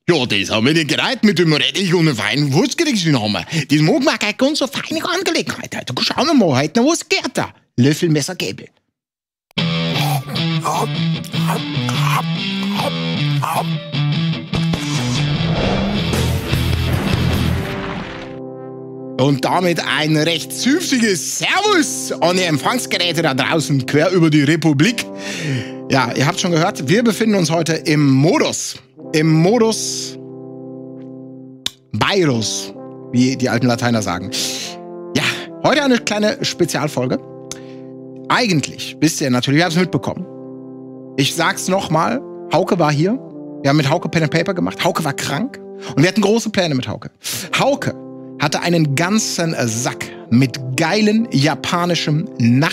Ja, das haben wir nicht gereiht mit dem Rettich und dem feinen Wurstgerichtchen haben wir. Das mag man keine ganz so feine Angelegenheit. Also, schauen wir mal heute noch, was geht da. Löffel, Messer, Gabel. Und damit ein recht zünftiges Servus an die Empfangsgeräte da draußen, quer über die Republik. Ja, ihr habt schon gehört, wir befinden uns heute im Modus Bairros, wie die alten Lateiner sagen. Ja, heute eine kleine Spezialfolge. Eigentlich, wisst ihr natürlich, wir haben es mitbekommen. Ich sag's nochmal, Hauke war hier. Wir haben mit Hauke Pen and Paper gemacht. Hauke war krank und wir hatten große Pläne mit Hauke. Hauke hatte einen ganzen Sack mit geilen japanischem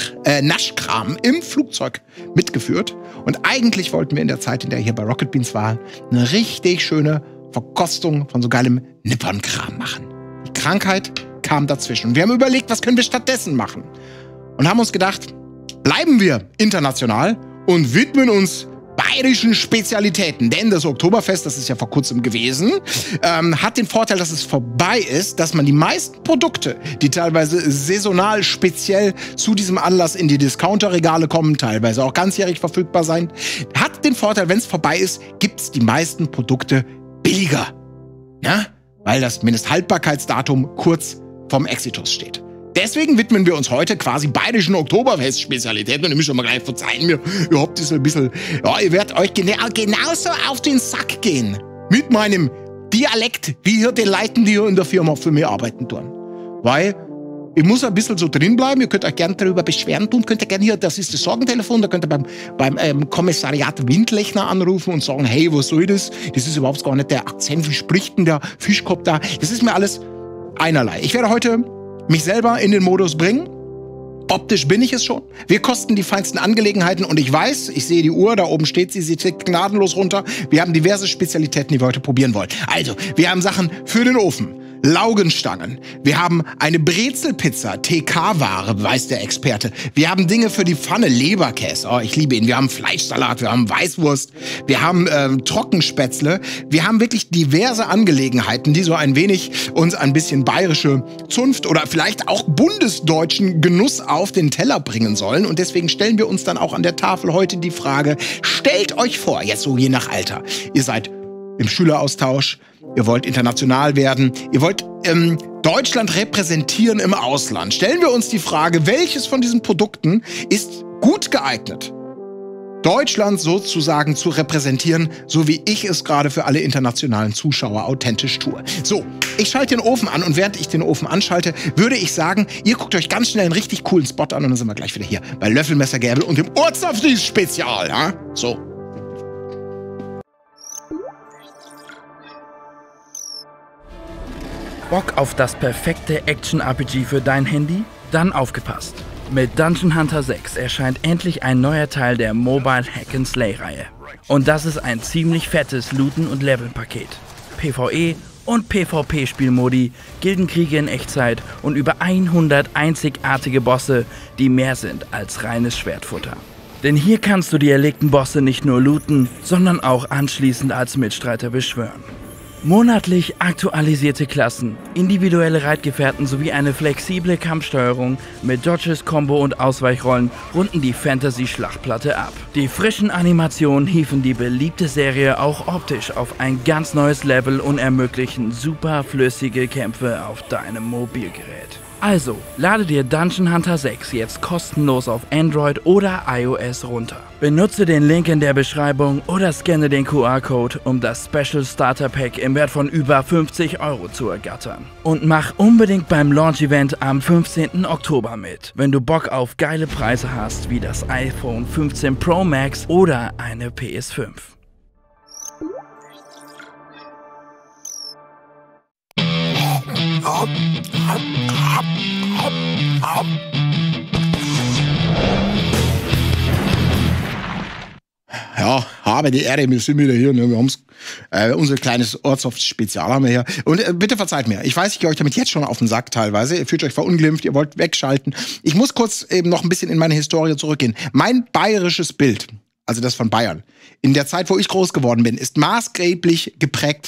Naschkram im Flugzeug mitgeführt. Und eigentlich wollten wir in der Zeit, in der er hier bei Rocket Beans war, eine richtig schöne Verkostung von so geilem Nippon-Kram machen. Die Krankheit kam dazwischen. Und wir haben überlegt, was können wir stattdessen machen? Und haben uns gedacht, bleiben wir international und widmen uns bayerischen Spezialitäten. Denn das Oktoberfest, das ist ja vor kurzem gewesen, hat den Vorteil, dass es vorbei ist, dass man die meisten Produkte, die teilweise saisonal speziell zu diesem Anlass in die Discounterregale kommen, teilweise auch ganzjährig verfügbar sein, hat den Vorteil, wenn es vorbei ist, gibt es die meisten Produkte billiger. Ja? Weil das Mindesthaltbarkeitsdatum kurz vorm Exitus steht. Deswegen widmen wir uns heute quasi bayerischen Oktoberfest-Spezialitäten. Und ihr müsst schon mal gleich verzeihen mir, ihr habt das ein bisschen, ja, ihr werdet euch genauso auf den Sack gehen. Mit meinem Dialekt, wie hier den Leuten, die hier in der Firma für mich arbeiten tun. Weil ich muss ein bisschen so drin bleiben. Ihr könnt euch gerne darüber beschweren tun. Könnt ihr gerne hier, das ist das Sorgentelefon, da könnt ihr beim Kommissariat Windlechner anrufen und sagen, hey, was soll das? Das ist überhaupt gar nicht der Akzent, wie spricht denn der Fischkopf da? Das ist mir alles einerlei. Ich werde heute mich selber in den Modus bringen. Optisch bin ich es schon. Wir kosten die feinsten Angelegenheiten und ich weiß, ich sehe die Uhr, da oben steht sie, sie tickt gnadenlos runter. Wir haben diverse Spezialitäten, die wir heute probieren wollen. Also, wir haben Sachen für den Ofen. Laugenstangen. Wir haben eine Brezelpizza, TK-Ware, weiß der Experte. Wir haben Dinge für die Pfanne, Leberkäse, oh, ich liebe ihn. Wir haben Fleischsalat, wir haben Weißwurst, wir haben Trockenspätzle. Wir haben wirklich diverse Angelegenheiten, die so ein wenig uns ein bisschen bayerische Zunft oder vielleicht auch bundesdeutschen Genuss auf den Teller bringen sollen. Und deswegen stellen wir uns dann auch an der Tafel heute die Frage, stellt euch vor, jetzt so je nach Alter, ihr seid im Schüleraustausch, ihr wollt international werden, ihr wollt Deutschland repräsentieren im Ausland. Stellen wir uns die Frage, welches von diesen Produkten ist gut geeignet, Deutschland sozusagen zu repräsentieren, so wie ich es gerade für alle internationalen Zuschauer authentisch tue. So, ich schalte den Ofen an und während ich den Ofen anschalte, würde ich sagen, ihr guckt euch ganz schnell einen richtig coolen Spot an und dann sind wir gleich wieder hier bei Löffel, Messer, Gabel und dem Ortsaftis-Spezial. Ja? So. Bock auf das perfekte Action-RPG für dein Handy? Dann aufgepasst! Mit Dungeon Hunter 6 erscheint endlich ein neuer Teil der Mobile Hack-and-Slay-Reihe. Und das ist ein ziemlich fettes Looten- und Leveln-Paket. PvE und PvP-Spielmodi, Gildenkriege in Echtzeit und über 100 einzigartige Bosse, die mehr sind als reines Schwertfutter. Denn hier kannst du die erlegten Bosse nicht nur looten, sondern auch anschließend als Mitstreiter beschwören. Monatlich aktualisierte Klassen, individuelle Reitgefährten sowie eine flexible Kampfsteuerung mit Dodges, Combo und Ausweichrollen runden die Fantasy-Schlachtplatte ab. Die frischen Animationen hieven die beliebte Serie auch optisch auf ein ganz neues Level und ermöglichen super flüssige Kämpfe auf deinem Mobilgerät. Also, lade dir Dungeon Hunter 6 jetzt kostenlos auf Android oder iOS runter. Benutze den Link in der Beschreibung oder scanne den QR-Code, um das Special Starter Pack im Wert von über 50 € zu ergattern. Und mach unbedingt beim Launch-Event am 15. Oktober mit, wenn du Bock auf geile Preise hast wie das iPhone 15 Pro Max oder eine PS5. Ja, habe die Ehre, wir sind wieder hier. Ne? Wir haben's, unser kleines Ortsoftspezial haben wir hier. Und bitte verzeiht mir, ich weiß, ich gehe euch damit jetzt schon auf den Sack teilweise. Ihr fühlt euch verunglimpft, ihr wollt wegschalten. Ich muss kurz eben noch ein bisschen in meine Historie zurückgehen. Mein bayerisches Bild, also das von Bayern, in der Zeit, wo ich groß geworden bin, ist maßgeblich geprägt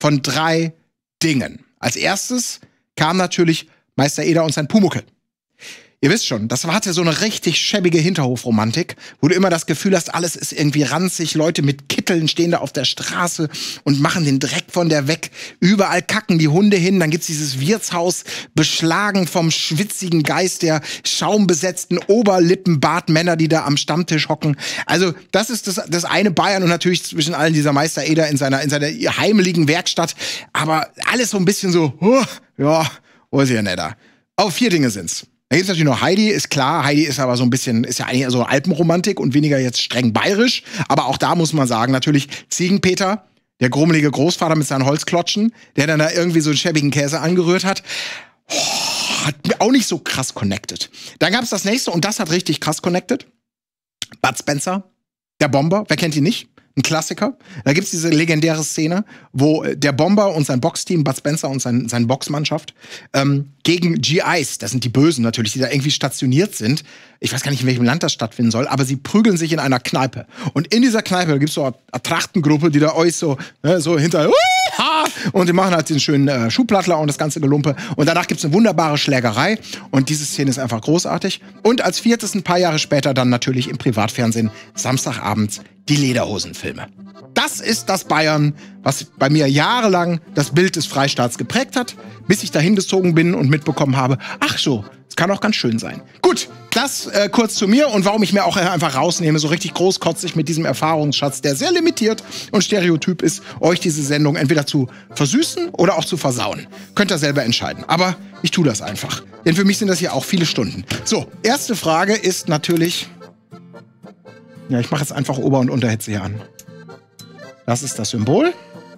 von 3 Dingen. Als erstes kam natürlich Meister Eder und sein Pumuckl. Ihr wisst schon, das hatte so eine richtig schäbige Hinterhofromantik, wo du immer das Gefühl hast, alles ist irgendwie ranzig, Leute mit Kitteln stehen da auf der Straße und machen den Dreck von der weg. Überall kacken die Hunde hin, dann gibt's dieses Wirtshaus, beschlagen vom schwitzigen Geist der schaumbesetzten Oberlippenbartmänner, die da am Stammtisch hocken. Also das ist das eine Bayern und natürlich zwischen allen dieser Meister Eder in seiner heimeligen Werkstatt. Aber alles so ein bisschen so, ja, weiß ich ja nicht da. Aber 4 Dinge sind's. Da gibt's natürlich noch Heidi, ist klar. Heidi ist aber so ein bisschen, ist ja eigentlich so Alpenromantik und weniger jetzt streng bayerisch. Aber auch da muss man sagen, natürlich Ziegenpeter, der grummelige Großvater mit seinen Holzklotschen, der dann da irgendwie so einen schäbigen Käse angerührt hat. Hat mir auch nicht so krass connected. Dann gab's das nächste und das hat richtig krass connected. Bud Spencer, der Bomber, wer kennt ihn nicht? Ein Klassiker. Da gibt's diese legendäre Szene, wo der Bomber und sein Boxteam, Bud Spencer und seine Boxmannschaft, gegen GIs, das sind die Bösen natürlich, die da irgendwie stationiert sind. Ich weiß gar nicht, in welchem Land das stattfinden soll, aber sie prügeln sich in einer Kneipe. Und in dieser Kneipe gibt's so eine Trachtengruppe, die da euch so hinter und die machen halt den schönen Schuhplattler und das ganze Gelumpe. Und danach gibt's eine wunderbare Schlägerei. Und diese Szene ist einfach großartig. Und als 4. ein paar Jahre später dann natürlich im Privatfernsehen Samstagabends die Lederhosenfilme. Das ist das Bayern, was bei mir jahrelang das Bild des Freistaats geprägt hat, bis ich dahin gezogen bin und mitbekommen habe, ach so, es kann auch ganz schön sein. Gut, das kurz zu mir und warum ich mir auch einfach rausnehme, so richtig großkotzig mit diesem Erfahrungsschatz, der sehr limitiert und stereotyp ist, euch diese Sendung entweder zu versüßen oder auch zu versauen. Könnt ihr selber entscheiden. Aber ich tue das einfach. Denn für mich sind das hier auch viele Stunden. So, erste Frage ist natürlich... Ja, ich mache jetzt einfach Ober- und Unterhitze hier an. Das ist das Symbol.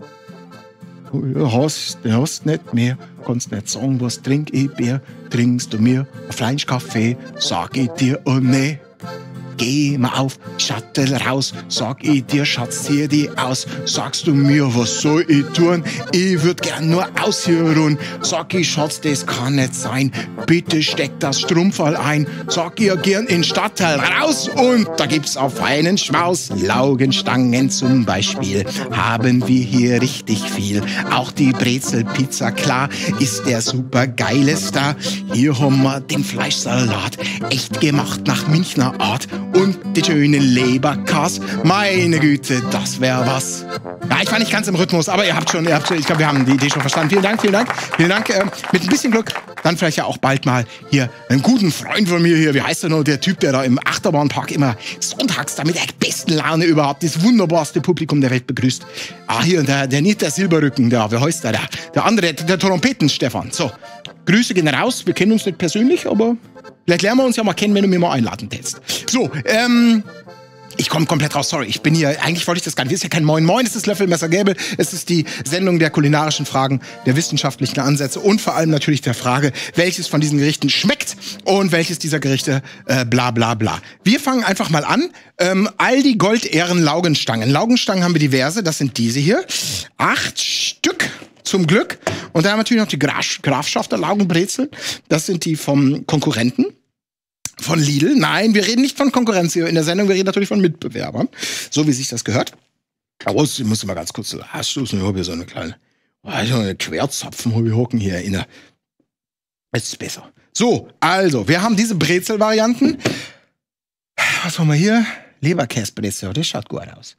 Du hast nicht mehr, kannst nicht sagen, was trink ich Bier. Trinkst du mir ein Fleischkaffee, sag ich dir oh nee. Geh mal auf, Schattel raus, sag ich dir, Schatz, zieh die aus. Sagst du mir, was soll ich tun? Ich würd gern nur aus hier ruhen. Sag ich, Schatz, das kann nicht sein. Bitte steck das Strumpferl ein. Sag ihr gern in Stadtteil raus. Und da gibt's auf einen Schmaus Laugenstangen zum Beispiel. Haben wir hier richtig viel. Auch die Brezelpizza, klar, ist der supergeiles da. Hier haben wir den Fleischsalat, echt gemacht nach Münchner Art. Und die schöne Leberkas. Meine Güte, das wär was. Ja, ich war nicht ganz im Rhythmus, aber ich glaube, wir haben die Idee schon verstanden. Vielen Dank. Mit ein bisschen Glück, dann vielleicht ja auch bald mal hier einen guten Freund von mir hier. Wie heißt der noch? Der Typ, der da im Achterbahnpark immer sonntags da mit der besten Laune überhaupt das wunderbarste Publikum der Welt begrüßt. Ah, hier, der nicht der Silberrücken, wie heißt der? Der andere, der Trompeten-Stefan. So, Grüße gehen raus. Wir kennen uns nicht persönlich, aber vielleicht lernen wir uns ja mal kennen, wenn du mir mal einladen tätst. So, ich komme komplett raus, sorry. Ich bin hier, eigentlich wollte ich das gar nicht. Das ist ja kein Moin Moin, es ist Löffelmesser Gäbel. Es ist die Sendung der kulinarischen Fragen, der wissenschaftlichen Ansätze und vor allem natürlich der Frage, welches von diesen Gerichten schmeckt und welches dieser Gerichte bla bla bla. Wir fangen einfach mal an. Aldi Goldehren Laugenstangen. Laugenstangen haben wir diverse, das sind diese hier. 8 Stück. Zum Glück. Und dann haben wir natürlich noch die Grafschafter Laugenbrezeln. Das sind die vom Konkurrenten. Von Lidl. Nein, wir reden nicht von Konkurrenz hier in der Sendung. Wir reden natürlich von Mitbewerbern. So wie sich das gehört. Aber ich muss mal ganz kurz anstoßen. Ich habe hier so eine kleine Querzapfen habe ich hocken hier in der. Jetzt ist besser. So, also, wir haben diese Brezel-Varianten. Was haben wir hier? Leberkäsebrezel. Das schaut gut aus.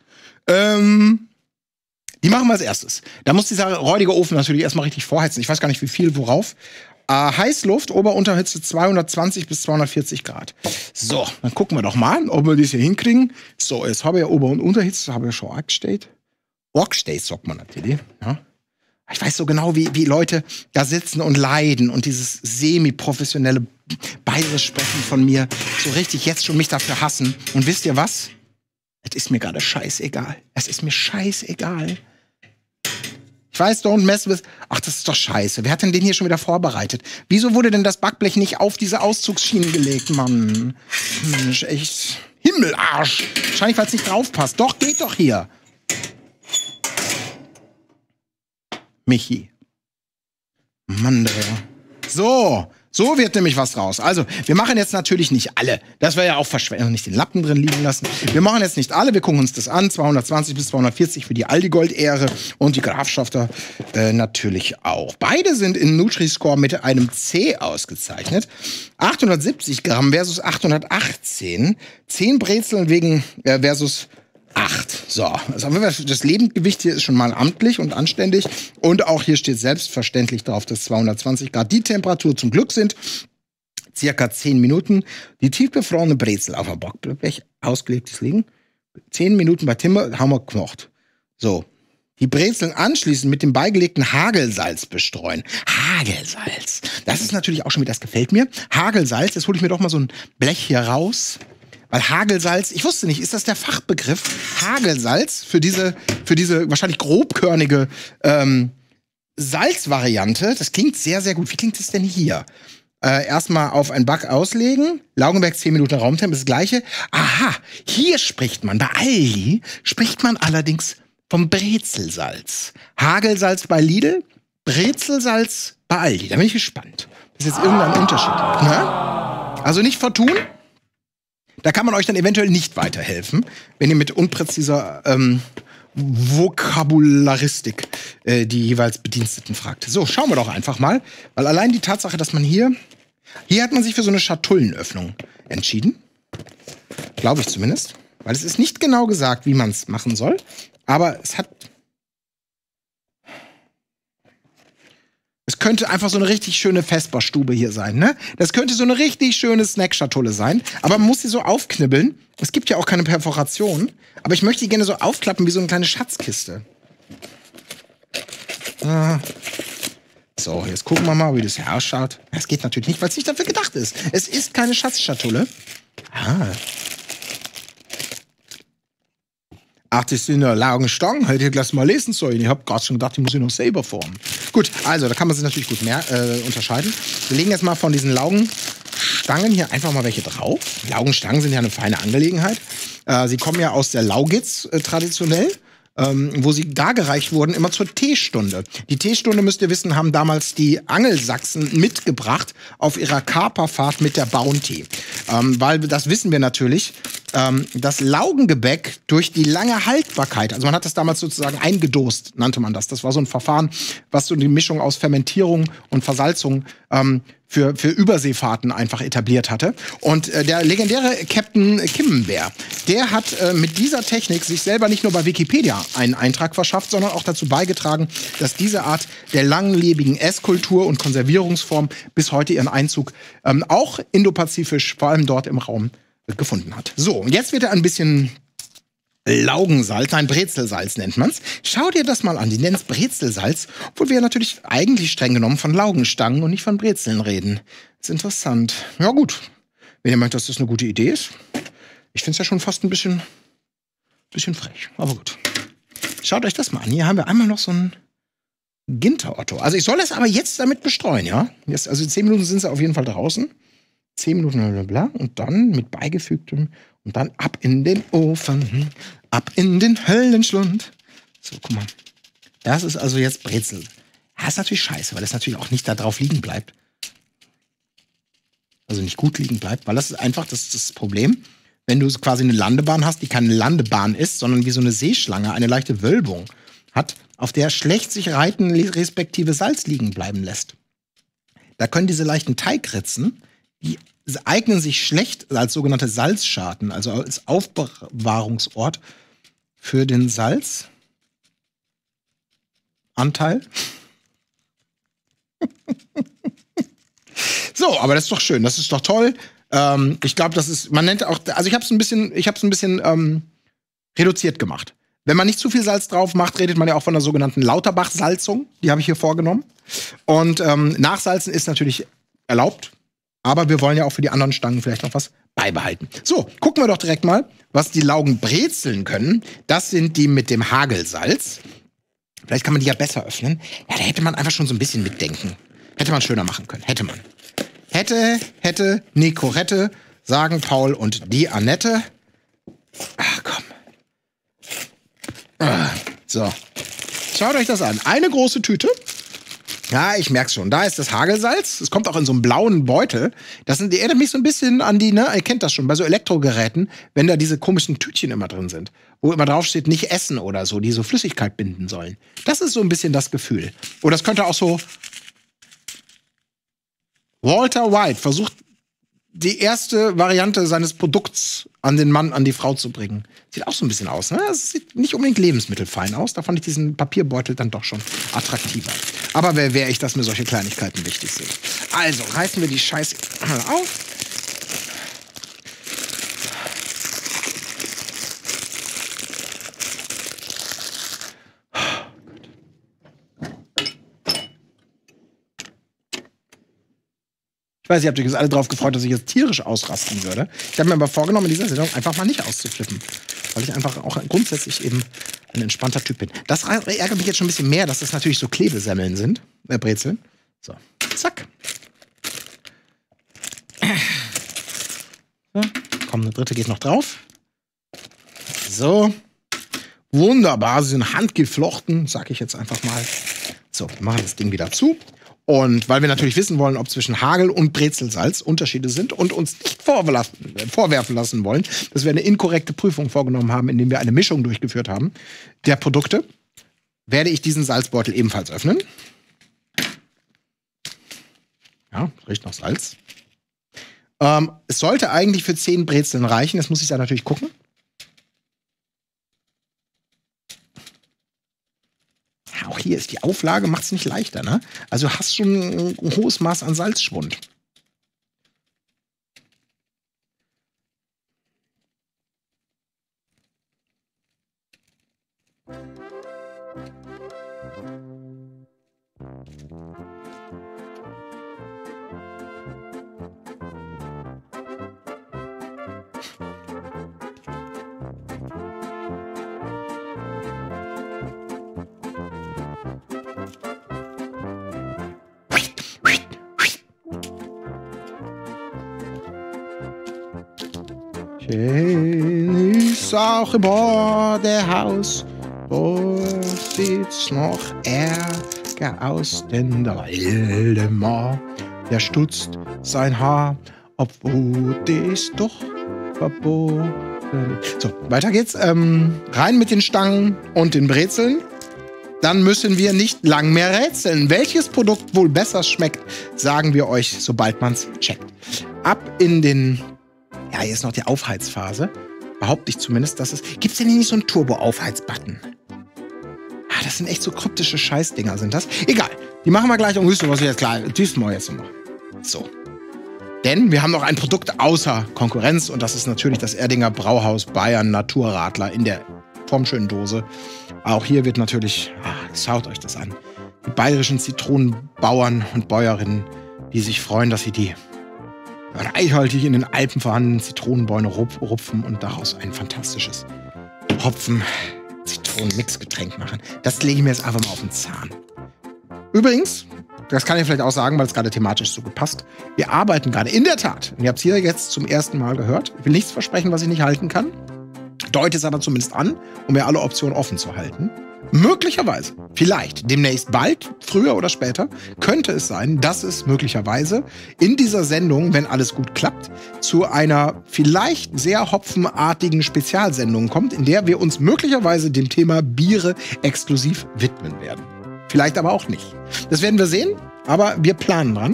Die machen wir als erstes. Da muss dieser räudige Ofen natürlich erstmal richtig vorheizen. Ich weiß gar nicht, wie viel, worauf. Heißluft, Ober-Unterhitze 220 bis 240 Grad. So, dann gucken wir doch mal, ob wir das hier hinkriegen. So, jetzt habe ich ja Ober- und Unterhitze, habe ich ja schon angestellt. Angestellt, sagt man natürlich. Ja. Ich weiß so genau, wie Leute da sitzen und leiden und dieses semi-professionelle Bayerisch sprechen von mir so richtig jetzt schon mich dafür hassen. Und wisst ihr was? Es ist mir gerade scheißegal. Es ist mir scheißegal. Ich weiß, don't mess with... Ach, das ist doch scheiße. Wer hat denn den hier schon wieder vorbereitet? Wieso wurde denn das Backblech nicht auf diese Auszugsschienen gelegt, Mann? Echt... Himmelarsch! Wahrscheinlich, weil es nicht draufpasst. Doch, geht doch hier. Michi. Mann, So wird nämlich was draus. Also, wir machen jetzt natürlich nicht alle. Das wäre ja auch verschwendung, nicht den Lappen drin liegen lassen. Wir machen jetzt nicht alle, wir gucken uns das an. 220 bis 240 für die Aldi-Gold-Ehre und die Grafschafter natürlich auch. Beide sind in Nutri-Score mit einem C ausgezeichnet. 870 Gramm versus 818. 10 Brezeln versus 8. So, also das Lebendgewicht hier ist schon mal amtlich und anständig. Und auch hier steht selbstverständlich drauf, dass 220 Grad die Temperatur zum Glück sind. Circa 10 Minuten. Die tiefgefrorene Brezel auf dem Backblech, ausgelegtes liegen. 10 Minuten bei Timmer haben wir gekocht. So. Die Brezeln anschließend mit dem beigelegten Hagelsalz bestreuen. Hagelsalz. Das ist natürlich auch schon wieder, das gefällt mir. Hagelsalz, jetzt hole ich mir doch mal so ein Blech hier raus. Weil Hagelsalz, ich wusste nicht, ist das der Fachbegriff? Hagelsalz für diese wahrscheinlich grobkörnige Salzvariante. Das klingt sehr, sehr gut. Wie klingt das denn hier? Erstmal auf ein Back auslegen. Laugenberg 10 Minuten Raumtemp, das gleiche. Aha, hier spricht man, bei Aldi spricht man allerdings vom Brezelsalz. Hagelsalz bei Lidl, Brezelsalz bei Aldi. Da bin ich gespannt. Das ist jetzt irgendein Unterschied. Na? Also nicht vertun. Da kann man euch dann eventuell nicht weiterhelfen, wenn ihr mit unpräziser Vokabularistik die jeweils Bediensteten fragt. So, schauen wir doch einfach mal. Weil allein die Tatsache, dass man hier hat man sich für so eine Schatullenöffnung entschieden. Glaube ich zumindest. Weil es ist nicht genau gesagt, wie man es machen soll. Aber es könnte einfach so eine richtig schöne Vesperstube hier sein, ne? Das könnte so eine richtig schöne Snackschatulle sein. Aber man muss sie so aufknibbeln. Es gibt ja auch keine Perforation. Aber ich möchte die gerne so aufklappen wie so eine kleine Schatzkiste. So, jetzt gucken wir mal, wie das hier ausschaut. Das geht natürlich nicht, weil es nicht dafür gedacht ist. Es ist keine Schatzschatulle. Ach, das sind ja Laugenstangen. Hätte ich gleich mal lesen sollen. Ich hab gerade schon gedacht, die muss ich noch selber formen. Gut, also, da kann man sich natürlich gut mehr unterscheiden. Wir legen jetzt mal von diesen Laugenstangen hier einfach mal welche drauf. Laugenstangen sind ja eine feine Angelegenheit. Sie kommen ja aus der Laugitz traditionell. Wo sie dargereicht wurden, immer zur Teestunde. Die Teestunde, müsst ihr wissen, haben damals die Angelsachsen mitgebracht auf ihrer Kaperfahrt mit der Bounty. Weil, das wissen wir natürlich, das Laugengebäck durch die lange Haltbarkeit, also man hat das damals sozusagen eingedost, nannte man das. Das war so ein Verfahren, was so die Mischung aus Fermentierung und Versalzung für Überseefahrten einfach etabliert hatte. Und der legendäre Captain Kimmenbär, der hat mit dieser Technik sich selber nicht nur bei Wikipedia einen Eintrag verschafft, sondern auch dazu beigetragen, dass diese Art der langlebigen Esskultur und Konservierungsform bis heute ihren Einzug auch indopazifisch, vor allem dort im Raum, gefunden hat. So, und jetzt wird er ein bisschen Laugensalz, nein, Brezelsalz nennt man's. Schau dir das mal an, die nennen es Brezelsalz, obwohl wir ja natürlich eigentlich streng genommen von Laugenstangen und nicht von Brezeln reden. Das ist interessant. Ja gut, wenn ihr meint, dass das eine gute Idee ist. Ich finde es ja schon fast ein bisschen frech, aber gut. Schaut euch das mal an. Hier haben wir einmal noch so ein Ginter-Otto. Also ich soll das aber jetzt damit bestreuen, ja? Jetzt, also 10 Minuten sind sie auf jeden Fall draußen. 10 Minuten, blablabla, und dann mit beigefügtem und dann ab in den Ofen, ab in den Höllenschlund. So, guck mal. Das ist also jetzt Brezel. Das ist natürlich scheiße, weil das natürlich auch nicht da drauf liegen bleibt. Also nicht gut liegen bleibt, weil das ist einfach das Problem. Wenn du quasi eine Landebahn hast, die keine Landebahn ist, sondern wie so eine Seeschlange eine leichte Wölbung hat, auf der schlecht sich Reiten respektive Salz liegen bleiben lässt. Da können diese leichten Teigritzen, die eignen sich schlecht als sogenannte Salzscharten, also als Aufbewahrungsort für den Salzanteil. So, aber das ist doch schön, das ist doch toll. Ich glaube, das ist, man nennt auch, also ich habe es ein bisschen reduziert gemacht. Wenn man nicht zu viel Salz drauf macht, redet man ja auch von der sogenannten Lauterbach-Salzung. Die habe ich hier vorgenommen. Und Nachsalzen ist natürlich erlaubt. Aber wir wollen ja auch für die anderen Stangen vielleicht noch was beibehalten. So, gucken wir doch direkt mal, was die Laugenbrezeln können. Das sind die mit dem Hagelsalz. Vielleicht kann man die ja besser öffnen. Ja, da hätte man einfach schon so ein bisschen mitdenken. Hätte man schöner machen können. Hätte man. Hätte, Nico rette, sagen Paul und die Annette. Ach, komm. So. Schaut euch das an. Eine große Tüte. Ja, ich merk's schon. Da ist das Hagelsalz. Es kommt auch in so einem blauen Beutel. Die erinnert mich so ein bisschen an die, ne, ihr kennt das schon, bei so Elektrogeräten, wenn da diese komischen Tütchen immer drin sind, wo immer drauf steht, nicht essen oder so, die so Flüssigkeit binden sollen. Das ist so ein bisschen das Gefühl. Oder das könnte auch so Walter White versucht, die erste Variante seines Produkts an den Mann, an die Frau zu bringen. Sieht auch so ein bisschen aus, ne? Es sieht nicht unbedingt lebensmittelfein aus. Da fand ich diesen Papierbeutel dann doch schon attraktiver. Aber wer wäre ich, dass mir solche Kleinigkeiten wichtig sind? Also, reißen wir die Scheiße mal auf. Ich weiß, ihr habt euch jetzt alle drauf gefreut, dass ich jetzt tierisch ausrasten würde. Ich habe mir aber vorgenommen, in dieser Sendung einfach mal nicht auszuflippen. Weil ich einfach auch grundsätzlich eben ein entspannter Typ bin. Das ärgert mich jetzt schon ein bisschen mehr, dass das natürlich so Klebesemmeln sind. Brezeln. So, zack. So. Komm, eine dritte geht noch drauf. So. Wunderbar, sie sind handgeflochten, sag ich jetzt einfach mal. So, wir machen das Ding wieder zu. Und weil wir natürlich wissen wollen, ob zwischen Hagel und Brezelsalz Unterschiede sind und uns nicht vorwerfen lassen wollen, dass wir eine inkorrekte Prüfung vorgenommen haben, indem wir eine Mischung durchgeführt haben der Produkte, werde ich diesen Salzbeutel ebenfalls öffnen. Ja, riecht nach Salz. Es sollte eigentlich für 10 Brezeln reichen. Das muss ich da natürlich gucken. Auch hier ist die Auflage, macht es nicht leichter, ne? Also hast schon ein hohes Maß an Salzschwund. Schön ist auch im Bordehaus, wo sieht's noch ärger aus, denn der Waldemar, der stutzt sein Haar, obwohl dies doch verboten. So, weiter geht's. Rein mit den Stangen und den Brezeln. Dann müssen wir nicht lang mehr rätseln. Welches Produkt wohl besser schmeckt, sagen wir euch, sobald man's checkt. Ab in den... Ja, hier ist noch die Aufheizphase. Behaupte ich zumindest, dass es... Gibt's denn hier nicht so einen Turbo-Aufheiz-Button? Ah, das sind echt so kryptische Scheißdinger, sind das? Egal, die machen wir gleich und wisst ihr, was ich jetzt klar... Diesmal jetzt noch. So. Denn wir haben noch ein Produkt außer Konkurrenz und das ist natürlich das Erdinger Brauhaus Bayern Naturradler in der formschönen Dose. Auch hier wird natürlich... schaut euch das an. Die bayerischen Zitronenbauern und Bäuerinnen, die sich freuen, dass sie die reichhaltig in den Alpen vorhandenen Zitronenbäume rupfen und daraus ein fantastisches Hopfen-Zitronen-Mix-Getränk machen. Das lege ich mir jetzt einfach mal auf den Zahn. Übrigens, das kann ich vielleicht auch sagen, weil es gerade thematisch so gepasst. Wir arbeiten gerade in der Tat, und ihr habt es hier jetzt zum ersten Mal gehört, ich will nichts versprechen, was ich nicht halten kann, deute es aber zumindest an, um mir alle Optionen offen zu halten. Möglicherweise, vielleicht, demnächst bald, früher oder später, könnte es sein, dass es möglicherweise in dieser Sendung, wenn alles gut klappt, zu einer vielleicht sehr hopfenartigen Spezialsendung kommt, in der wir uns möglicherweise dem Thema Biere exklusiv widmen werden. Vielleicht aber auch nicht. Das werden wir sehen, aber wir planen dran.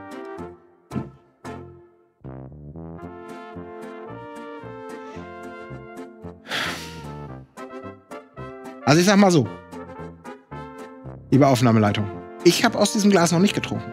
Also ich sag mal so, liebe Aufnahmeleitung, ich habe aus diesem Glas noch nicht getrunken.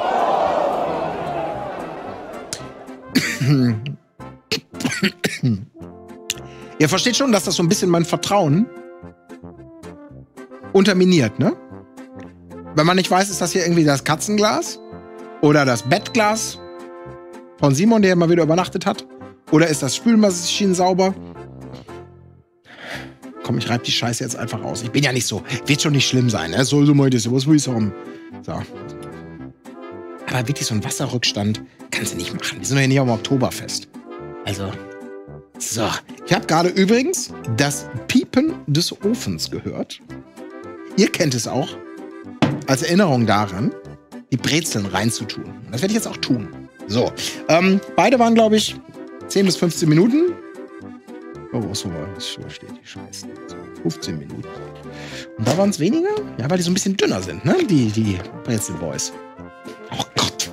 Ihr versteht schon, dass das so ein bisschen mein Vertrauen unterminiert, ne? Wenn man nicht weiß, ist das hier irgendwie das Katzenglas oder das Bettglas von Simon, der mal wieder übernachtet hat, oder ist das Spülmaschinen sauber? Komm, ich reibe die Scheiße jetzt einfach aus. Ich bin ja nicht so. Wird schon nicht schlimm sein, ne? Soll so mal das, was will ich sagen? So. Aber wirklich so ein Wasserrückstand kannst du nicht machen. Wir sind doch ja nicht am Oktoberfest. Also. So. Ich habe gerade übrigens das Piepen des Ofens gehört. Ihr kennt es auch. als Erinnerung daran, die Brezeln reinzutun. Das werde ich jetzt auch tun. So, beide waren, glaube ich, 10 bis 15 Minuten. Oh, so steht die Scheiße. 15 Minuten. Und da waren es weniger? Ja, weil die so ein bisschen dünner sind, ne? Die Brezelboys. Oh Gott.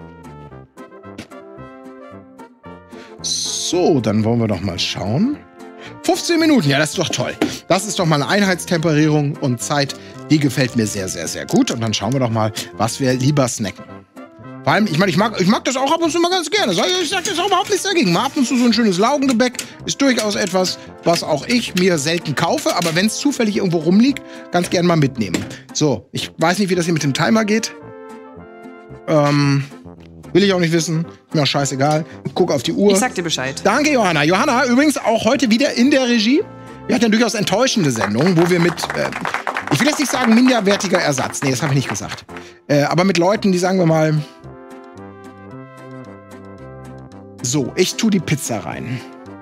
So, dann wollen wir doch mal schauen. 15 Minuten, ja, das ist doch toll. Das ist doch mal eine Einheitstemperierung und Zeit, die gefällt mir sehr, sehr, sehr gut. Und dann schauen wir doch mal, was wir lieber snacken. Vor allem, ich meine, ich mag das auch ab und zu mal ganz gerne. Ich sag jetzt auch überhaupt nichts dagegen. Mal ab und zu so ein schönes Laugengebäck ist durchaus etwas, was auch ich mir selten kaufe. Aber wenn es zufällig irgendwo rumliegt, ganz gerne mal mitnehmen. So, ich weiß nicht, wie das hier mit dem Timer geht. Will ich auch nicht wissen. Ist mir auch scheißegal. Guck auf die Uhr. Ich sag dir Bescheid. Danke, Johanna. Johanna, übrigens auch heute wieder in der Regie. Wir hatten ja durchaus enttäuschende Sendungen, wo wir mit, ich will jetzt nicht sagen minderwertiger Ersatz. Nee, das habe ich nicht gesagt. Aber mit Leuten, die, sagen wir mal, so, ich tue die Pizza rein.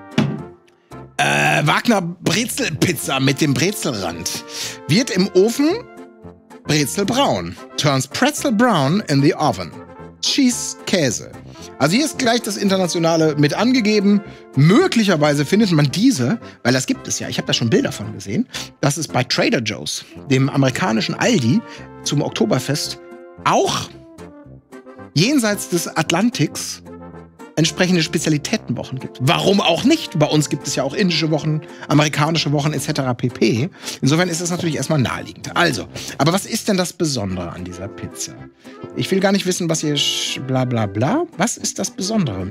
Wagner Brezelpizza mit dem Brezelrand. Wird im Ofen Brezelbraun. Turns Pretzel brown in the oven. Cheese, Käse. Also hier ist gleich das Internationale mit angegeben. Möglicherweise findet man diese, weil das gibt es ja, ich habe da schon Bilder von gesehen, dass es bei Trader Joe's, dem amerikanischen Aldi, zum Oktoberfest auch jenseits des Atlantiks entsprechende Spezialitätenwochen gibt. Warum auch nicht? Bei uns gibt es ja auch indische Wochen, amerikanische Wochen etc. pp. Insofern ist das natürlich erstmal naheliegend. Also, aber was ist denn das Besondere an dieser Pizza? Ich will gar nicht wissen, was hier bla bla bla. Was ist das Besondere?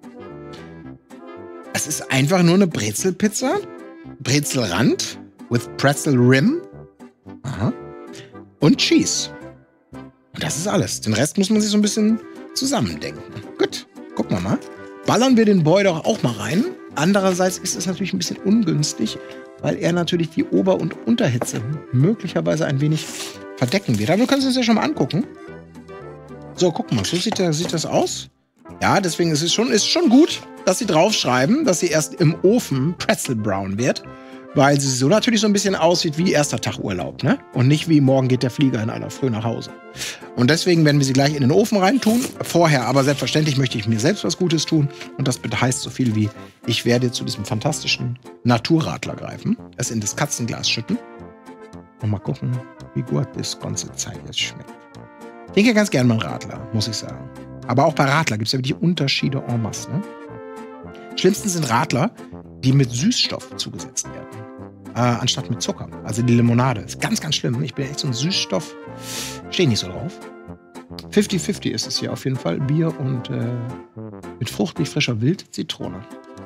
Es ist einfach nur eine Brezelpizza, Brezelrand with Pretzel Rim. Aha. Und Cheese. Und das ist alles. Den Rest muss man sich so ein bisschen zusammendenken. Gut. Gucken wir mal. Ballern wir den Boy doch auch mal rein. Andererseits ist es natürlich ein bisschen ungünstig, weil er natürlich die Ober- und Unterhitze möglicherweise ein wenig verdecken wird. Aber wir können es uns ja schon mal angucken. So, guck mal, so sieht das aus. Ja, deswegen ist es schon gut, dass sie draufschreiben, dass sie erst im Ofen Pretzel Brown wird, weil sie so natürlich so ein bisschen aussieht wie erster Tag Urlaub, ne? Und nicht wie morgen geht der Flieger in aller Früh nach Hause. Und deswegen werden wir sie gleich in den Ofen reintun. Vorher aber selbstverständlich möchte ich mir selbst was Gutes tun. Und das heißt so viel wie, ich werde zu diesem fantastischen Naturradler greifen, es in das Katzenglas schütten und mal gucken, wie gut das ganze Zeug jetzt schmeckt. Ich denke ganz gern mal Radler, muss ich sagen. Aber auch bei Radler gibt es ja die Unterschiede en masse, ne? Schlimmsten sind Radler, die mit Süßstoff zugesetzt werden. Anstatt mit Zucker. Also die Limonade. Ist ganz, ganz schlimm. Ich bin echt so ein Süßstoff. Stehe nicht so drauf. 50-50 ist es hier auf jeden Fall. Bier und mit fruchtig frischer Wildzitrone.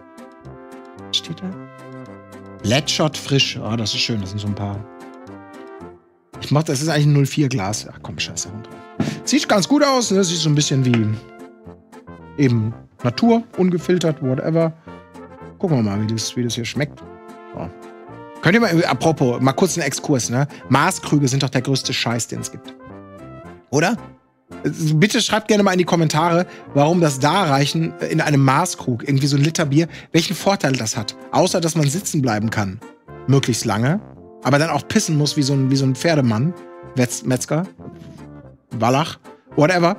Was steht da? Letshot frisch. Ah, das ist schön. Das sind so ein paar. Das ist eigentlich ein 04 Glas. Ach komm, scheiße. Sieht ganz gut aus. Ne? Sieht so ein bisschen wie eben Natur, ungefiltert, whatever. Gucken wir mal, wie das hier schmeckt. So. Könnt ihr mal, apropos, mal kurz einen Exkurs, ne? Maßkrüge sind doch der größte Scheiß, den es gibt. Oder? Bitte schreibt gerne mal in die Kommentare, warum das Darreichen in einem Maßkrug, irgendwie so ein Liter Bier, welchen Vorteil das hat. Außer, dass man sitzen bleiben kann. Möglichst lange. Aber dann auch pissen muss wie so ein Pferdemann. Metzger. Wallach. Whatever.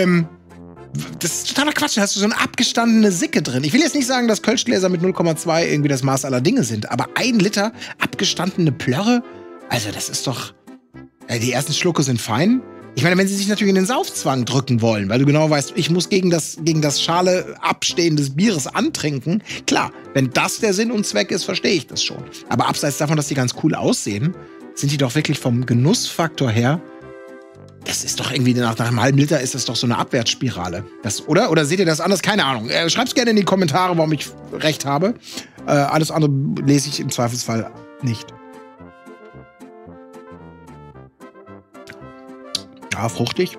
Das ist totaler Quatsch. Da hast du so eine abgestandene Sicke drin. Ich will jetzt nicht sagen, dass Kölschgläser mit 0,2 irgendwie das Maß aller Dinge sind, aber 1 Liter abgestandene Plörre, also das ist doch. Die ersten Schlucke sind fein. Ich meine, wenn sie sich natürlich in den Saufzwang drücken wollen, weil du genau weißt, ich muss gegen das Schale Abstehen des Bieres antrinken. Klar, wenn das der Sinn und Zweck ist, verstehe ich das schon. Aber abseits davon, dass die ganz cool aussehen, sind die doch wirklich vom Genussfaktor her. Das ist doch irgendwie, nach einem halben Liter ist das doch so eine Abwärtsspirale. Oder? Oder seht ihr das anders? Keine Ahnung. Schreibt's gerne in die Kommentare, warum ich recht habe. Alles andere lese ich im Zweifelsfall nicht. Ja, fruchtig.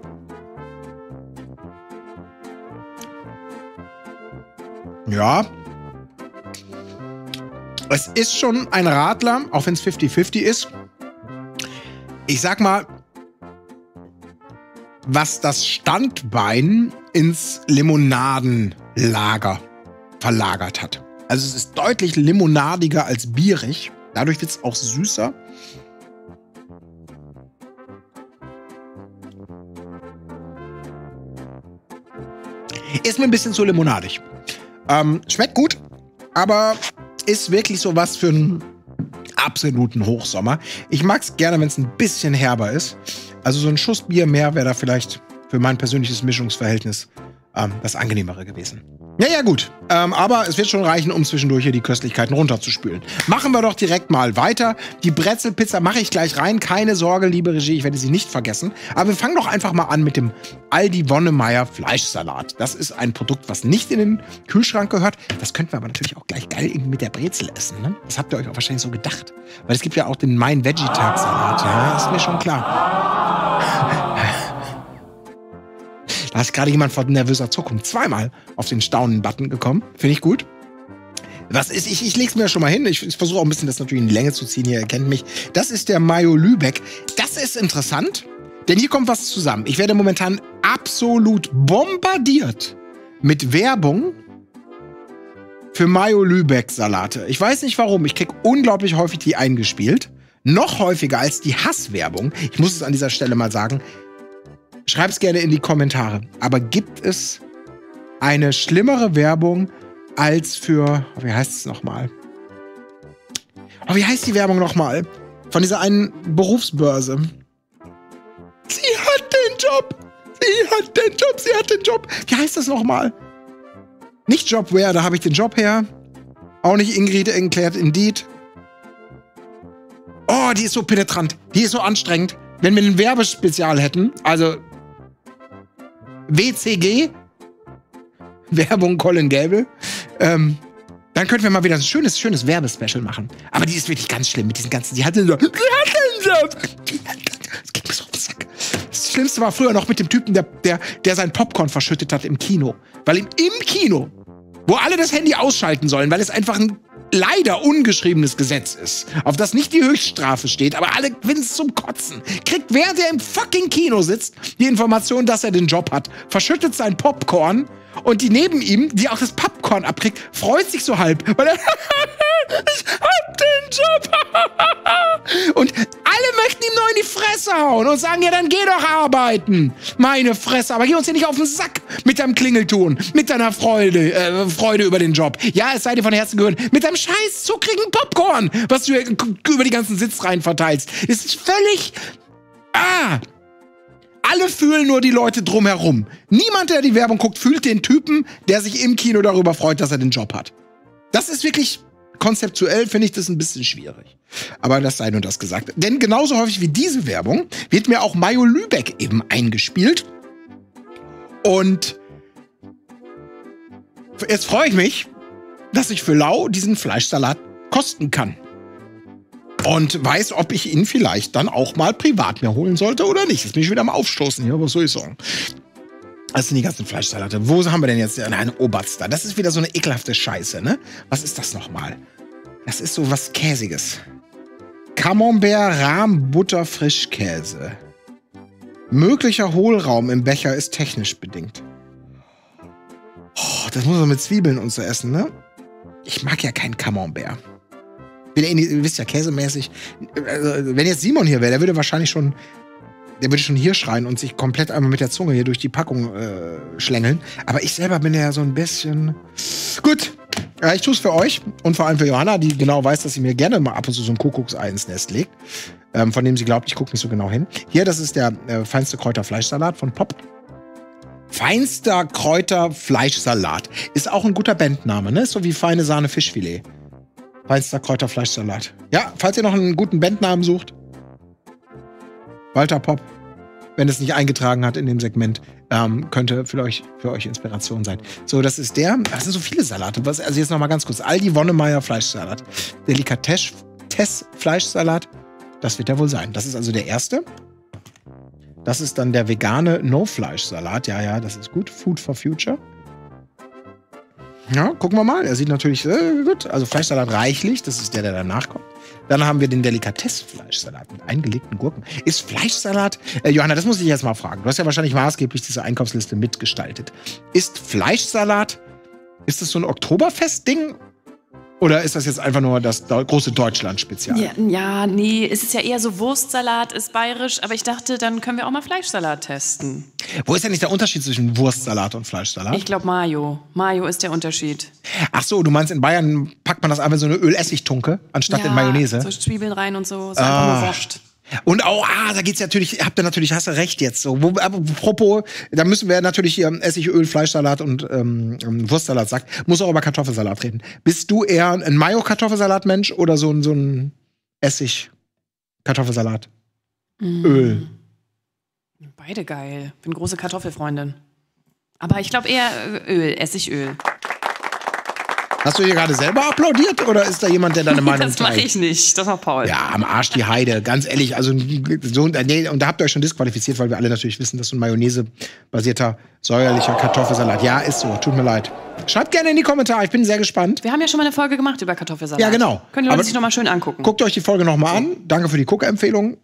Ja. Es ist schon ein Radler, auch wenn es 50-50 ist. Ich sag mal, was das Standbein ins Limonadenlager verlagert hat. Also es ist deutlich limonadiger als bierig. Dadurch wird es auch süßer. Ist mir ein bisschen zu limonadig. Schmeckt gut, aber ist wirklich so was für einen absoluten Hochsommer. Ich mag es gerne, wenn es ein bisschen herber ist. Also so ein Schuss Bier mehr wäre da vielleicht für mein persönliches Mischungsverhältnis das Angenehmere gewesen. Ja, gut. Aber es wird schon reichen, um zwischendurch hier die Köstlichkeiten runterzuspülen. Machen wir doch direkt mal weiter. Die Brezelpizza mache ich gleich rein. Keine Sorge, liebe Regie, ich werde sie nicht vergessen. Aber wir fangen doch einfach mal an mit dem Aldi Wonnemeyer Fleischsalat. Das ist ein Produkt, was nicht in den Kühlschrank gehört. Das könnten wir aber natürlich auch gleich geil irgendwie mit der Brezel essen. Ne? Das habt ihr euch auch wahrscheinlich so gedacht. Weil es gibt ja auch den Mein Veggie-Tag Salat. Ja, ist mir schon klar. Da ist gerade jemand vor nervöser Zuckung zweimal auf den Staunen-Button gekommen. Finde ich gut. Was ist, ich leg's mir schon mal hin. Ich versuche auch ein bisschen das natürlich in die Länge zu ziehen. Ihr kennt mich. Das ist der Mayo Lübeck. Das ist interessant, denn hier kommt was zusammen. Ich werde momentan absolut bombardiert mit Werbung für Mayo Lübeck Salate. Ich weiß nicht warum. Ich krieg unglaublich häufig die eingespielt. Noch häufiger als die Hasswerbung. Ich muss es an dieser Stelle mal sagen. Schreib's gerne in die Kommentare. Aber gibt es eine schlimmere Werbung als für... wie heißt es nochmal? Wie heißt die Werbung nochmal? Von dieser einen Berufsbörse. Sie hat den Job! Sie hat den Job! Sie hat den Job! Wie heißt das nochmal? Nicht Jobware, da habe ich den Job her. Auch nicht Ingrid erklärt Indeed. Oh, die ist so penetrant. Die ist so anstrengend. Wenn wir ein Werbespezial hätten, also WCG, Werbung Colin Gable, dann könnten wir mal wieder ein schönes Werbespecial machen. Aber die ist wirklich ganz schlimm mit diesen ganzen, das geht mir so auf den Sack. Das Schlimmste war früher noch mit dem Typen, der sein Popcorn verschüttet hat im Kino. Weil im Kino, wo alle das Handy ausschalten sollen, weil es einfach ein leider ungeschriebenes Gesetz ist, auf das nicht die Höchststrafe steht, aber alle finden es zum Kotzen, kriegt, während er im fucking Kino sitzt, die Information, dass er den Job hat, verschüttet sein Popcorn und die neben ihm, die auch das Popcorn abkriegt, freut sich so halb, weil er ich hab den Job. Und alle möchten ihm nur in die Fresse hauen und sagen, ja, dann geh doch arbeiten. Meine Fresse, aber geh uns hier nicht auf den Sack mit deinem Klingelton, mit deiner Freude über den Job. Ja, es sei dir von Herzen gehört, mit deinem scheiß zuckrigen Popcorn, was du über die ganzen Sitzreihen verteilst. Es ist völlig... Alle fühlen nur die Leute drumherum. Niemand, der die Werbung guckt, fühlt den Typen, der sich im Kino darüber freut, dass er den Job hat. Das ist wirklich... konzeptuell finde ich das ein bisschen schwierig. Aber das sei nur das gesagt. Denn genauso häufig wie diese Werbung wird mir auch Mayo Lübeck eben eingespielt. Und jetzt freue ich mich, dass ich für lau diesen Fleischsalat kosten kann. Und weiß, ob ich ihn vielleicht dann auch mal privat mir holen sollte oder nicht. Jetzt bin ich wieder am Aufstoßen hier, was soll ich sagen? Das sind die ganzen Fleischsalate. Wo haben wir denn jetzt? Nein, Oberster. Das ist wieder so eine ekelhafte Scheiße, ne? Was ist das nochmal? Das ist so was Käsiges. Camembert, Rahm, Butter, Frischkäse. Möglicher Hohlraum im Becher ist technisch bedingt. Oh, das muss man mit Zwiebeln und so essen, ne? Ich mag ja keinen Camembert. Ihr wisst ja, käsemäßig. Also, wenn jetzt Simon hier wäre, der würde wahrscheinlich schon... Der würde schon hier schreien und sich komplett einmal mit der Zunge hier durch die Packung schlängeln. Aber ich selber bin ja so ein bisschen... Gut, ich tue es für euch und vor allem für Johanna, die genau weiß, dass sie mir gerne mal ab und zu so ein Kuckucksei ins Nest legt. Von dem sie glaubt, ich gucke nicht so genau hin. Hier, das ist der feinste Kräuterfleischsalat von Pop. Feinster Kräuterfleischsalat. Ist auch ein guter Bandname, ne? Ist so wie feine Sahne Fischfilet. Feinster Kräuterfleischsalat. Ja, falls ihr noch einen guten Bandnamen sucht. Walter Pop, wenn es nicht eingetragen hat in dem Segment, könnte für euch Inspiration sein. So, das ist der. Das sind so viele Salate. Also jetzt noch mal ganz kurz. Aldi Wonnemeyer Fleischsalat. Delikatesse Fleischsalat. Das wird der wohl sein. Das ist also der erste. Das ist dann der vegane No-Fleisch-Salat. Ja, das ist gut. Food for Future. Ja, gucken wir mal. Er sieht natürlich gut. Also Fleischsalat reichlich. Das ist der danach kommt. Dann haben wir den Delikatesse-Fleischsalat mit eingelegten Gurken. Ist Fleischsalat... Johanna, das muss ich jetzt mal fragen. Du hast ja wahrscheinlich maßgeblich diese Einkaufsliste mitgestaltet. Ist Fleischsalat... Ist das so ein Oktoberfest-Ding? Oder ist das jetzt einfach nur das große Deutschland-Spezial? Ja, nee, es ist ja eher so Wurstsalat, ist bayerisch, aber ich dachte, dann können wir auch mal Fleischsalat testen. Wo ist denn nicht der Unterschied zwischen Wurstsalat und Fleischsalat? Ich glaube Mayo. Mayo ist der Unterschied. Ach so, du meinst, in Bayern packt man das einfach in so eine Öl-Essig-Tunke, anstatt in Mayonnaise? So Zwiebeln rein und so, ist einfach nur Wurst. Und auch, da geht's natürlich, hast du recht jetzt so. Aber apropos, da müssen wir natürlich hier Essig, Öl, Fleischsalat und Wurstsalat sagt, muss auch über Kartoffelsalat reden. Bist du eher ein Mayo-Kartoffelsalat-Mensch oder so ein Essig-Kartoffelsalat? Öl. Beide geil. Bin große Kartoffelfreundin. Aber ich glaube eher Öl, Essigöl. Hast du hier gerade selber applaudiert oder ist da jemand, der deine Meinung teilt? Das mache ich nicht, das war Paul. Ja, am Arsch die Heide, ganz ehrlich. Also so, nee, und da habt ihr euch schon disqualifiziert, weil wir alle natürlich wissen, dass so ein Mayonnaise-basierter, säuerlicher Kartoffelsalat. Ja, ist so, tut mir leid. Schreibt gerne in die Kommentare, ich bin sehr gespannt. Wir haben ja schon mal eine Folge gemacht über Kartoffelsalat. Ja, genau. Können die Leute sich noch mal schön angucken. Guckt euch die Folge noch mal an. Danke für die Guck-Empfehlung.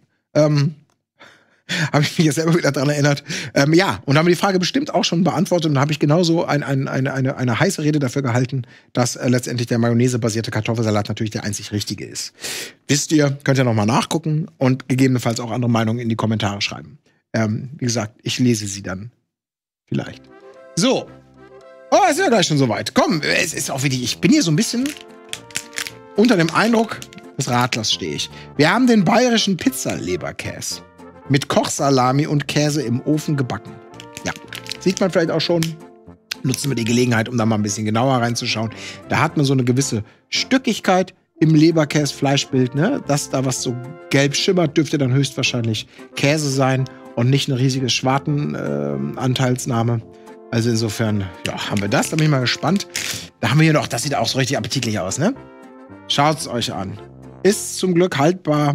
Habe ich mich jetzt selber wieder daran erinnert. Ja, und haben wir die Frage bestimmt auch schon beantwortet und habe ich genauso eine heiße Rede dafür gehalten, dass letztendlich der Mayonnaise-basierte Kartoffelsalat natürlich der einzig richtige ist. Wisst ihr, könnt ihr noch mal nachgucken und gegebenenfalls auch andere Meinungen in die Kommentare schreiben. Wie gesagt, ich lese sie dann vielleicht. So. Oh, ist ja gleich schon soweit. Komm, es ist auch wirklich, ich bin hier so ein bisschen unter dem Eindruck des Radlers stehe ich. Wir haben den bayerischen Pizzaleberkäse. Mit Kochsalami und Käse im Ofen gebacken. Ja, sieht man vielleicht auch schon. Nutzen wir die Gelegenheit, um da mal ein bisschen genauer reinzuschauen. Da hat man so eine gewisse Stückigkeit im Leberkäse-Fleischbild. Ne? Das da, was so gelb schimmert, dürfte dann höchstwahrscheinlich Käse sein und nicht eine riesige Schwartenanteilsnahme. Also insofern, ja, haben wir das. Da bin ich mal gespannt. Da haben wir hier noch, das sieht auch so richtig appetitlich aus, ne? Schaut's euch an. Ist zum Glück haltbar.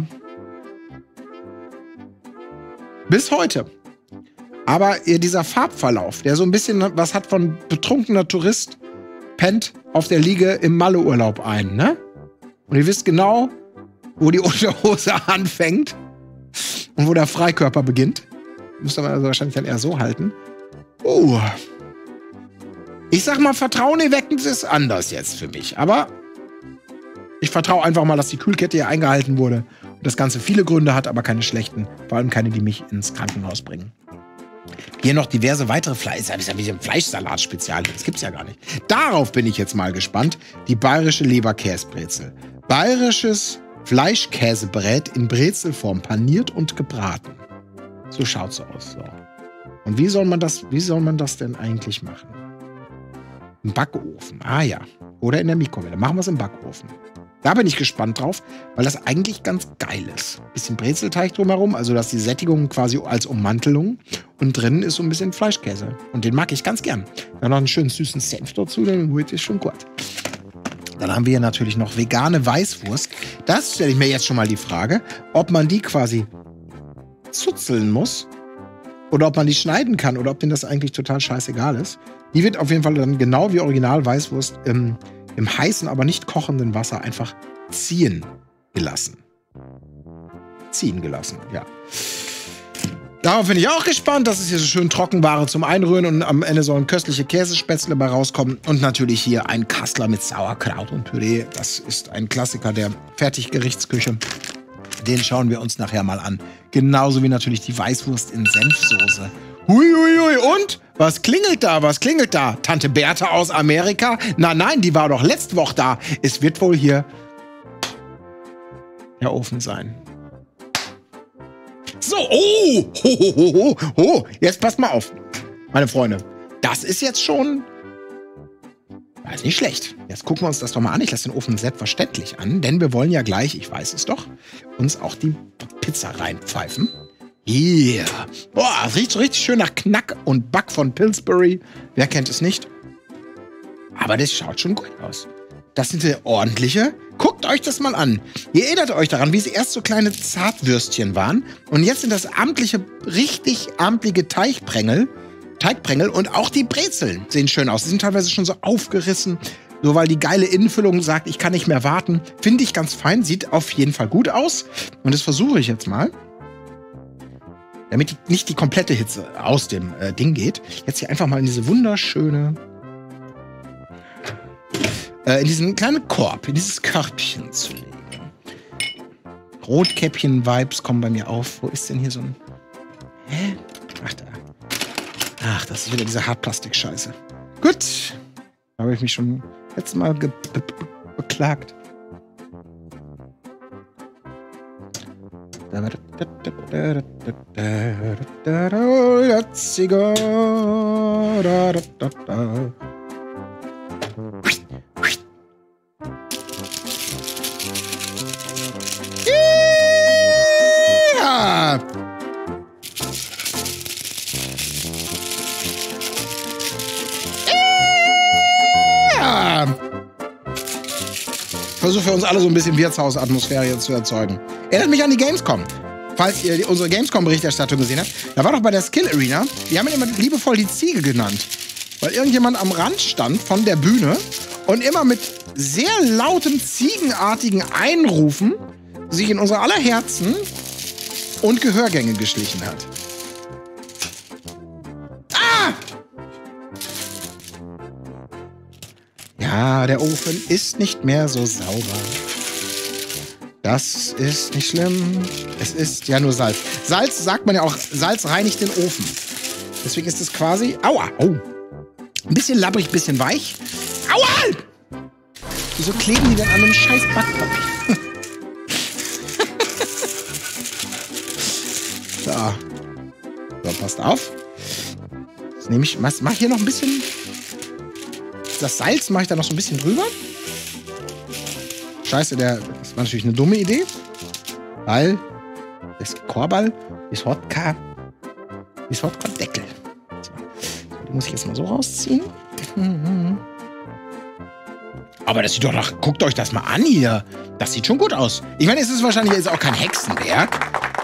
Bis heute. Aber dieser Farbverlauf, der so ein bisschen was hat von betrunkener Tourist, pennt auf der Liege im Malle-Urlaub ein, ne? Und ihr wisst genau, wo die Unterhose anfängt und wo der Freikörper beginnt. Müsste man also wahrscheinlich dann eher so halten. Ich sag mal, vertrauenerweckend ist anders jetzt für mich. Aber ich vertraue einfach mal, dass die Kühlkette hier eingehalten wurde. Und das Ganze viele Gründe hat, aber keine schlechten. Vor allem keine, die mich ins Krankenhaus bringen. Hier noch diverse weitere Fleischsalat-Spezial. Das gibt's ja gar nicht. Darauf bin ich jetzt mal gespannt. Die bayerische Leberkäsebrezel. Bayerisches Fleischkäsebrät in Brezelform, paniert und gebraten. So schaut's aus. So. Und wie soll man das denn eigentlich machen? Im Backofen. Ah ja. Oder in der Mikrowelle. Machen wir es im Backofen. Da bin ich gespannt drauf, weil das eigentlich ganz geil ist. Bisschen Brezelteig drumherum, also dass die Sättigung quasi als Ummantelung. Und drinnen ist so ein bisschen Fleischkäse. Und den mag ich ganz gern. Dann noch einen schönen süßen Senf dazu, dann wird es schon gut. Dann haben wir hier natürlich noch vegane Weißwurst. Das stelle ich mir jetzt schon mal die Frage, ob man die quasi zuzeln muss oder ob man die schneiden kann oder ob denen das eigentlich total scheißegal ist. Die wird auf jeden Fall dann genau wie Original Weißwurst im heißen, aber nicht kochenden Wasser einfach ziehen gelassen. Ziehen gelassen, ja. Darauf bin ich auch gespannt. Das ist hier so schön Trockenware zum Einrühren und am Ende sollen köstliche Käsespätzle dabei rauskommen. Und natürlich hier ein Kassler mit Sauerkraut und Püree. Das ist ein Klassiker der Fertiggerichtsküche. Den schauen wir uns nachher mal an. Genauso wie natürlich die Weißwurst in Senfsoße. Huiuiui, und? Was klingelt da? Was klingelt da? Tante Bertha aus Amerika? Nein, die war doch letzte Woche da. Es wird wohl hier der Ofen sein. So, jetzt passt mal auf, meine Freunde. Das ist jetzt schon, ist nicht schlecht. Jetzt gucken wir uns das doch mal an. Ich lasse den Ofen selbstverständlich an, denn wir wollen ja gleich, ich weiß es doch, uns auch die Pizza reinpfeifen. Yeah. Boah, das riecht so richtig schön nach Knack und Back von Pillsbury. Wer kennt es nicht? Aber das schaut schon gut aus. Das sind ordentliche. Guckt euch das mal an. Ihr erinnert euch daran, wie sie erst so kleine Zartwürstchen waren. Und jetzt sind das amtliche, richtig amtliche Teigprängel. Und auch die Brezeln sehen schön aus. Sie sind teilweise schon so aufgerissen. So, weil die geile Innenfüllung sagt, ich kann nicht mehr warten. Finde ich ganz fein. Sieht auf jeden Fall gut aus. Und das versuche ich jetzt mal. Damit nicht die komplette Hitze aus dem Ding geht. Jetzt hier einfach mal in diese wunderschöne in diesen kleinen Korb, in dieses Körbchen zu legen. Rotkäppchen-Vibes kommen bei mir auf. Wo ist denn hier so ein... Hä? Ach, da. Ach, das ist wieder diese Hartplastik-Scheiße. Gut. Da habe ich mich schon letztes Mal beklagt. Ja! Versuche für uns alle so ein bisschen Wirtshausatmosphäre hier zu erzeugen. Erinnert mich an die Gamescom. Falls ihr unsere Gamescom-Berichterstattung gesehen habt, da war doch bei der Skill Arena, die haben ihn immer liebevoll die Ziege genannt. Weil irgendjemand am Rand stand von der Bühne und immer mit sehr lautem, ziegenartigen Einrufen sich in unsere aller Herzen und Gehörgänge geschlichen hat. Ah! Ja, der Ofen ist nicht mehr so sauber. Das ist nicht schlimm. Es ist ja nur Salz. Salz, sagt man ja auch, Salz reinigt den Ofen. Deswegen ist es quasi... Aua! Oh. Ein bisschen labbrig, ein bisschen weich. Aua! Wieso kleben die denn an einem scheiß Backpapier? So, passt auf. Jetzt nehme ich... Mach hier noch ein bisschen... Das Salz mache ich da noch so ein bisschen drüber. Scheiße, das war natürlich eine dumme Idee. Weil das Korball ist Hotka Deckel. So, die muss ich jetzt mal so rausziehen. Aber das sieht doch nach... Guckt euch das mal an hier. Das sieht schon gut aus. Ich meine, es ist wahrscheinlich jetzt auch kein Hexenwerk.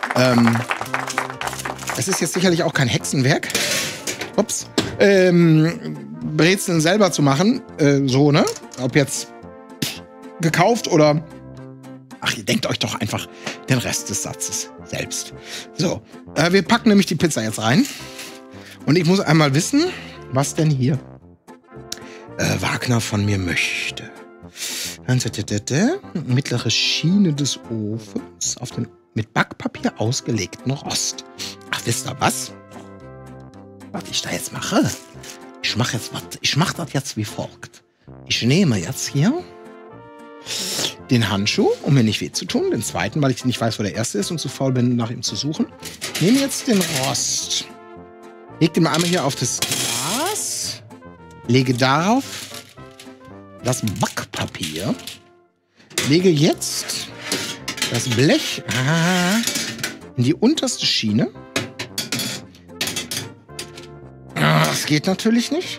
Es ist jetzt sicherlich auch kein Hexenwerk. Ups. Brezeln selber zu machen. So, ne? Ob jetzt gekauft oder... Ach, ihr denkt euch doch einfach den Rest des Satzes selbst. So, wir packen nämlich die Pizza jetzt rein. Und ich muss einmal wissen, was denn hier Wagner von mir möchte. Mittlere Schiene des Ofens auf den mit Backpapier ausgelegten Rost. Ach, wisst ihr was? Was ich da jetzt mache? Ich mache das jetzt wie folgt. Ich nehme jetzt hier den Handschuh, um mir nicht weh zu tun. Den zweiten, weil ich nicht weiß, wo der erste ist und zu faul bin, nach ihm zu suchen. Ich nehme jetzt den Rost. Leg den mal einmal hier auf das Glas. Lege darauf das Backpapier. Lege jetzt das Blech in die unterste Schiene. Das geht natürlich nicht.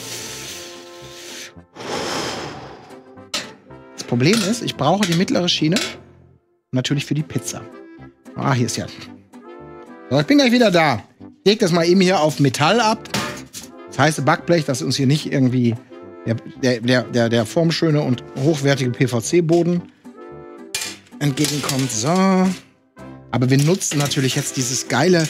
Das Problem ist, ich brauche die mittlere Schiene natürlich für die Pizza. Ah, hier ist ja. So, ich bin gleich wieder da. Ich leg das mal eben hier auf Metall ab. Das heiße Backblech, dass uns hier nicht irgendwie der formschöne und hochwertige PVC-Boden entgegenkommt. So. Aber wir nutzen natürlich jetzt dieses geile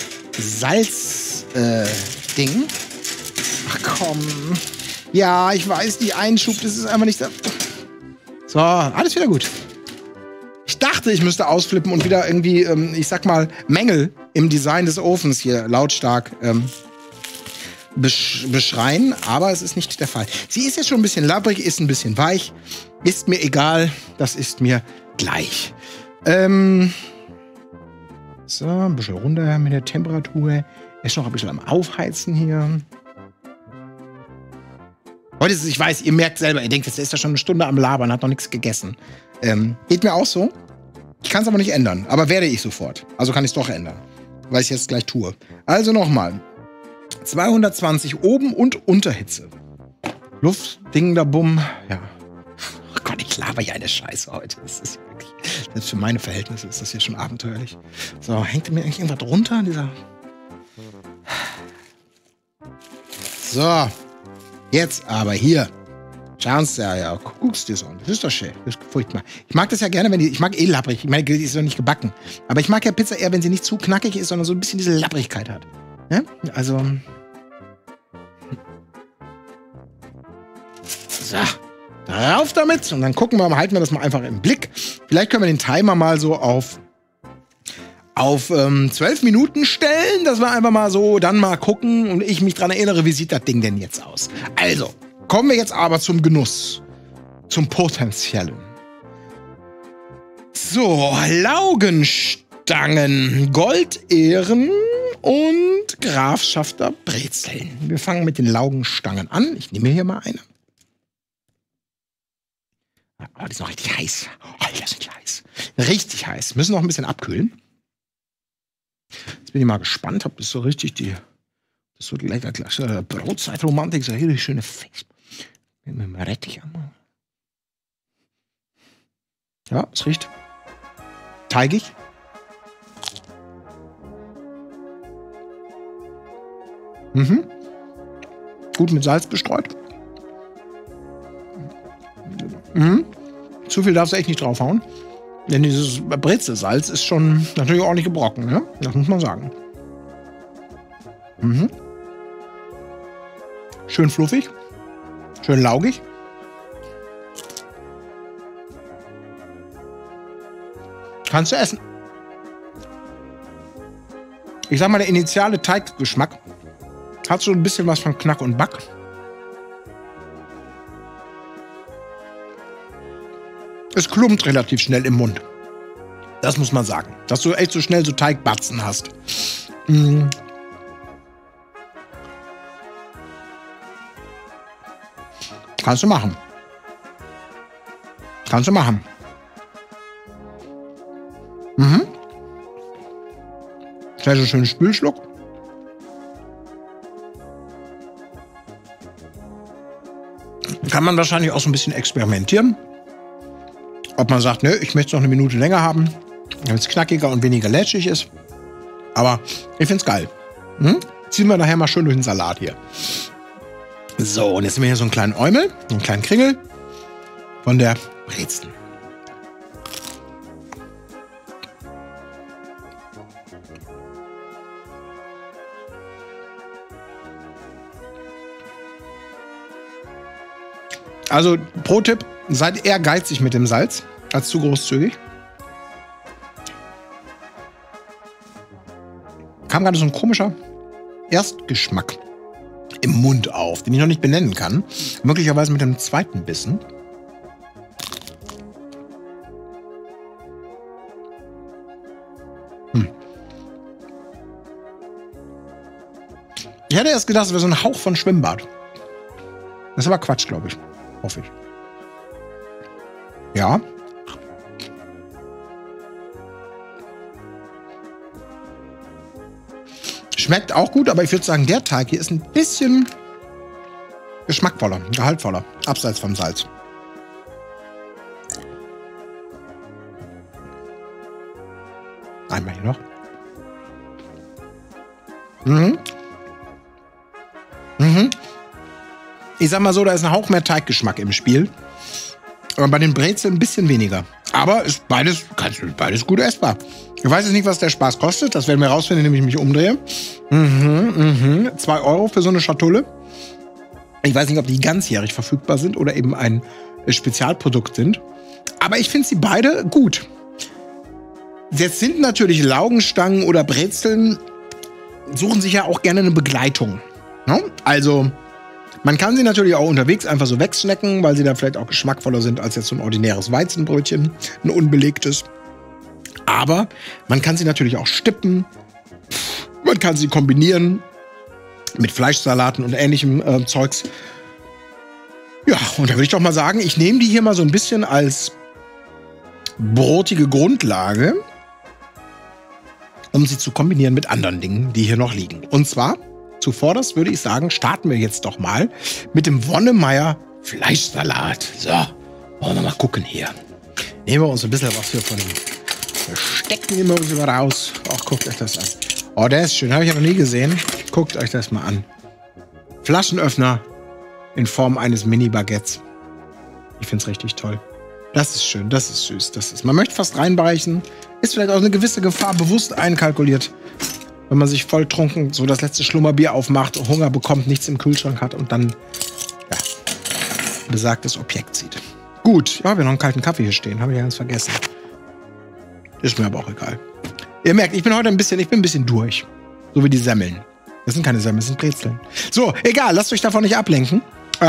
Salz-Ding. Ach komm. Ja, ich weiß, die Einschub, das ist einfach nicht... So, alles wieder gut. Ich dachte, ich müsste ausflippen und wieder irgendwie, ich sag mal, Mängel im Design des Ofens hier lautstark beschreien, aber es ist nicht der Fall. Sie ist jetzt schon ein bisschen labbrig, ist ein bisschen weich. Ist mir egal, das ist mir gleich. So, ein bisschen runter mit der Temperatur. Ist noch ein bisschen am Aufheizen hier. Heute ist es, ich weiß, ihr merkt selber, ihr denkt, jetzt ist ja schon eine Stunde am Labern, hat noch nichts gegessen. Geht mir auch so. Ich kann es aber nicht ändern, aber werde ich sofort. Also kann ich es doch ändern, weil ich es jetzt gleich tue. Also nochmal. 220 Oben- und Unterhitze. Luft, Ding da bumm. Ja. Oh Gott, ich laber ja eine Scheiße heute. Das ist wirklich, selbst für meine Verhältnisse ist das hier schon abenteuerlich. So, hängt mir eigentlich irgendwas drunter? So. Jetzt aber hier. Chance, ja, guckst dir so an. Das ist doch schön. Das ist furchtbar. Ich mag das ja gerne, wenn ich mag eh labbrig. Ich meine, die ist doch nicht gebacken. Aber ich mag ja Pizza eher, wenn sie nicht zu knackig ist, sondern so ein bisschen diese Labbrigkeit hat. Ja? Also. So. Rauf damit. Und dann gucken wir mal, halten wir das mal einfach im Blick. Vielleicht können wir den Timer mal so auf 12 Minuten stellen, dass wir einfach mal so dann mal gucken und ich mich dran erinnere, wie sieht das Ding denn jetzt aus. Also, kommen wir jetzt aber zum Genuss. Zum Potenziellen. So, Laugenstangen, Goldehren und Grafschafter Brezeln. Wir fangen mit den Laugenstangen an. Ich nehme hier mal eine. Oh, die ist noch richtig heiß. Oh, die sind heiß. Richtig heiß. Müssen noch ein bisschen abkühlen. Jetzt bin ich mal gespannt, ob das so richtig das so gleich Brotzeitromantik, so eine schöne Face. Mit dem Rettich an. Ja, es riecht teigig. Gut mit Salz bestreut. Zu viel darfst du echt nicht draufhauen. Denn dieses Brezelsalz ist schon natürlich ordentlich gebrochen, ne? Das muss man sagen. Schön fluffig. Schön laugig. Kannst du essen. Ich sag mal, der initiale Teiggeschmack hat so ein bisschen was von Knack und Back. Es klumpt relativ schnell im Mund. Das muss man sagen. Dass du echt so schnell so Teigbatzen hast. Kannst du machen. Kannst du machen. Vielleicht so einen schönen Spülschluck. Kann man wahrscheinlich auch so ein bisschen experimentieren. Ob man sagt, nö, ich möchte es noch eine Minute länger haben, damit es knackiger und weniger lätschig ist. Aber ich finde es geil. Ziehen wir nachher mal schön durch den Salat hier. So, und jetzt haben wir hier so einen kleinen Eumel, einen kleinen Kringel von der Brezel. Also, Pro-Tipp, seid eher geizig mit dem Salz als zu großzügig. Kam gerade so ein komischer Erstgeschmack im Mund auf, den ich noch nicht benennen kann. Möglicherweise mit dem zweiten Bissen. Ich hätte erst gedacht, es wäre so ein Hauch von Schwimmbad. Das ist aber Quatsch, glaube ich. Hoffe ich. Ja. Schmeckt auch gut, aber ich würde sagen, der Teig hier ist ein bisschen geschmackvoller, gehaltvoller, abseits vom Salz. Einmal hier noch. Ich sag mal so, da ist ein Hauch mehr Teiggeschmack im Spiel. Aber bei den Brezeln ein bisschen weniger. Aber ist beides gut essbar. Ich weiß jetzt nicht, was der Spaß kostet. Das werden wir rausfinden, indem ich mich umdrehe. 2 Euro für so eine Schatulle. Ich weiß nicht, ob die ganzjährig verfügbar sind oder eben ein Spezialprodukt sind. Aber ich finde sie beide gut. Jetzt sind natürlich Laugenstangen oder Brezeln, suchen sich ja auch gerne eine Begleitung. Ne? Also, man kann sie natürlich auch unterwegs einfach so wegsnacken, weil sie dann vielleicht auch geschmackvoller sind als jetzt so ein ordinäres Weizenbrötchen, ein unbelegtes. Aber man kann sie natürlich auch stippen. Man kann sie kombinieren mit Fleischsalaten und ähnlichem Zeugs. Ja, und da würde ich doch mal sagen, ich nehme die hier mal so ein bisschen als brotige Grundlage, um sie zu kombinieren mit anderen Dingen, die hier noch liegen. Und zwar, zuvorderst würde ich sagen, starten wir jetzt doch mal mit dem Wonnemeyer Fleischsalat. So, wollen wir mal gucken hier. Nehmen wir uns ein bisschen was hier von dem Besteck, nehmen wir uns mal raus. Ach, guckt euch das an. Oh, der ist schön, habe ich ja noch nie gesehen. Guckt euch das mal an. Flaschenöffner in Form eines Mini-Baguettes. Ich finde es richtig toll. Das ist schön, das ist süß. Man möchte fast reinbeißen. Ist vielleicht auch eine gewisse Gefahr bewusst einkalkuliert. Wenn man sich volltrunken so das letzte Schlummerbier aufmacht, Hunger bekommt, nichts im Kühlschrank hat und dann, ja, besagtes Objekt sieht. Gut, ja, wir haben noch einen kalten Kaffee hier stehen, habe ich ja ganz vergessen. Ist mir aber auch egal. Ihr merkt, ich bin heute ein bisschen durch. So wie die Semmeln. Das sind keine Semmeln, das sind Brezeln. So, egal, lasst euch davon nicht ablenken.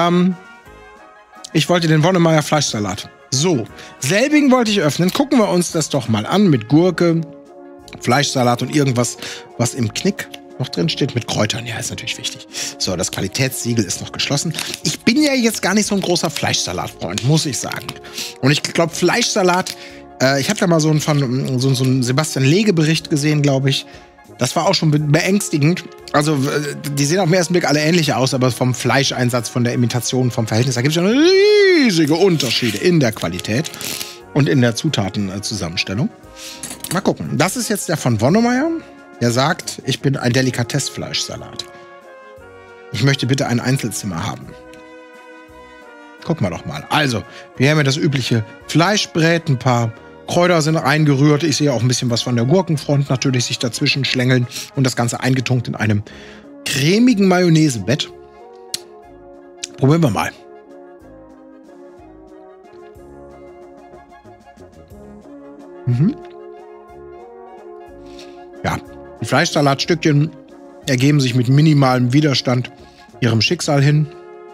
Ich wollte den Wonnemeyer Fleischsalat. So, selbigen wollte ich öffnen. Gucken wir uns das doch mal an mit Gurke, Fleischsalat und irgendwas, was im Knick noch drin steht, mit Kräutern. Ja, ist natürlich wichtig. So, das Qualitätssiegel ist noch geschlossen. Ich bin ja jetzt gar nicht so ein großer Fleischsalatfreund, muss ich sagen. Und ich glaube, Fleischsalat, ich habe da mal so einen Sebastian Lege-Bericht gesehen, glaube ich. Das war auch schon beängstigend. Also, die sehen auf den ersten Blick alle ähnlich aus, aber vom Fleischeinsatz, von der Imitation, vom Verhältnis, da gibt es schon riesige Unterschiede in der Qualität und in der Zutatenzusammenstellung. Mal gucken. Das ist jetzt der von Wonnemeyer. Der sagt, ich bin ein Delikatessfleischsalat. Ich möchte bitte ein Einzelzimmer haben. Gucken wir doch mal. Also, wir haben ja das übliche Fleischbrät, ein paar Kräuter sind eingerührt. Ich sehe auch ein bisschen was von der Gurkenfront natürlich sich dazwischen schlängeln und das Ganze eingetunkt in einem cremigen Mayonnaisebett. Probieren wir mal. Ja, die Fleischsalatstückchen ergeben sich mit minimalem Widerstand ihrem Schicksal hin.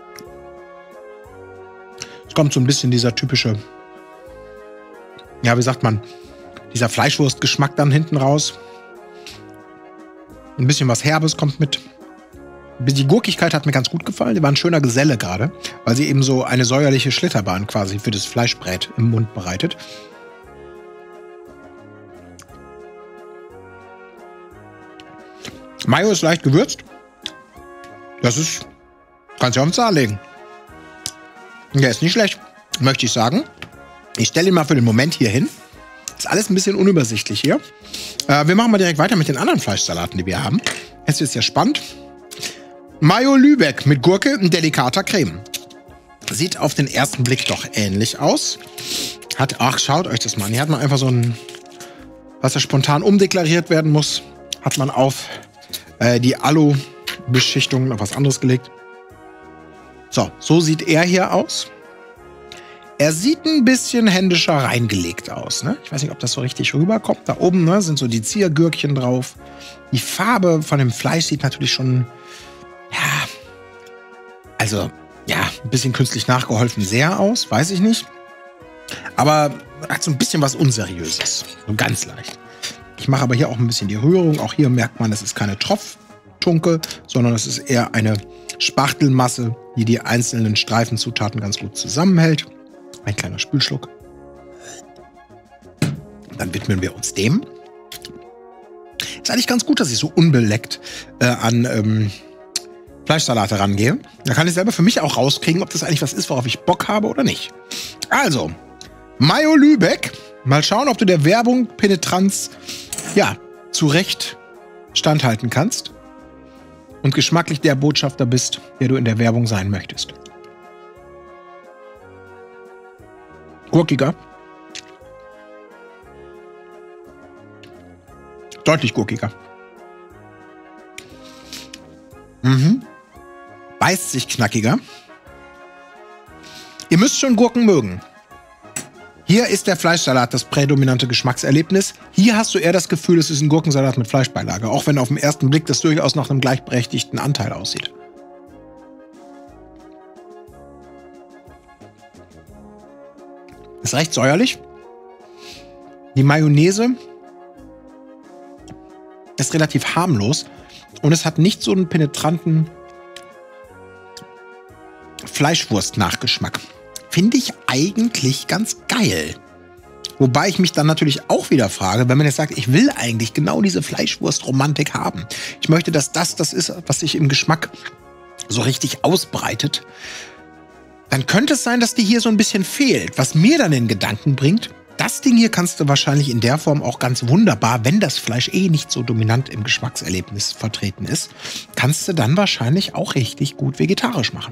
Es kommt so ein bisschen dieser typische, ja, wie sagt man, dieser Fleischwurstgeschmack dann hinten raus. Ein bisschen was Herbes kommt mit. Die Gurkigkeit hat mir ganz gut gefallen. Die war ein schöner Geselle gerade, weil sie eben so eine säuerliche Schlitterbahn quasi für das Fleischbrät im Mund bereitet. Mayo ist leicht gewürzt. Das ist, kannst du auf den Zahn legen. Der ist nicht schlecht, möchte ich sagen. Ich stelle ihn mal für den Moment hier hin. Ist alles ein bisschen unübersichtlich hier. Wir machen mal direkt weiter mit den anderen Fleischsalaten, die wir haben. Jetzt wird es ja spannend. Mayo Lübeck mit Gurke, ein delikater Creme. Sieht auf den ersten Blick doch ähnlich aus. Ach, schaut euch das mal an. Hier hat man einfach so ein, was ja spontan umdeklariert werden muss, hat man auf die Alu-Beschichtung noch was anderes gelegt. So sieht er hier aus. Er sieht ein bisschen händischer reingelegt aus. Ne? Ich weiß nicht, ob das so richtig rüberkommt. Da oben, ne, sind so die Ziergürkchen drauf. Die Farbe von dem Fleisch sieht natürlich schon, ja, also, ja, ein bisschen künstlich nachgeholfen sehr aus. Weiß ich nicht. Aber hat so ein bisschen was Unseriöses. So ganz leicht. Ich mache aber hier auch ein bisschen die Rührung. Auch hier merkt man, das ist keine Tropftunke, sondern es ist eher eine Spachtelmasse, die die einzelnen Streifenzutaten ganz gut zusammenhält. Ein kleiner Spülschluck. Dann widmen wir uns dem. Ist eigentlich ganz gut, dass ich so unbeleckt an Fleischsalate rangehe. Da kann ich selber für mich auch rauskriegen, ob das eigentlich was ist, worauf ich Bock habe oder nicht. Also, Mayo Lübeck. Mal schauen, ob du der Werbung Penetranz, ja, zurecht standhalten kannst. Und geschmacklich der Botschafter bist, der du in der Werbung sein möchtest. Gurkiger. Deutlich gurkiger. Beißt sich knackiger. Ihr müsst schon Gurken mögen. Hier ist der Fleischsalat das prädominante Geschmackserlebnis. Hier hast du eher das Gefühl, es ist ein Gurkensalat mit Fleischbeilage. Auch wenn auf den ersten Blick das durchaus nach einem gleichberechtigten Anteil aussieht. Ist recht säuerlich. Die Mayonnaise ist relativ harmlos. Und es hat nicht so einen penetranten Fleischwurst-Nachgeschmack. Finde ich eigentlich ganz geil. Wobei ich mich dann natürlich auch wieder frage, wenn man jetzt sagt, ich will eigentlich genau diese Fleischwurst-Romantik haben. Ich möchte, dass das ist, was sich im Geschmack so richtig ausbreitet. Dann könnte es sein, dass die hier so ein bisschen fehlt. Was mir dann in Gedanken bringt, das Ding hier kannst du wahrscheinlich in der Form auch ganz wunderbar, wenn das Fleisch nicht so dominant im Geschmackserlebnis vertreten ist, kannst du dann wahrscheinlich auch richtig gut vegetarisch machen.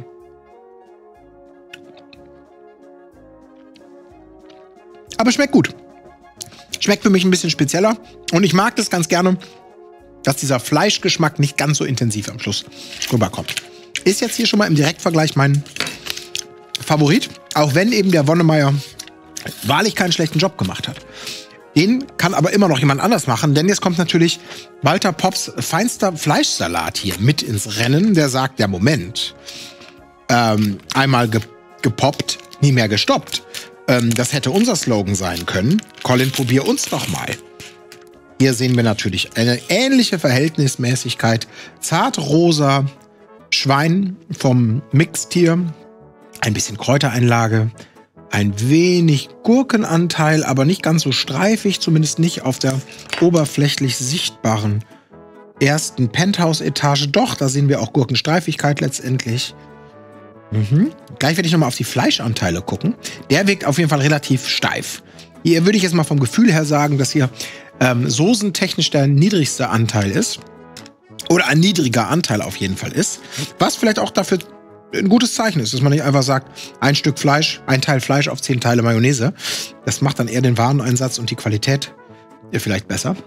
Aber schmeckt gut. Schmeckt für mich ein bisschen spezieller. Und ich mag das ganz gerne, dass dieser Fleischgeschmack nicht ganz so intensiv am Schluss rüberkommt. Ist jetzt hier schon mal im Direktvergleich mein Favorit, auch wenn eben der Wonnemeyer wahrlich keinen schlechten Job gemacht hat. Den kann aber immer noch jemand anders machen, denn jetzt kommt natürlich Walter Popps feinster Fleischsalat hier mit ins Rennen. Der sagt, ja Moment, einmal gepoppt, nie mehr gestoppt. Das hätte unser Slogan sein können. Colin, probier uns doch mal. Hier sehen wir natürlich eine ähnliche Verhältnismäßigkeit. Zartrosa Schwein vom Mixtier, ein bisschen Kräutereinlage, ein wenig Gurkenanteil, aber nicht ganz so streifig, zumindest nicht auf der oberflächlich sichtbaren ersten Penthouse-Etage. Doch, da sehen wir auch Gurkenstreifigkeit letztendlich. Gleich werde ich nochmal auf die Fleischanteile gucken. Der wirkt auf jeden Fall relativ steif. Hier würde ich jetzt mal vom Gefühl her sagen, dass hier soßentechnisch der niedrigste Anteil ist. Oder ein niedriger Anteil auf jeden Fall ist. Was vielleicht auch dafür ein gutes Zeichen ist, dass man nicht einfach sagt, ein Stück Fleisch, ein Teil Fleisch auf 10 Teile Mayonnaise. Das macht dann eher den Wareneinsatz und die Qualität vielleicht besser.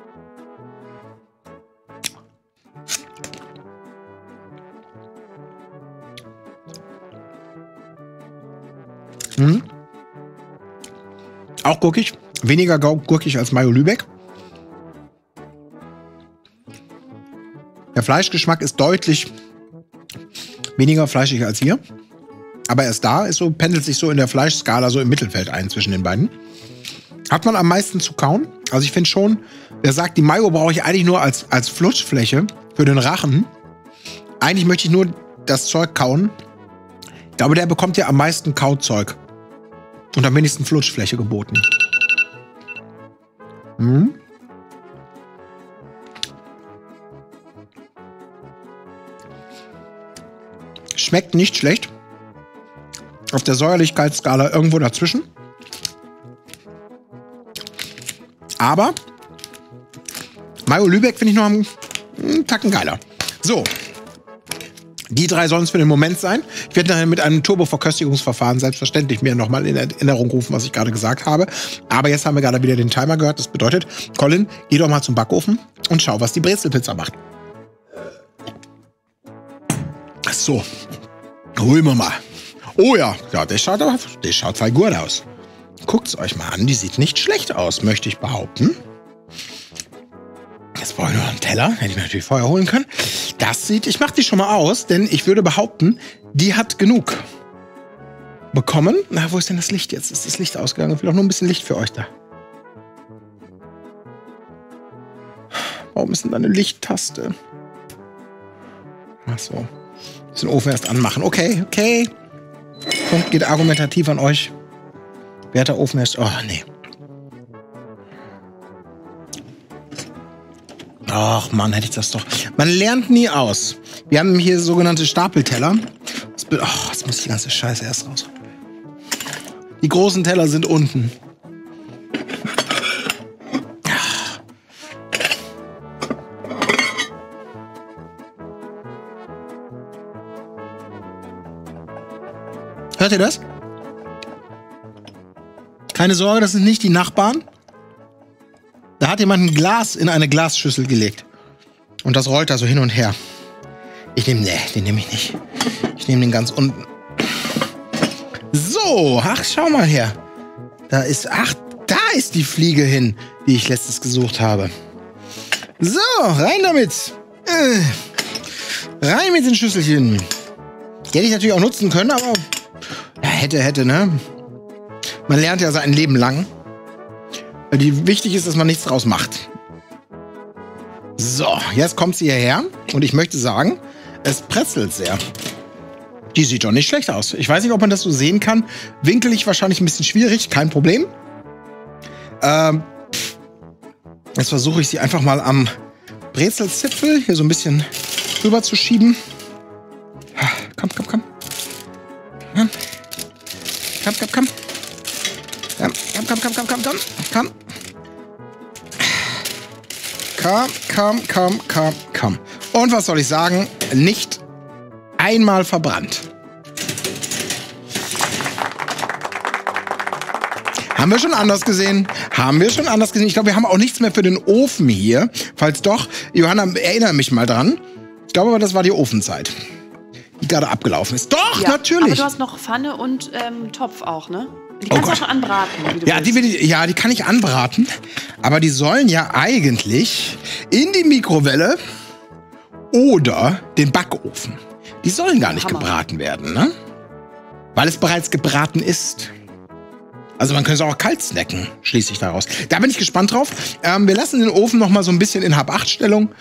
Auch gurkig. Weniger gurkig als Mayo Lübeck. Der Fleischgeschmack ist deutlich weniger fleischig als hier. Aber er ist da, pendelt sich so in der Fleischskala so im Mittelfeld ein zwischen den beiden. Hat man am meisten zu kauen. Also ich finde schon, wer sagt, die Mayo brauche ich eigentlich nur als Flutschfläche für den Rachen. Eigentlich möchte ich nur das Zeug kauen. Ich glaube, der bekommt ja am meisten Kauzeug. Und am wenigsten Flutschfläche geboten. Schmeckt nicht schlecht. Auf der Säuerlichkeitsskala irgendwo dazwischen. Aber Mayo Lübeck finde ich noch einen Tacken geiler. So. Die 3 sollen es für den Moment sein. Ich werde nachher mit einem Turbo-Verköstigungsverfahren selbstverständlich mir nochmal in Erinnerung rufen, was ich gerade gesagt habe. Aber jetzt haben wir gerade wieder den Timer gehört. Das bedeutet, Colin, geh doch mal zum Backofen und schau, was die Brezelpizza macht. Ach so. Holen wir mal. Oh ja, der schaut voll gut aus. Guckt's euch mal an, die sieht nicht schlecht aus, möchte ich behaupten. Jetzt brauche ich noch einen Teller, hätte ich mir natürlich vorher holen können. Ich mache die schon mal aus, denn ich würde behaupten, die hat genug bekommen. Na, wo ist denn das Licht jetzt? Ist das Licht ausgegangen? Ich will auch nur ein bisschen Licht für euch da. Warum ist denn da eine Lichttaste? Ach so. Den Ofen erst anmachen. Okay. Punkt geht argumentativ an euch. Wer hat der Ofen erst? Oh, nee. Ach Mann, hätte ich das doch. Man lernt nie aus. Wir haben hier sogenannte Stapelteller. Jetzt muss die ganze Scheiße erst raus. Die großen Teller sind unten. Hört ihr das? Keine Sorge, das sind nicht die Nachbarn. Da hat jemand ein Glas in eine Glasschüssel gelegt. Und das rollt da so hin und her. Den nehme ich nicht. Ich nehme den ganz unten. So, ach, schau mal her. Da ist die Fliege hin, die ich letztes gesucht habe. So, rein damit. Rein mit den Schüsselchen. Die hätte ich natürlich auch nutzen können, aber ja, hätte, ne? Man lernt ja sein Leben lang. Wichtig ist, dass man nichts draus macht. So, jetzt kommt sie hierher. Und ich möchte sagen, es pretzelt sehr. Die sieht doch nicht schlecht aus. Ich weiß nicht, ob man das so sehen kann. Winkelig wahrscheinlich ein bisschen schwierig, kein Problem. Jetzt versuche ich sie einfach mal am Brezelzipfel hier so ein bisschen rüber zu schieben. Komm. Komm. Komm. Und was soll ich sagen? Nicht einmal verbrannt. Haben wir schon anders gesehen? Ich glaube, wir haben auch nichts mehr für den Ofen hier. Falls doch, Johanna, erinnere mich mal dran. Ich glaube aber, das war die Ofenzeit. Die gerade abgelaufen ist. Doch, Ja, natürlich. aber du hast noch Pfanne und Topf auch, ne? Die kannst du auch anbraten, wie du Ja, willst. die kann ich anbraten. Aber die sollen ja eigentlich in die Mikrowelle oder den Backofen. Die sollen gar nicht Hammer. gebraten werden, ne? Weil es bereits gebraten ist. Also man könnte es auch kalt snacken, schließe ich daraus. Da bin ich gespannt drauf. Wir lassen den Ofen noch mal so ein bisschen in Hab-8-Stellung.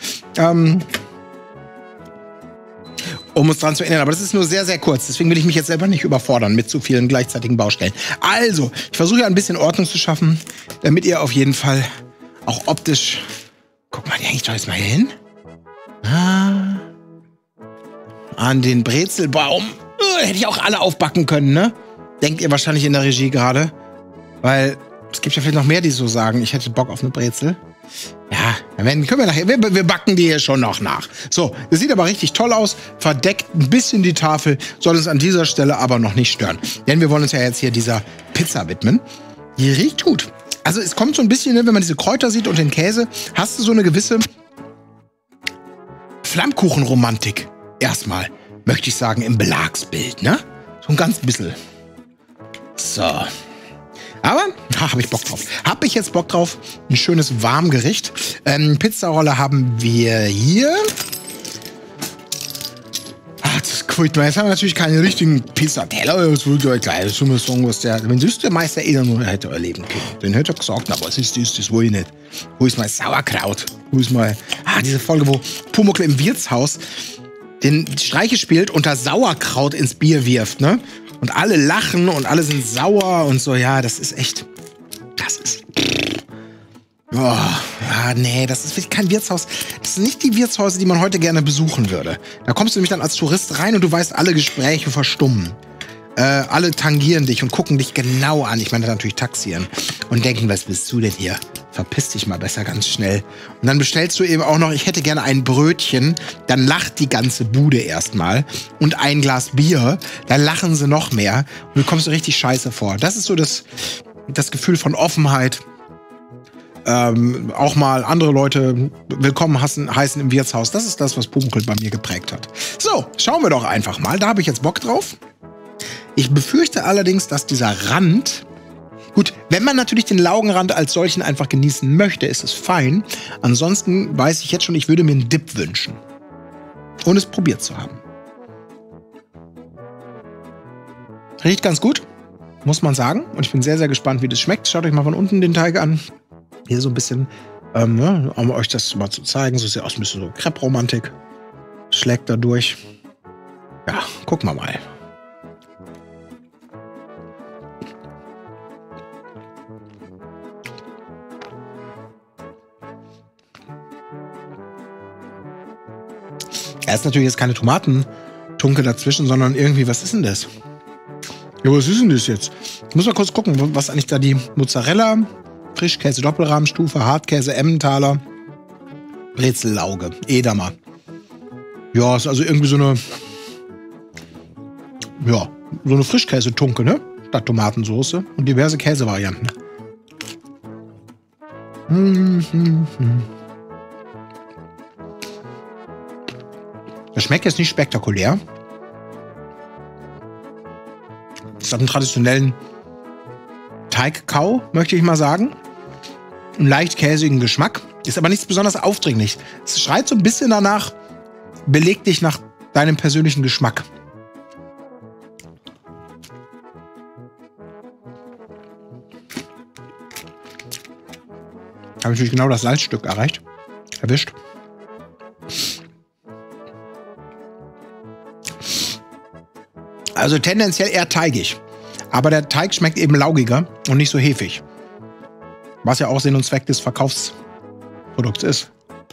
Um uns dran zu erinnern. Aber das ist nur sehr, sehr kurz. Deswegen will ich mich jetzt selber nicht überfordern mit zu vielen gleichzeitigen Baustellen. Also, ich versuche ja ein bisschen Ordnung zu schaffen, damit ihr auf jeden Fall auch optisch... Guck mal, die hänge ich doch jetzt mal hier hin. An den Brezelbaum. Hätte ich auch alle aufbacken können, ne? Denkt ihr wahrscheinlich in der Regie gerade. Weil es gibt ja vielleicht noch mehr, die so sagen, ich hätte Bock auf eine Brezel. Ja, dann können wir nachher. Wir backen die hier schon noch nach. So, das sieht aber richtig toll aus. Verdeckt ein bisschen die Tafel, soll uns an dieser Stelle aber noch nicht stören. Denn wir wollen uns ja jetzt hier dieser Pizza widmen. Die riecht gut. Also es kommt so ein bisschen, wenn man diese Kräuter sieht und den Käse, hast du so eine gewisse Flammkuchenromantik. Erstmal, möchte ich sagen, im Belagsbild, ne? So ein ganz bisschen. So. Aber, habe ich Bock drauf. Habe ich jetzt Bock drauf? Ein schönes Warmgericht. Pizzarolle haben wir hier. Ach, das ist cool. Jetzt haben wir natürlich keine richtigen Pizzateller. Das würde ja gleich schon sagen, was der Meister eh nur hätte erleben können. Den hätte er gesagt, aber was ist das? Das will ich nicht. Wo ist mein Sauerkraut? Wo ist mein... diese Folge, wo Pumuckl im Wirtshaus den Streiche spielt und da Sauerkraut ins Bier wirft, ne? Und alle lachen und alle sind sauer und so. Ja, das ist echt... Das ist... Oh, ja, nee, das ist wirklich kein Wirtshaus. Das sind nicht die Wirtshäuser, die man heute gerne besuchen würde. Da kommst du nämlich dann als Tourist rein und du weißt, alle Gespräche verstummen. Alle tangieren dich und gucken dich genau an. Ich meine natürlich taxieren. Und denken, was bist du denn hier? Verpiss dich mal besser ganz schnell. Und dann bestellst du eben auch noch, ich hätte gerne ein Brötchen. Dann lacht die ganze Bude erstmal. Und ein Glas Bier. Dann lachen sie noch mehr. Und du kommst dir richtig scheiße vor. Das ist so das Gefühl von Offenheit. Auch mal andere Leute willkommen heißen im Wirtshaus. Das ist das, was Pumuckl bei mir geprägt hat. So, schauen wir doch einfach mal. Da habe ich jetzt Bock drauf. Ich befürchte allerdings, dass dieser Rand... Gut, wenn man natürlich den Laugenrand als solchen einfach genießen möchte, ist es fein. Ansonsten weiß ich jetzt schon, ich würde mir einen Dip wünschen. Ohne es probiert zu haben. Riecht ganz gut, muss man sagen. Und ich bin sehr, sehr gespannt, wie das schmeckt. Schaut euch mal von unten den Teig an. Hier so ein bisschen, um euch das mal zu zeigen. So sieht aus, ein bisschen so Crepe-Romantik. Schlägt da durch. Ja, gucken wir mal. Er ist natürlich jetzt keine Tomatentunke dazwischen, sondern irgendwie, was ist denn das? Ja, was ist denn das jetzt? Ich muss mal kurz gucken, was eigentlich da die Mozzarella, Frischkäse, Doppelrahmenstufe, Hartkäse, Emmentaler, Brezellauge, Edamer. Ja, ist also irgendwie so eine Frischkäsetunke, ne? Statt Tomatensoße und diverse Käsevarianten. Das schmeckt jetzt nicht spektakulär. Es hat einen traditionellen Teigkau, möchte ich mal sagen. Einen leicht käsigen Geschmack. Ist aber nichts besonders aufdringlich. Es schreit so ein bisschen danach, beleg dich nach deinem persönlichen Geschmack. Habe ich natürlich genau das Salzstück erwischt. Also tendenziell eher teigig. Aber der Teig schmeckt eben laugiger und nicht so hefig. Was ja auch Sinn und Zweck des Verkaufsprodukts ist.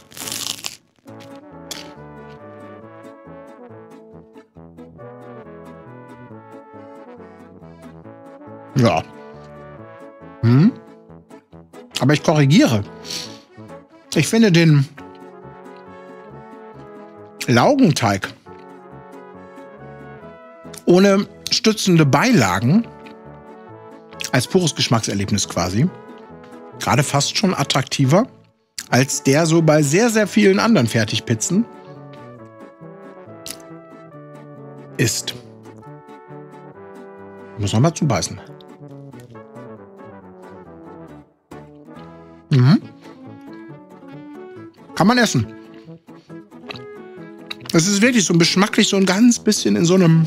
Ja. Aber ich korrigiere. Ich finde den Laugenteig ohne stützende Beilagen als pures Geschmackserlebnis quasi gerade fast schon attraktiver als der so bei sehr, sehr vielen anderen Fertigpizzen. ist. Ich muss noch mal zubeißen. Mhm. Kann man essen. Es ist wirklich so geschmacklich so ein ganz bisschen in so einem...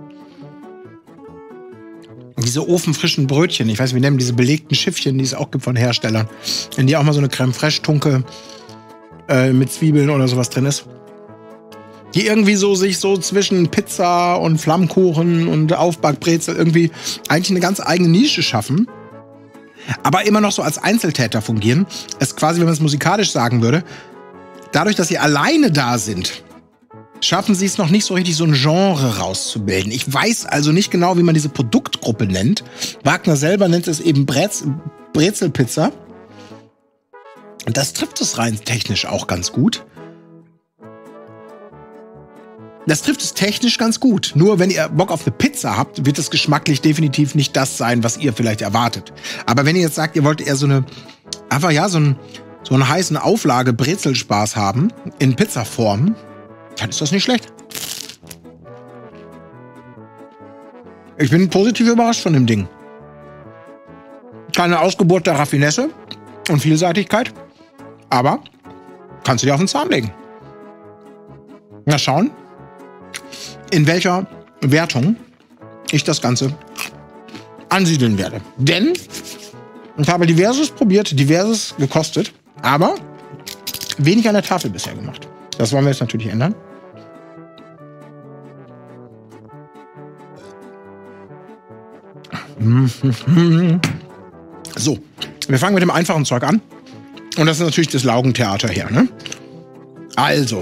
Diese ofenfrischen Brötchen, ich weiß nicht, wie nennen diese belegten Schiffchen, die es auch gibt von Herstellern, in die auch mal so eine Crème Fraiche Tunke mit Zwiebeln oder sowas drin ist. Die irgendwie so sich so zwischen Pizza und Flammkuchen und Aufbackbrezel irgendwie eigentlich eine ganz eigene Nische schaffen, aber immer noch so als Einzeltäter fungieren. Es quasi, wenn man es musikalisch sagen würde, dadurch, dass sie alleine da sind, schaffen sie es noch nicht so richtig, so ein Genre rauszubilden. Ich weiß also nicht genau, wie man diese Produktgruppe nennt. Wagner selber nennt es eben Brezelpizza. Und das trifft es rein technisch auch ganz gut. Das trifft es technisch ganz gut. Nur wenn ihr Bock auf eine Pizza habt, wird es geschmacklich definitiv nicht das sein, was ihr vielleicht erwartet. Aber wenn ihr jetzt sagt, ihr wollt eher so einen heißen Auflage Brezelspaß haben, in Pizzaform, dann ist das nicht schlecht. Ich bin positiv überrascht von dem Ding. Keine Ausgeburt der Raffinesse und Vielseitigkeit, aber kannst du dir auf den Zahn legen. Mal schauen, in welcher Wertung ich das Ganze ansiedeln werde. Denn ich habe diverses probiert, diverses gekostet, aber wenig an der Tafel bisher gemacht. Das wollen wir jetzt natürlich ändern. So, wir fangen mit dem einfachen Zeug an. Und das ist natürlich das Laugentheater hier, ne? Also,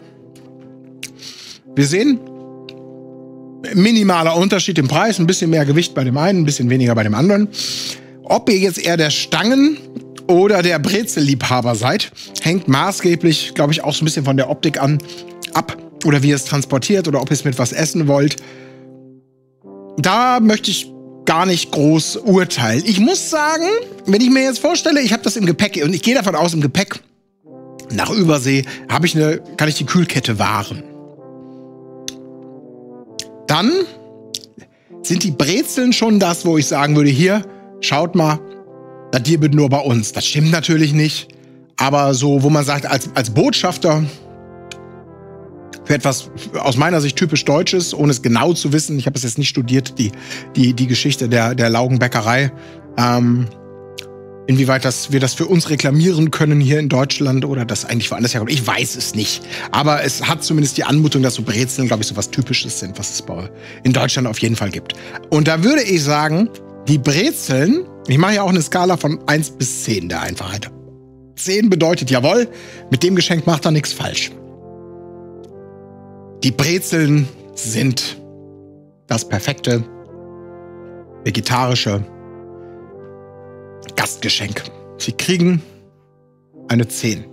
wir sehen, minimaler Unterschied im Preis, ein bisschen mehr Gewicht bei dem einen, ein bisschen weniger bei dem anderen. Ob ihr jetzt eher der Stangen- oder der Brezelliebhaber seid, hängt maßgeblich, glaube ich, auch so ein bisschen von der Optik ab. Oder wie ihr es transportiert oder ob ihr es mit was essen wollt. Da möchte ich gar nicht groß urteilen. Ich muss sagen, wenn ich mir jetzt vorstelle, ich habe das im Gepäck und ich gehe davon aus, im Gepäck nach Übersee kann ich die Kühlkette wahren. Dann sind die Brezeln schon das, wo ich sagen würde, hier, schaut mal, das gibt nur bei uns. Das stimmt natürlich nicht, aber so, wo man sagt, als Botschafter für etwas aus meiner Sicht typisch Deutsches, ohne es genau zu wissen, ich habe es jetzt nicht studiert, die Geschichte der Laugenbäckerei, inwieweit wir das für uns reklamieren können hier in Deutschland oder das eigentlich woanders herkommt. Ich weiß es nicht. Aber es hat zumindest die Anmutung, dass so Brezeln, glaube ich, so was Typisches sind, was es in Deutschland auf jeden Fall gibt. Und da würde ich sagen, die Brezeln, ich mache ja auch eine Skala von 1 bis 10 der Einfachheit. 10 bedeutet, jawohl, mit dem Geschenk macht er nichts falsch. Die Brezeln sind das perfekte vegetarische Gastgeschenk. Sie kriegen eine 10.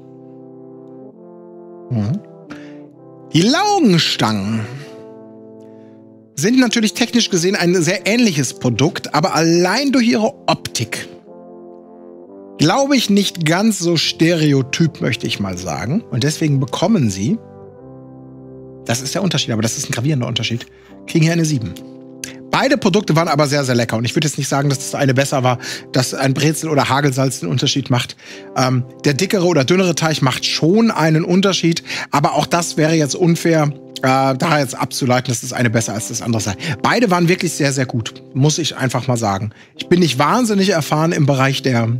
Die Laugenstangen sind natürlich technisch gesehen ein sehr ähnliches Produkt, aber allein durch ihre Optik glaube ich nicht ganz so stereotyp, möchte ich mal sagen. Und deswegen bekommen sie, das ist der Unterschied, aber das ist ein gravierender Unterschied, kriegen hier eine 7. Beide Produkte waren aber sehr, sehr lecker. Und ich würde jetzt nicht sagen, dass das eine besser war, dass ein Brezel oder Hagelsalz einen Unterschied macht. Der dickere oder dünnere Teig macht schon einen Unterschied. Aber auch das wäre jetzt unfair, da jetzt abzuleiten, dass das eine besser als das andere sei. Beide waren wirklich sehr, sehr gut. Muss ich einfach mal sagen. Ich bin nicht wahnsinnig erfahren im Bereich der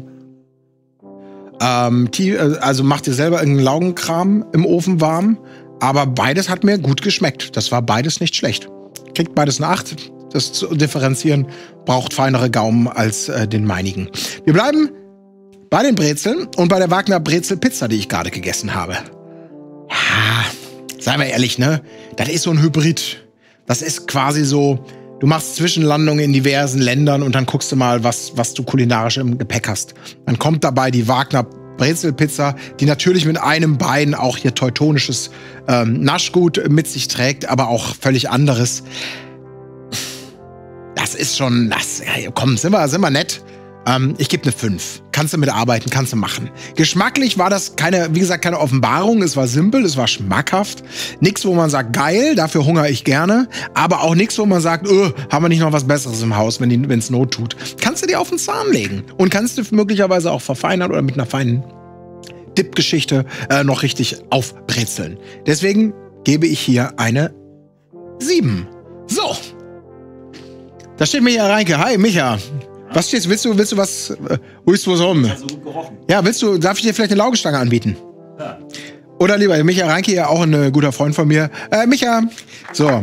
also macht ihr selber irgendeinen Laugenkram im Ofen warm. Aber beides hat mir gut geschmeckt. Das war beides nicht schlecht. Kriegt beides eine 8. Das zu differenzieren braucht feinere Gaumen als den meinigen. Wir bleiben bei den Brezeln und bei der Wagner Brezelpizza, die ich gerade gegessen habe. Ja, seien wir ehrlich, ne? Das ist so ein Hybrid. Das ist quasi so, du machst Zwischenlandungen in diversen Ländern und dann guckst du mal, was du kulinarisch im Gepäck hast. Dann kommt dabei die Wagner Brezelpizza, die natürlich mit einem Bein auch hier teutonisches Naschgut mit sich trägt, aber auch völlig anderes. Das ist schon, komm, sind wir nett. Ich gebe eine 5. Kannst du mitarbeiten, kannst du machen. Geschmacklich war das wie gesagt, keine Offenbarung. Es war simpel, es war schmackhaft. Nichts, wo man sagt, geil, dafür hungere ich gerne. Aber auch nichts, wo man sagt, haben wir nicht noch was Besseres im Haus, wenn es Not tut. Kannst du dir auf den Zahn legen. Und kannst du möglicherweise auch verfeinern oder mit einer feinen Dip-Geschichte noch richtig aufbrezeln. Deswegen gebe ich hier eine 7. So. Da steht Micha Reinke. Hi, Micha. Was steht's? Willst du was? Wo ist was rum? So gut gerochen. Ja, darf ich dir vielleicht eine Laugenstange anbieten? Ja. Oder lieber, Micha Reinke, ja auch ein guter Freund von mir. Micha. So.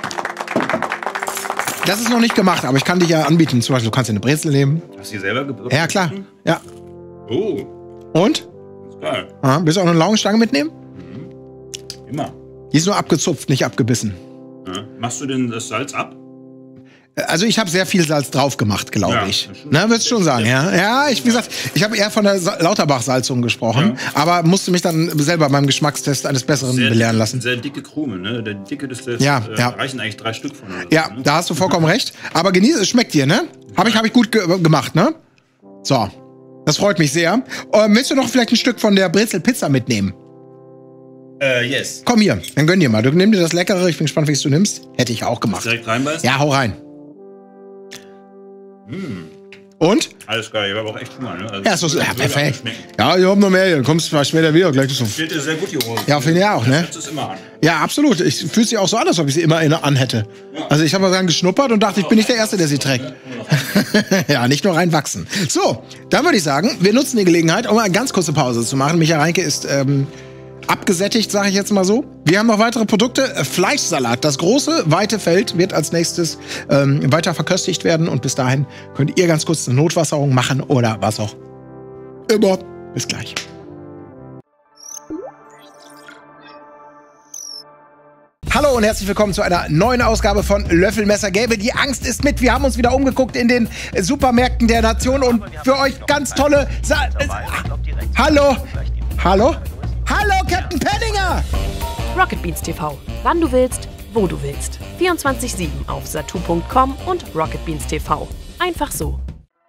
Das ist noch nicht gemacht, aber ich kann dich ja anbieten. Zum Beispiel, du kannst dir eine Brezel nehmen. Hast du die selber gebracht? Ja, klar. Ja. Oh, Und? das ist geil. Willst du auch eine Laugenstange mitnehmen? Immer. Die ist nur abgezupft, nicht abgebissen. Ja. Machst du denn das Salz ab? Also ich habe sehr viel Salz drauf gemacht, glaube Ja, ich. das stimmt. Ne, würdest du schon sagen, ja? Ja, wie gesagt, ich habe eher von der Lauterbach-Salzung gesprochen, aber musste mich dann selber beim Geschmackstest eines Besseren belehren lassen. Sehr dicke Krume, ne? Der Dicke des Ja. reichen eigentlich 3 Stück von. Ja, da hast du vollkommen recht. Aber genieße, es schmeckt dir, ne? Hab ich gut gemacht, ne? So, das freut mich sehr. Willst du noch vielleicht ein Stück von der Brezel-Pizza mitnehmen? Yes. Komm hier, dann gönn dir mal. Du nimm dir das Leckere, ich bin gespannt, wie es du nimmst. Hätte ich auch gemacht. Direkt reinbeißen? Ja, hau rein. Und? Alles geil, ich habe auch echt Hunger, ne? Also, Ja, so, ja, würde perfekt. auch schmecken. Ja, ich hab noch mehr. Du kommst vielleicht später wieder. Gleich so. Steht dir sehr gut, die Hose. Ja, finde ich auch, ne? Das ist immer an. Ja, absolut. Ich fühle sie auch so an, als ob ich sie immer anhätte. Also ich habe mal dran geschnuppert und dachte, ich bin nicht der Erste, der sie trägt. Ja, nicht nur reinwachsen. So, dann würde ich sagen, wir nutzen die Gelegenheit, um eine ganz kurze Pause zu machen. Micha Reinke ist abgesättigt, sage ich jetzt mal so. Wir haben noch weitere Produkte. Fleischsalat. Das große, weite Feld wird als nächstes weiter verköstigt werden. Und bis dahin könnt ihr ganz kurz eine Notwasserung machen oder was auch immer. Bis gleich. Hallo und herzlich willkommen zu einer neuen Ausgabe von Löffelmesser Gelbe. Die Angst ist mit. Wir haben uns wieder umgeguckt in den Supermärkten der Nation und für euch ganz tolle Hallo? Hallo? Hallo, Captain Penninger! Rocket Beans TV. Wann du willst, wo du willst. 24/7 auf satu.com und Rocket Beans TV. Einfach so.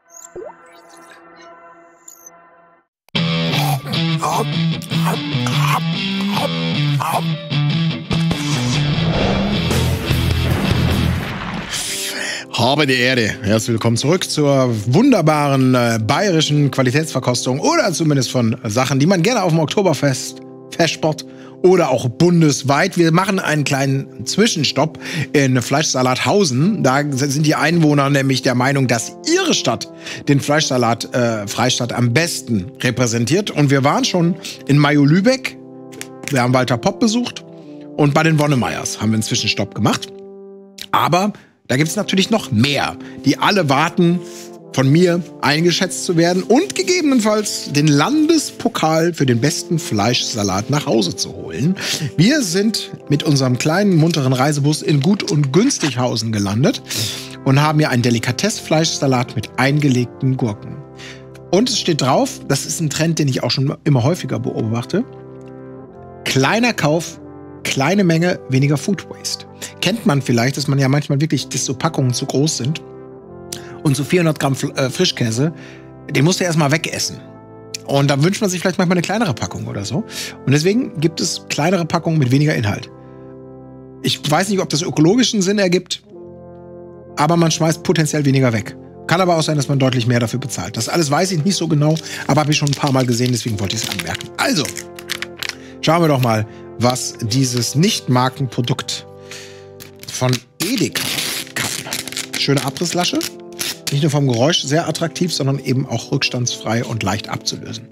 Habe die Erde. Herzlich willkommen zurück zur wunderbaren bayerischen Qualitätsverkostung oder zumindest von Sachen, die man gerne auf dem Oktoberfest versport oder auch bundesweit. Wir machen einen kleinen Zwischenstopp in Fleischsalathausen. Da sind die Einwohner nämlich der Meinung, dass ihre Stadt den Fleischsalat Freistaat am besten repräsentiert. Und wir waren schon in Mayo-Lübeck. Wir haben Walter Popp besucht. Und bei den Wonnemeyers haben wir einen Zwischenstopp gemacht. Aber da gibt es natürlich noch mehr, die alle warten, von mir eingeschätzt zu werden und gegebenenfalls den Landespokal für den besten Fleischsalat nach Hause zu holen. Wir sind mit unserem kleinen, munteren Reisebus in Gut- und Günstighausen gelandet und haben hier einen Delikatess-Fleischsalat mit eingelegten Gurken. Und es steht drauf, das ist ein Trend, den ich auch schon immer häufiger beobachte: kleiner Kauf, kleine Menge, weniger Food Waste. Kennt man vielleicht, dass man ja manchmal wirklich, dass so Packungen zu groß sind. Und so 400 Gramm Frischkäse, den musst du erstmal wegessen. Und da wünscht man sich vielleicht manchmal eine kleinere Packung oder so. Und deswegen gibt es kleinere Packungen mit weniger Inhalt. Ich weiß nicht, ob das ökologischen Sinn ergibt, aber man schmeißt potenziell weniger weg. Kann aber auch sein, dass man deutlich mehr dafür bezahlt. Das alles weiß ich nicht so genau, aber habe ich schon ein paar Mal gesehen, deswegen wollte ich es anmerken. Also, schauen wir doch mal, was dieses Nicht-Markenprodukt von Edeka kann. Schöne Abrisslasche. Nicht nur vom Geräusch sehr attraktiv, sondern eben auch rückstandsfrei und leicht abzulösen.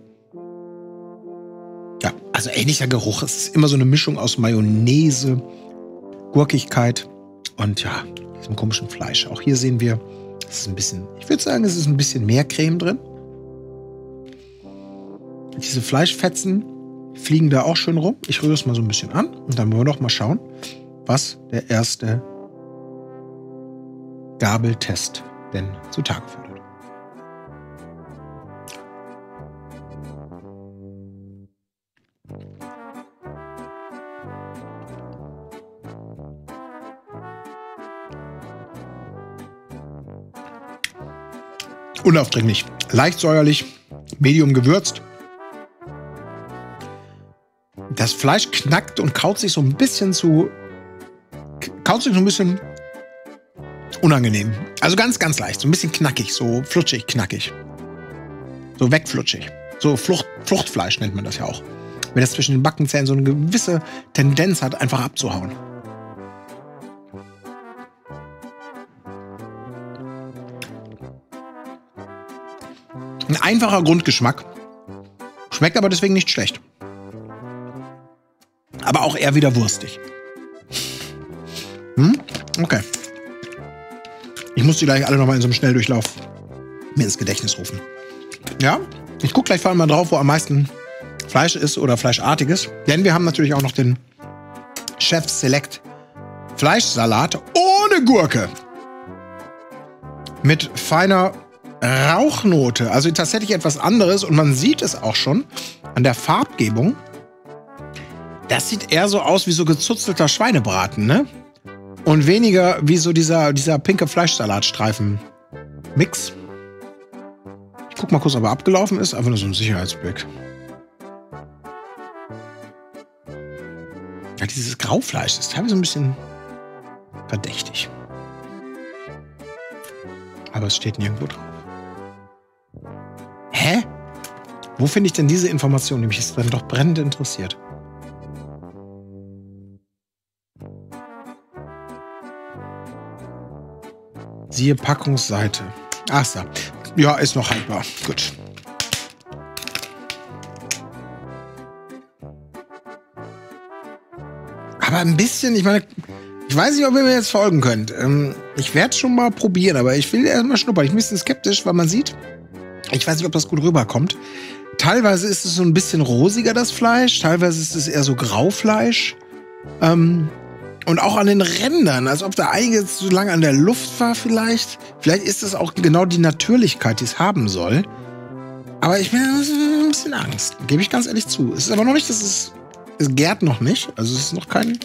Ja, also ähnlicher Geruch. Es ist immer so eine Mischung aus Mayonnaise, Gurkigkeit und ja, diesem komischen Fleisch. Auch hier sehen wir, es ist ein bisschen, ich würde sagen, es ist ein bisschen mehr Creme drin. Diese Fleischfetzen fliegen da auch schön rum. Ich rühre es mal so ein bisschen an und dann wollen wir doch mal schauen, was der erste Gabeltest denn zutage fördert. Unaufdringlich. Leicht säuerlich, medium gewürzt. Das Fleisch knackt und kaut sich so ein bisschen unangenehm. Also ganz, ganz leicht. So ein bisschen knackig, so flutschig, knackig. So wegflutschig. So Fruchtfleisch nennt man das ja auch. Wenn das zwischen den Backenzähnen so eine gewisse Tendenz hat, einfach abzuhauen. Ein einfacher Grundgeschmack. Schmeckt aber deswegen nicht schlecht. Aber auch eher wieder wurstig. Okay. Ich muss die gleich alle nochmal in so einem Schnelldurchlauf mir ins Gedächtnis rufen. Ja, ich gucke gleich vor allem mal drauf, wo am meisten Fleisch ist oder Fleischartiges. Denn wir haben natürlich auch noch den Chef Select Fleischsalat ohne Gurke. Mit feiner Rauchnote. Also tatsächlich etwas anderes. Und man sieht es auch schon an der Farbgebung. Das sieht eher so aus wie so gezuzelter Schweinebraten, ne? Und weniger wie so dieser pinke Fleischsalatstreifen-Mix. Ich guck mal kurz, ob er abgelaufen ist. Einfach nur so ein Sicherheitsblick. Ja, dieses Graufleisch ist teilweise ein bisschen verdächtig. Aber es steht nirgendwo drauf. Hä? Wo finde ich denn diese Information? Nämlich ist dann doch brennend interessiert. Siehe Packungsseite. Ach so. Ja, ist noch haltbar. Gut. Aber ein bisschen, ich meine, ich weiß nicht, ob ihr mir jetzt folgen könnt. Ich werde es schon mal probieren, aber ich will erst mal schnuppern. Ich bin ein bisschen skeptisch, weil man sieht, ich weiß nicht, ob das gut rüberkommt. Teilweise ist es so ein bisschen rosiger, das Fleisch. Teilweise ist es eher so Graufleisch. Und auch an den Rändern, als ob da einiges zu lange an der Luft war vielleicht. Vielleicht ist es auch genau die Natürlichkeit, die es haben soll. Aber ich bin ein bisschen Angst, gebe ich ganz ehrlich zu. Es ist aber noch nicht, es gärt noch nicht. Also es ist noch kein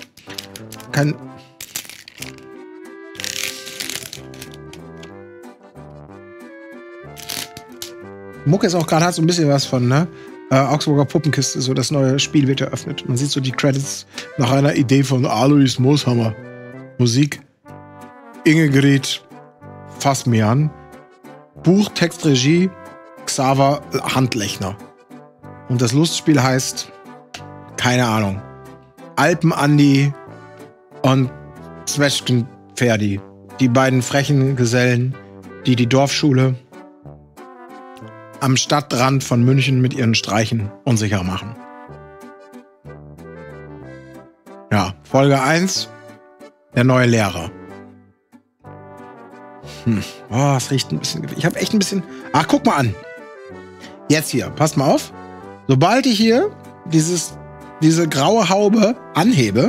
Mucke ist auch gerade, hat so ein bisschen was von, ne? Augsburger Puppenkiste, so das neue Spiel wird eröffnet. Man sieht so die Credits nach einer Idee von Alois Mooshammer. Musik Ingegrid Fassmian. Buch, Text, Regie Xaver Handlechner. Und das Lustspiel heißt, keine Ahnung, Alpen-Andi und Zwetschgen-Ferdi. Die beiden frechen Gesellen, die die Dorfschule am Stadtrand von München mit ihren Streichen unsicher machen. Ja, Folge 1, der neue Lehrer. Oh, es riecht ein bisschen... Ich habe echt ein bisschen... Ach, guck mal an. Jetzt hier, passt mal auf. Sobald ich hier diese graue Haube anhebe,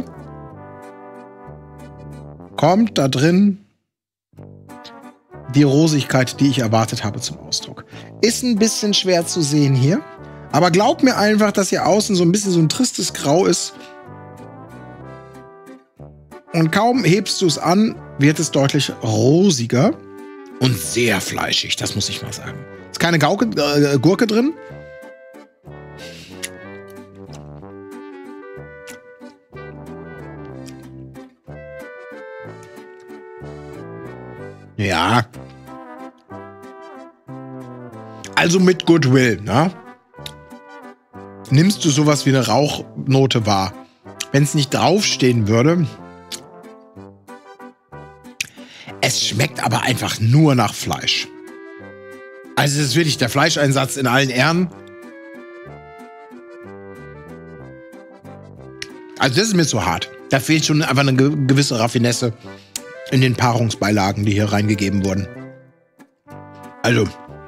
kommt da drin die Rosigkeit, die ich erwartet habe, zum Ausdruck. Ist ein bisschen schwer zu sehen hier, aber glaubt mir einfach, dass hier außen so ein bisschen so ein tristes Grau ist. Und kaum hebst du es an, wird es deutlich rosiger und sehr fleischig, das muss ich mal sagen. Ist keine Gurke drin. Ja. Also mit Goodwill, ne? Nimmst du sowas wie eine Rauchnote wahr? Wenn es nicht draufstehen würde. Es schmeckt aber einfach nur nach Fleisch. Also es ist wirklich der Fleischeinsatz in allen Ehren. Also das ist mir zu hart. Da fehlt schon einfach eine gewisse Raffinesse in den Paarungsbeilagen, die hier reingegeben wurden. Also.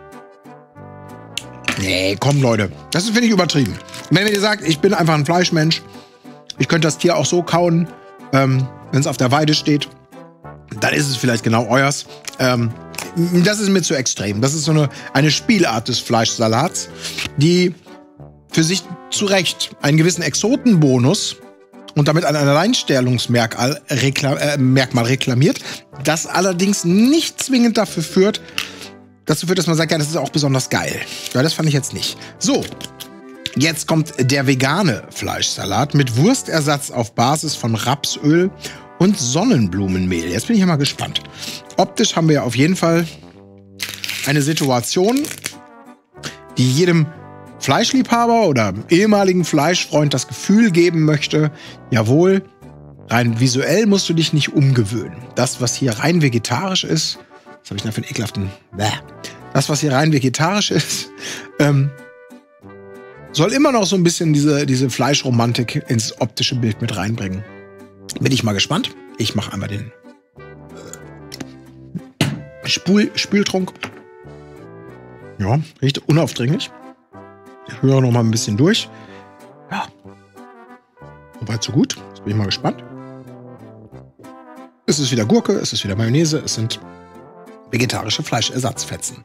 Nee, komm Leute. Das ist, finde ich, übertrieben. Wenn ihr sagt, ich bin einfach ein Fleischmensch, ich könnte das Tier auch so kauen, wenn es auf der Weide steht, dann ist es vielleicht genau euers. Das ist mir zu extrem. Das ist so eine Spielart des Fleischsalats, die für sich zu Recht einen gewissen Exotenbonus und damit ein Alleinstellungsmerkmal reklamiert, das allerdings nicht zwingend dafür führt, dazu führt, dass man sagt, ja, das ist auch besonders geil. Ja, das fand ich jetzt nicht. So, jetzt kommt der vegane Fleischsalat mit Wurstersatz auf Basis von Rapsöl und Sonnenblumenmehl. Jetzt bin ich ja mal gespannt. Optisch haben wir ja auf jeden Fall eine Situation, die jedem Fleischliebhaber oder ehemaligen Fleischfreund das Gefühl geben möchte, jawohl, rein visuell musst du dich nicht umgewöhnen. Das, was hier rein vegetarisch ist, was habe ich da für einen ekelhaften... Das, was hier rein vegetarisch ist, soll immer noch so ein bisschen diese Fleischromantik ins optische Bild mit reinbringen. Bin ich mal gespannt. Ich mache einmal den Spültrunk. Ja, riecht unaufdringlich. Ich höre noch mal ein bisschen durch. Ja. Soweit so gut. Jetzt bin ich mal gespannt. Es ist wieder Gurke, es ist wieder Mayonnaise, es sind vegetarische Fleischersatzfetzen.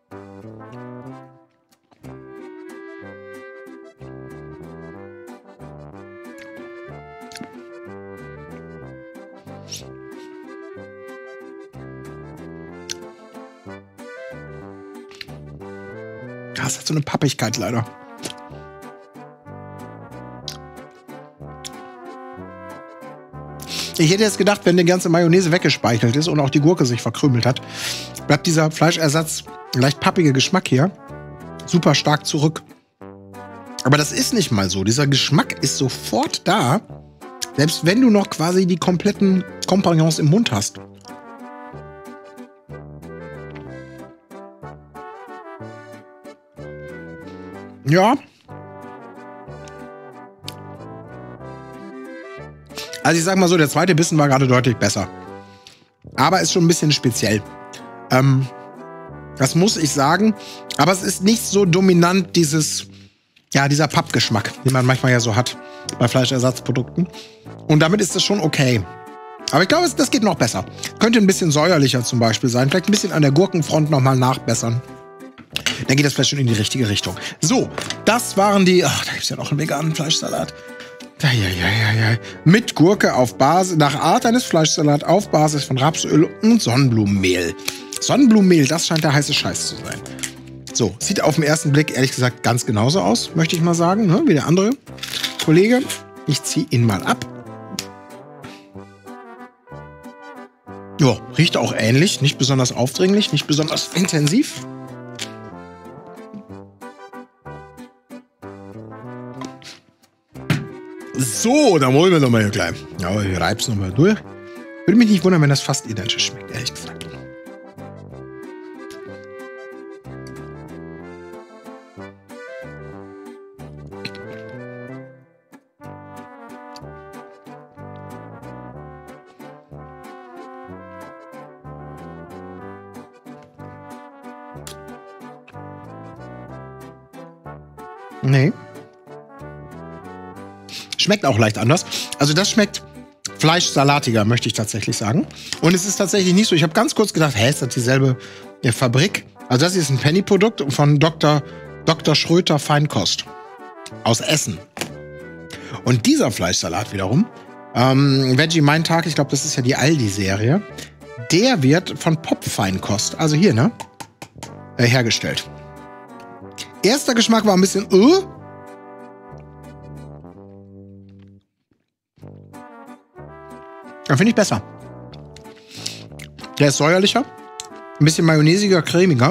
Das hat so eine Pappigkeit leider. Ich hätte jetzt gedacht, wenn die ganze Mayonnaise weggespeichelt ist und auch die Gurke sich verkrümelt hat, bleibt dieser Fleischersatz, leicht pappige Geschmack hier, super stark zurück. Aber das ist nicht mal so. Dieser Geschmack ist sofort da, selbst wenn du noch quasi die kompletten Kompagnons im Mund hast. Ja. Also ich sag mal so, der zweite Bissen war gerade deutlich besser. Aber ist schon ein bisschen speziell. Das muss ich sagen. Aber es ist nicht so dominant dieser Pappgeschmack, den man manchmal ja so hat bei Fleischersatzprodukten. Und damit ist das schon okay. Aber ich glaube, das geht noch besser. Könnte ein bisschen säuerlicher zum Beispiel sein. Vielleicht ein bisschen an der Gurkenfront nochmal nachbessern. Dann geht das vielleicht schon in die richtige Richtung. So, das waren die... Ach, da gibt es ja noch einen veganen Fleischsalat. Ja. Mit Gurke auf Basis, nach Art eines Fleischsalats auf Basis von Rapsöl und Sonnenblumenmehl. Sonnenblumenmehl, das scheint der heiße Scheiß zu sein. So, sieht auf den ersten Blick ehrlich gesagt ganz genauso aus, möchte ich mal sagen, ne? Wie der andere Kollege. Ich ziehe ihn mal ab. Ja, riecht auch ähnlich, nicht besonders aufdringlich, nicht besonders intensiv. So, dann wollen wir noch mal hier gleich. Ja, ich reib's noch mal durch. Würde mich nicht wundern, wenn das fast identisch schmeckt, ehrlich gesagt. Nee. Schmeckt auch leicht anders. Also das schmeckt fleischsalatiger, möchte ich tatsächlich sagen. Und es ist tatsächlich nicht so. Ich habe ganz kurz gedacht, ist das dieselbe Fabrik? Also das hier ist ein Penny-Produkt von Dr. Schröter Feinkost aus Essen. Und dieser Fleischsalat wiederum, Veggie Mein Tag, ich glaube, das ist ja die Aldi-Serie, der wird von Pop Feinkost, also hier, ne, hergestellt. Erster Geschmack war ein bisschen, Da finde ich besser. Der ist säuerlicher, ein bisschen mayonnaisiger, cremiger.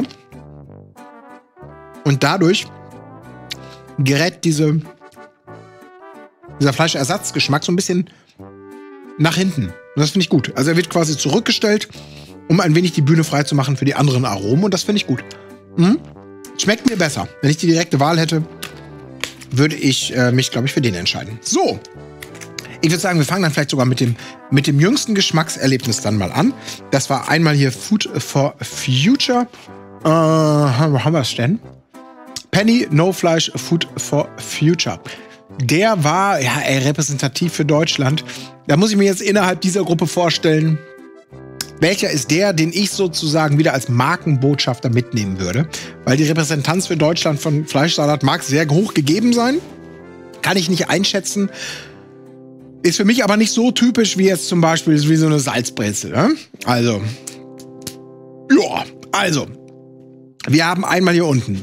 Und dadurch gerät dieser Fleischersatzgeschmack so ein bisschen nach hinten. Und das finde ich gut. Also er wird quasi zurückgestellt, um ein wenig die Bühne frei zu machen für die anderen Aromen. Und das finde ich gut. Schmeckt mir besser. Wenn ich die direkte Wahl hätte, würde ich mich, glaube ich, für den entscheiden. So. Ich würde sagen, wir fangen dann vielleicht sogar mit dem jüngsten Geschmackserlebnis dann mal an. Das war einmal hier Food for Future. Wo haben wir es denn? Penny No Fleisch Food for Future. Der war ja repräsentativ für Deutschland. Da muss ich mir jetzt innerhalb dieser Gruppe vorstellen, welcher ist der, den ich sozusagen wieder als Markenbotschafter mitnehmen würde. Weil die Repräsentanz für Deutschland von Fleischsalat mag sehr hoch gegeben sein. Kann ich nicht einschätzen. Ist für mich aber nicht so typisch wie jetzt zum Beispiel wie so eine Salzbrezel. Ne? Also, Wir haben einmal hier unten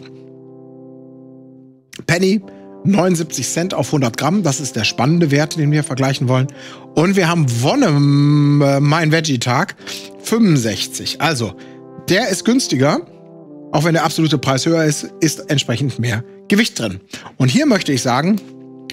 Penny, 79 Cent auf 100 Gramm. Das ist der spannende Wert, den wir vergleichen wollen. Und wir haben Wonne, mein Veggie-Tag, 65. Also, der ist günstiger. Auch wenn der absolute Preis höher ist, ist entsprechend mehr Gewicht drin. Und hier möchte ich sagen,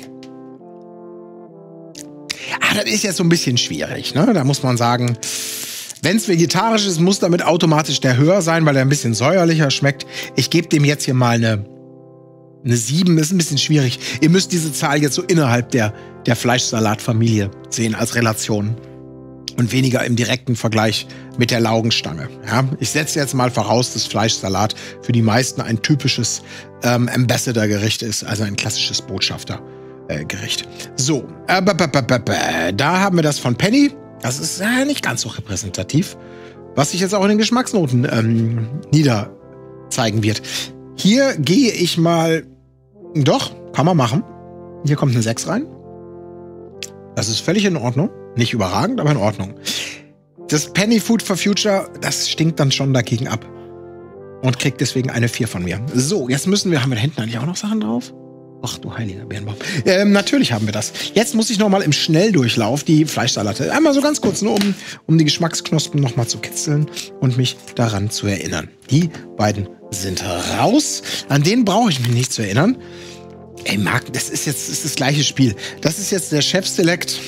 das ist jetzt so ein bisschen schwierig, ne? Da muss man sagen, wenn es vegetarisch ist, muss damit automatisch der höher sein, weil er ein bisschen säuerlicher schmeckt. Ich gebe dem jetzt hier mal eine 7, das ist ein bisschen schwierig. Ihr müsst diese Zahl jetzt so innerhalb der Fleischsalatfamilie sehen als Relation und weniger im direkten Vergleich mit der Laugenstange. Ja? Ich setze jetzt mal voraus, dass Fleischsalat für die meisten ein typisches Ambassador-Gericht ist, also ein klassisches Botschafter-Gericht. So, da haben wir das von Penny. Das ist nicht ganz so repräsentativ, was sich jetzt auch in den Geschmacksnoten niederzeigen wird. Hier gehe ich mal, doch, kann man machen. Hier kommt eine 6 rein. Das ist völlig in Ordnung. Nicht überragend, aber in Ordnung. Das Penny Food for Future, das stinkt dann schon dagegen ab. Und kriegt deswegen eine 4 von mir. So, jetzt haben wir da hinten eigentlich auch noch Sachen drauf? Ach du heiliger Birnbaum. Natürlich haben wir das. Jetzt muss ich noch mal im Schnelldurchlauf die Fleischsalate einmal so ganz kurz, nur um die Geschmacksknospen noch mal zu kitzeln und mich daran zu erinnern. Die beiden sind raus. An denen brauche ich mich nicht zu erinnern. Ey, Marc, das ist das gleiche Spiel. Das ist jetzt der Chef Select.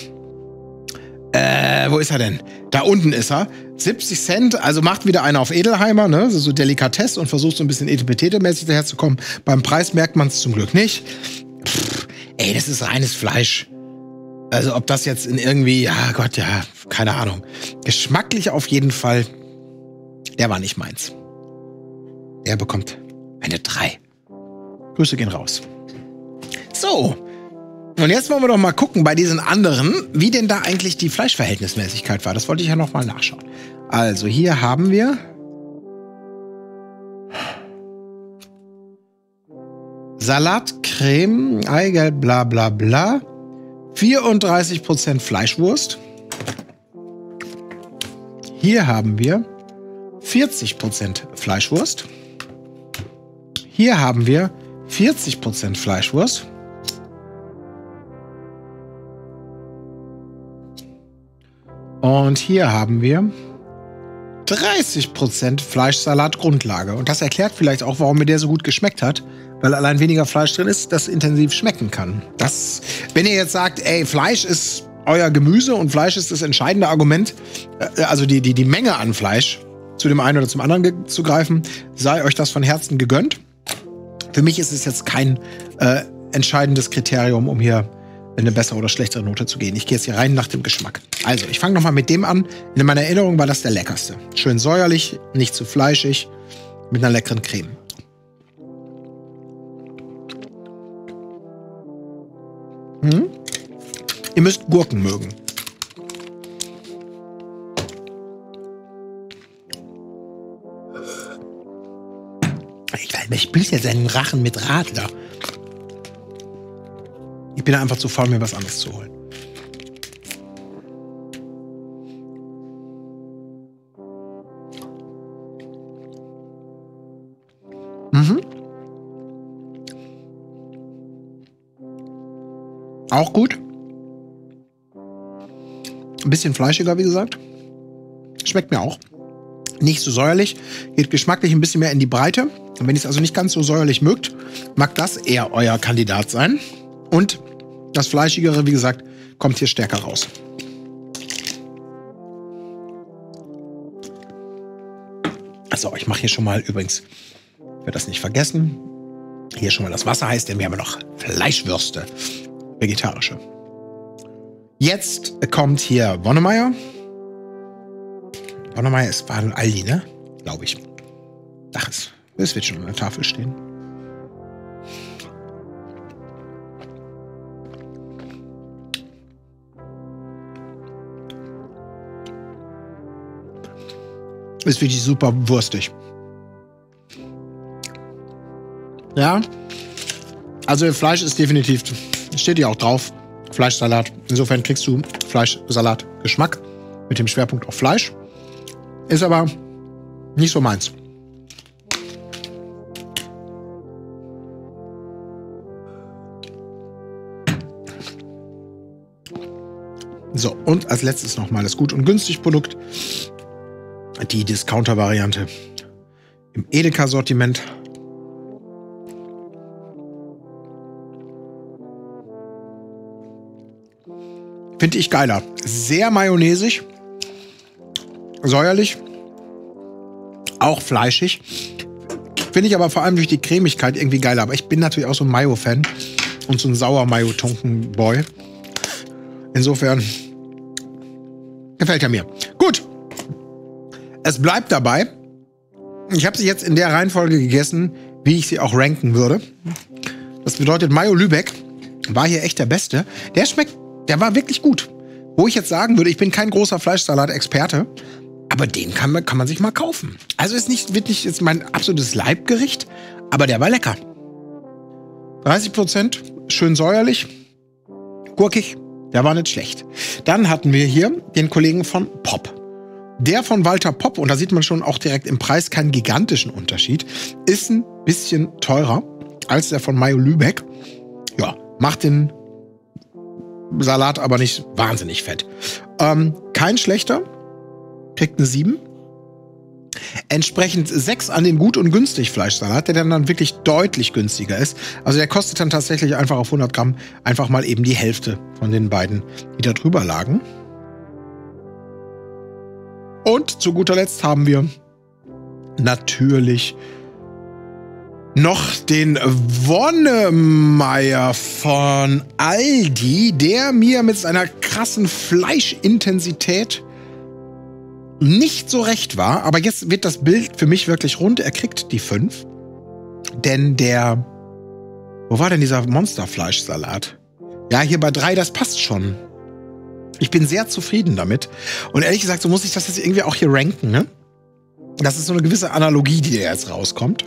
Wo ist er denn? Da unten ist er. 70 Cent, also macht wieder einer auf Edelheimer, ne? So Delikatesse und versucht so ein bisschen Etepetete-mäßig daherzukommen. Beim Preis merkt man es zum Glück nicht. Ey, das ist reines Fleisch. Also ob das jetzt in irgendwie, ja Gott, ja, keine Ahnung. Geschmacklich auf jeden Fall, der war nicht meins. Der bekommt eine 3. Grüße gehen raus. So. Und jetzt wollen wir doch mal gucken bei diesen anderen, wie denn da eigentlich die Fleischverhältnismäßigkeit war. Das wollte ich ja noch mal nachschauen. Also hier haben wir Salatcreme, Eigelb, bla bla bla. 34% Fleischwurst. Hier haben wir 40% Fleischwurst. Hier haben wir 40% Fleischwurst. Und hier haben wir 30% Fleischsalatgrundlage. Und das erklärt vielleicht auch, warum mir der so gut geschmeckt hat. Weil allein weniger Fleisch drin ist, das intensiv schmecken kann. Das, wenn ihr jetzt sagt, ey, Fleisch ist euer Gemüse und Fleisch ist das entscheidende Argument, also die Menge an Fleisch zu dem einen oder zum anderen zu greifen, sei euch das von Herzen gegönnt. Für mich ist es jetzt kein entscheidendes Kriterium, um hier in eine bessere oder schlechtere Note zu gehen. Ich gehe jetzt hier rein nach dem Geschmack. Also, ich fange noch mal mit dem an. In meiner Erinnerung war das der leckerste. Schön säuerlich, nicht zu fleischig, mit einer leckeren Creme. Ihr müsst Gurken mögen. Ich spült jetzt seinen Rachen mit Radler. Ich bin einfach zu faul, mir was anderes zu holen. Auch gut. Ein bisschen fleischiger, wie gesagt. Schmeckt mir auch. Nicht so säuerlich. Geht geschmacklich ein bisschen mehr in die Breite. Und wenn ihr es also nicht ganz so säuerlich mögt, mag das eher euer Kandidat sein. Und das Fleischigere, wie gesagt, kommt hier stärker raus. Also, ich mache hier schon mal übrigens, ich werde das nicht vergessen, hier schon mal das Wasser heiß, denn wir haben ja noch Fleischwürste. Vegetarische. Jetzt kommt hier Wonnemeier. Wonnemeier war ein Aldi, ne? Glaube ich. Ach, es wird schon an der Tafel stehen. Ist wirklich super wurstig. Ja. Also Fleisch ist definitiv, steht hier auch drauf, Fleischsalat. Insofern kriegst du Fleischsalat-Geschmack mit dem Schwerpunkt auf Fleisch. Ist aber nicht so meins. So, und als letztes nochmal das Gut- und Günstig-Produkt. Die Discounter-Variante im Edeka-Sortiment. Finde ich geiler. Sehr mayonnaisig. Säuerlich. Auch fleischig. Finde ich aber vor allem durch die Cremigkeit irgendwie geiler. Aber ich bin natürlich auch so ein Mayo-Fan. Und so ein Sauer-Mayo-Tonken-Boy. Insofern gefällt er mir. Gut. Es bleibt dabei. Ich habe sie jetzt in der Reihenfolge gegessen, wie ich sie auch ranken würde. Das bedeutet, Mayo Lübeck war hier echt der Beste. Der war wirklich gut. Wo ich jetzt sagen würde, ich bin kein großer Fleischsalat-Experte, aber den kann man sich mal kaufen. Also wird nicht jetzt mein absolutes Leibgericht, aber der war lecker. 30%, schön säuerlich, gurkig, der war nicht schlecht. Dann hatten wir hier den Kollegen von Pop. Der von Walter Pop, und da sieht man schon auch direkt im Preis keinen gigantischen Unterschied, ist ein bisschen teurer als der von Mayo Lübeck. Ja, macht den Salat aber nicht wahnsinnig fett. Kein schlechter, kriegt eine 7. Entsprechend 6 an den Gut- und Günstig-Fleischsalat, der dann wirklich deutlich günstiger ist. Also der kostet dann tatsächlich einfach auf 100 Gramm einfach mal eben die Hälfte von den beiden, die da drüber lagen. Und zu guter Letzt haben wir natürlich noch den Wonnemeier von Aldi, der mir mit seiner krassen Fleischintensität nicht so recht war. Aber jetzt wird das Bild für mich wirklich rund. Er kriegt die 5. Denn wo war denn dieser Monsterfleischsalat? Ja, hier bei 3, das passt schon. Ich bin sehr zufrieden damit. Und ehrlich gesagt, so muss ich das jetzt irgendwie auch hier ranken, ne? Das ist so eine gewisse Analogie, die da jetzt rauskommt.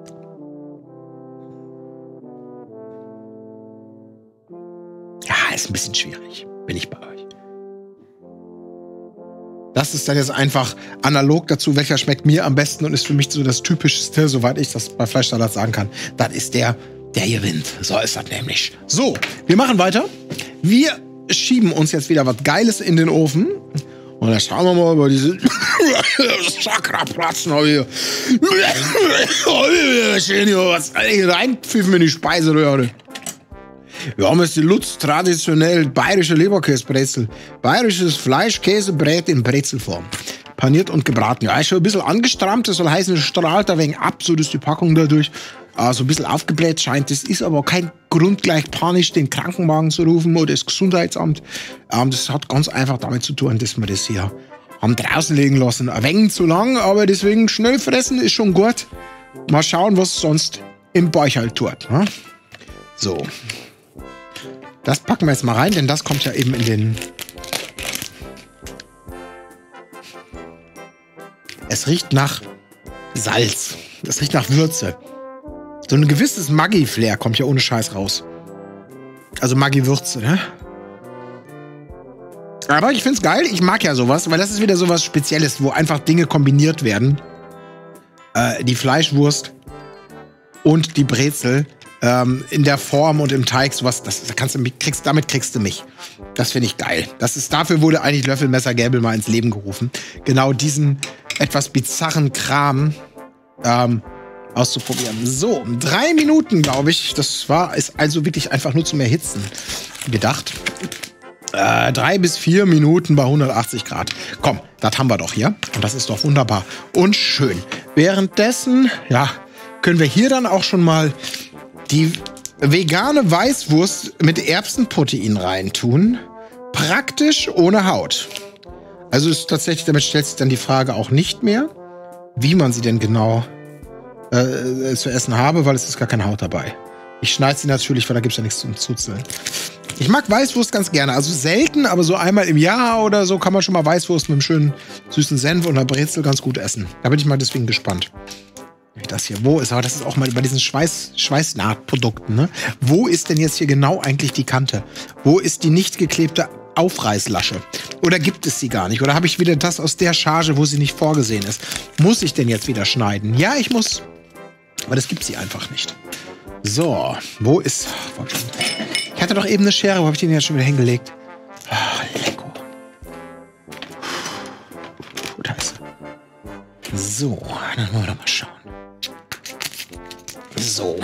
Ja, ist ein bisschen schwierig. Bin ich bei euch. Das ist dann jetzt einfach analog dazu, welcher schmeckt mir am besten und ist für mich so das Typischste, soweit ich das bei Fleischsalat sagen kann. Das ist der gewinnt. So ist das nämlich. So, wir machen weiter. Wir schieben uns jetzt wieder was Geiles in den Ofen. Und dann schauen wir mal über diese Chakraplatzen hier. Schön hier was reinpfiffen in die Speiseröhre. Wir haben jetzt die Lutz traditionell bayerische Leberkäsebrezel. Bayerisches Fleischkäsebrät in Brezelform. Paniert und gebraten. Ja, ist schon ein bisschen angestrammt. Das soll heißen, es strahlt ein wenig ab. So ist die Packung dadurch. So ein bisschen aufgebläht scheint. Das ist aber kein Grund, gleich panisch den Krankenwagen zu rufen oder das Gesundheitsamt. Das hat ganz einfach damit zu tun, dass wir das hier haben draußen liegen lassen. Ein wenig zu lang, aber deswegen schnell fressen ist schon gut. Mal schauen, was sonst im Bauch halt tut. Ne? So. Das packen wir jetzt mal rein, denn das kommt ja eben in den... Es riecht nach Salz. Es riecht nach Würze. So ein gewisses Maggi-Flair kommt ja ohne Scheiß raus. Also Maggi-Würze, ne? Aber ich find's geil. Ich mag ja sowas, weil das ist wieder sowas Spezielles, wo einfach Dinge kombiniert werden. Die Fleischwurst und die Brezel in der Form und im Teig, sowas, damit kriegst du mich. Das finde ich geil. Dafür wurde eigentlich Löffelmesser Gäbel mal ins Leben gerufen. Genau diesen etwas bizarren Kram auszuprobieren. So, 3 Minuten, glaube ich. Ist also wirklich einfach nur zum Erhitzen gedacht. 3 bis 4 Minuten bei 180 Grad. Komm, das haben wir doch hier. Und das ist doch wunderbar und schön. Währenddessen, ja, können wir hier dann auch schon mal die vegane Weißwurst mit Erbsenprotein reintun. Praktisch ohne Haut. Also ist tatsächlich, damit stellt sich dann die Frage auch nicht mehr, wie man sie denn genau zu essen habe, weil es ist gar keine Haut dabei. Ich schneide sie natürlich, weil da gibt es ja nichts zum Zuzeln. Ich mag Weißwurst ganz gerne. Also selten, aber so einmal im Jahr oder so kann man schon mal Weißwurst mit einem schönen süßen Senf und einer Brezel ganz gut essen. Da bin ich mal deswegen gespannt. Das hier, wo ist, aber das ist auch mal bei diesen Schweißnahtprodukten, ne? Wo ist denn jetzt hier genau eigentlich die Kante? Wo ist die nicht geklebte Aufreißlasche? Oder gibt es sie gar nicht? Oder habe ich wieder das aus der Charge, wo sie nicht vorgesehen ist? Muss ich denn jetzt wieder schneiden? Ja, ich muss. Aber das gibt sie einfach nicht. So, wo ist... Ich hatte doch eben eine Schere, wo habe ich den jetzt schon wieder hingelegt? Lecko. So, dann wollen wir doch mal schauen. So.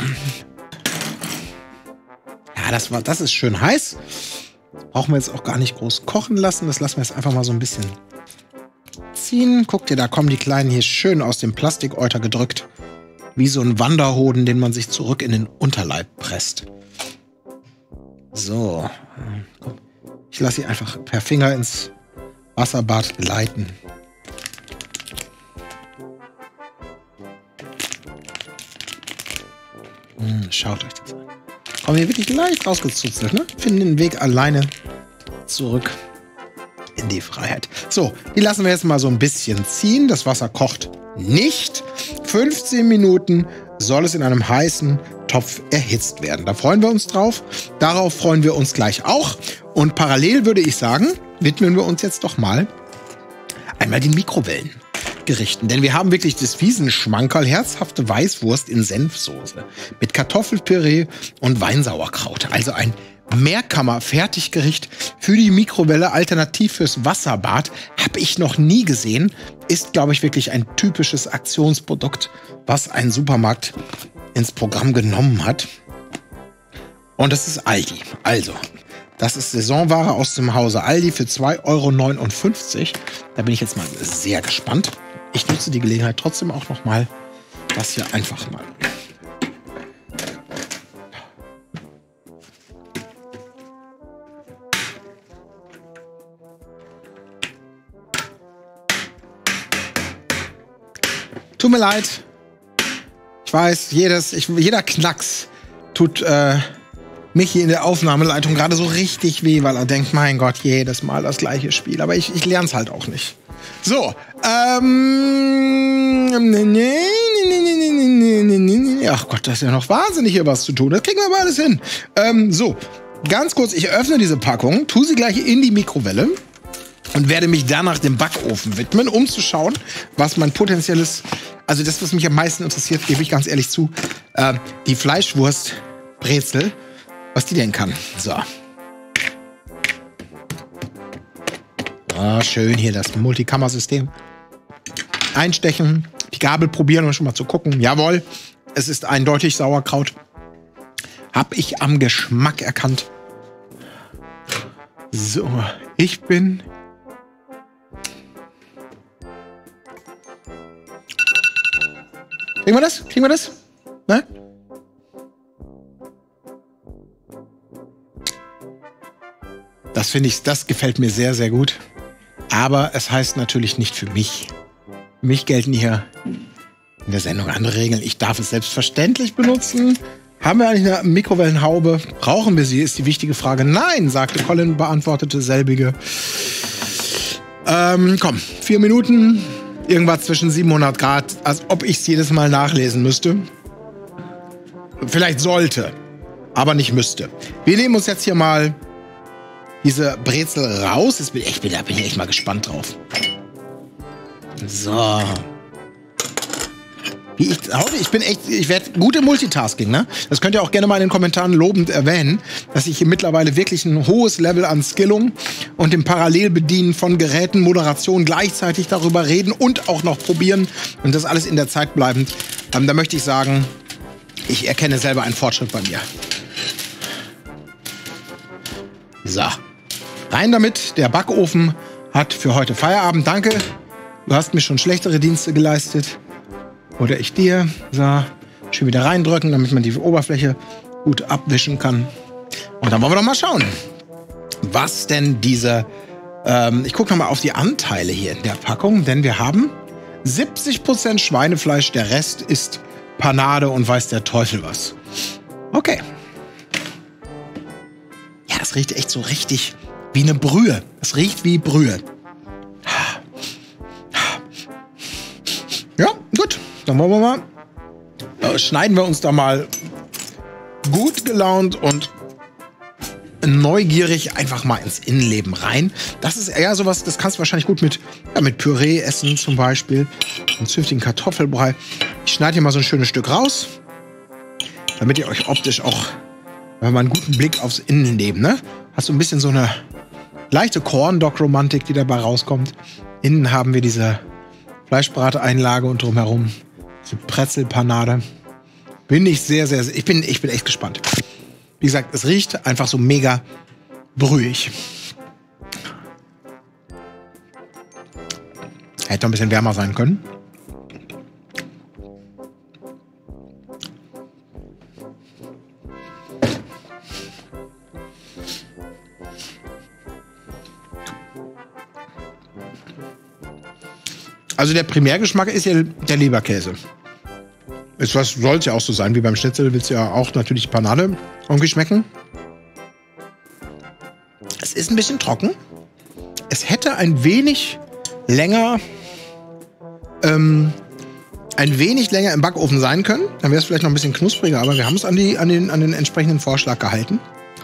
Ja, das ist schön heiß. Das brauchen wir jetzt auch gar nicht groß kochen lassen. Das lassen wir jetzt einfach mal so ein bisschen ziehen. Guckt ihr, da kommen die Kleinen hier schön aus dem Plastikeuter gedrückt. Wie so ein Wanderhoden, den man sich zurück in den Unterleib presst. So. Ich lasse sie einfach per Finger ins Wasserbad gleiten. Schaut euch das an. Kommen hier wirklich leicht rausgezuzelt, ne? Finden den Weg alleine zurück in die Freiheit. So, die lassen wir jetzt mal so ein bisschen ziehen. Das Wasser kocht nicht. 15 Minuten soll es in einem heißen Topf erhitzt werden. Da freuen wir uns drauf. Darauf freuen wir uns gleich auch. Und parallel würde ich sagen, widmen wir uns jetzt doch mal einmal den Mikrowellengerichten. Denn wir haben wirklich das Wiesenschmankerl, herzhafte Weißwurst in Senfsoße mit Kartoffelpüree und Weinsauerkraut. Also ein Mehrkammer-Fertiggericht für die Mikrowelle, alternativ fürs Wasserbad. Habe ich noch nie gesehen. Ist, glaube ich, wirklich ein typisches Aktionsprodukt, was ein Supermarkt ins Programm genommen hat. Und das ist Aldi. Also, das ist Saisonware aus dem Hause Aldi für 2,59 €. Da bin ich jetzt mal sehr gespannt. Ich nutze die Gelegenheit trotzdem auch noch mal, das hier einfach mal. Tut mir leid. Ich weiß, jeder Knacks tut mich hier in der Aufnahmeleitung gerade so richtig weh, weil er denkt, mein Gott, jedes Mal das gleiche Spiel. Aber ich lerne es halt auch nicht. So, ach Gott, da ist ja noch wahnsinnig hier was zu tun. Das kriegen wir aber alles hin. So, ganz kurz, ich öffne diese Packung, tue sie gleich in die Mikrowelle und werde mich danach dem Backofen widmen, um zu schauen, was mein potenzielles, also das, was mich am meisten interessiert, gebe ich ganz ehrlich zu, die Fleischwurst-Brezel, was die denn kann. So. Ah, schön hier das Multikammersystem. Einstechen, die Gabel probieren, um schon mal zu gucken. Jawohl, es ist eindeutig Sauerkraut. Hab ich am Geschmack erkannt. So, ich bin... Kriegen wir das? Kriegen wir das? Ne? Das finde ich, das gefällt mir sehr, sehr gut. Aber es heißt natürlich nicht für mich. Für mich gelten hier in der Sendung andere Regeln. Ich darf es selbstverständlich benutzen. Haben wir eigentlich eine Mikrowellenhaube? Brauchen wir sie, ist die wichtige Frage. Nein, sagte Colin, beantwortete selbige. Komm, 4 Minuten. Irgendwas zwischen 700 Grad, als ob ich es jedes Mal nachlesen müsste. Vielleicht sollte, aber nicht müsste. Wir nehmen uns jetzt hier mal diese Brezel raus. Da bin ich echt mal gespannt drauf. So. Ich werde gut im Multitasking, ne? Das könnt ihr auch gerne mal in den Kommentaren lobend erwähnen, dass ich hier mittlerweile wirklich ein hohes Level an Skillung und dem Parallelbedienen von Geräten, Moderation, gleichzeitig darüber reden und auch noch probieren und das alles in der Zeit bleibend. Da möchte ich sagen, ich erkenne selber einen Fortschritt bei mir. So. Rein damit, der Backofen hat für heute Feierabend. Danke, du hast mir schon schlechtere Dienste geleistet. Oder ich dir. So, schön wieder reindrücken, damit man die Oberfläche gut abwischen kann. Und dann wollen wir doch mal schauen, was denn diese... ich gucke noch mal auf die Anteile hier in der Packung, denn wir haben 70% Schweinefleisch, der Rest ist Panade und weiß der Teufel was. Okay. Ja, das riecht echt so richtig wie eine Brühe. Es riecht wie Brühe. Ja, gut. Dann wollen wir mal. Schneiden wir uns da mal gut gelaunt und neugierig einfach mal ins Innenleben rein. Das ist eher sowas, das kannst du wahrscheinlich gut mit Püree essen zum Beispiel. Einen zünftigen Kartoffelbrei. Ich schneide hier mal so ein schönes Stück raus, damit ihr euch optisch auch, wenn man einen guten Blick aufs Innenleben, ne? Hast du ein bisschen so eine leichte Corn-Dog-Romantik, die dabei rauskommt. Innen haben wir diese Fleischbrateinlage und drumherum. Diese Brezelpanade. Bin ich ich bin echt gespannt. Wie gesagt, es riecht einfach so mega brühig. Hätte noch ein bisschen wärmer sein können. Also der Primärgeschmack ist ja der Leberkäse. Soll es ja auch so sein, wie beim Schnitzel willst du ja auch natürlich Panade irgendwie schmecken. Es ist ein bisschen trocken. Es hätte ein wenig länger im Backofen sein können. Dann wäre es vielleicht noch ein bisschen knuspriger, aber wir haben es an den entsprechenden Vorschlag gehalten.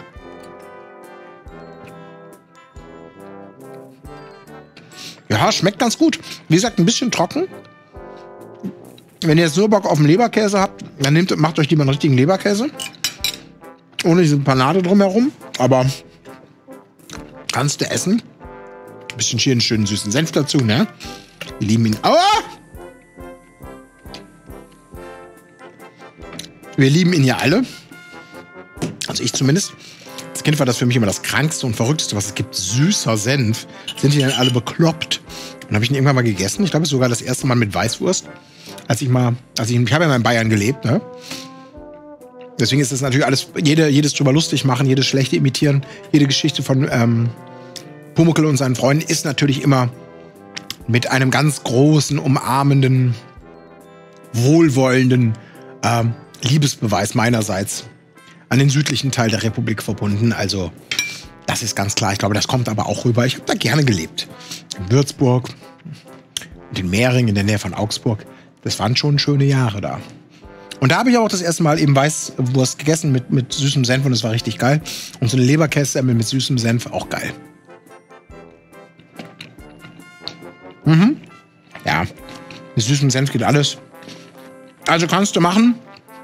Ja, schmeckt ganz gut. Wie gesagt, ein bisschen trocken. Wenn ihr jetzt nur Bock auf den Leberkäse habt, dann macht euch lieber einen richtigen Leberkäse. Ohne diese Panade drumherum. Aber kannst du essen. Ein bisschen hier einen schönen süßen Senf dazu, ne? Wir lieben ihn. Aua! Wir lieben ihn ja alle. Also ich zumindest. Als Kind war das für mich immer das Krankste und Verrückteste, was es gibt. Süßer Senf. Sind die dann alle bekloppt? Und habe ich ihn irgendwann mal gegessen. Ich glaube, es ist sogar das erste Mal mit Weißwurst. Ich habe ja mal in Bayern gelebt, ne? Deswegen ist das natürlich alles, jedes drüber lustig machen, jedes schlechte imitieren, jede Geschichte von Pumuckl und seinen Freunden ist natürlich immer mit einem ganz großen, umarmenden, wohlwollenden Liebesbeweis meinerseits an den südlichen Teil der Republik verbunden. Also, das ist ganz klar. Ich glaube, das kommt aber auch rüber. Ich habe da gerne gelebt. In Würzburg und in Mehring in der Nähe von Augsburg. Das waren schon schöne Jahre da. Und da habe ich auch das erste Mal eben Weißwurst gegessen mit süßem Senf und es war richtig geil. Und so eine Leberkässemmel mit süßem Senf, auch geil. Mhm. Ja, mit süßem Senf geht alles. Also kannst du machen.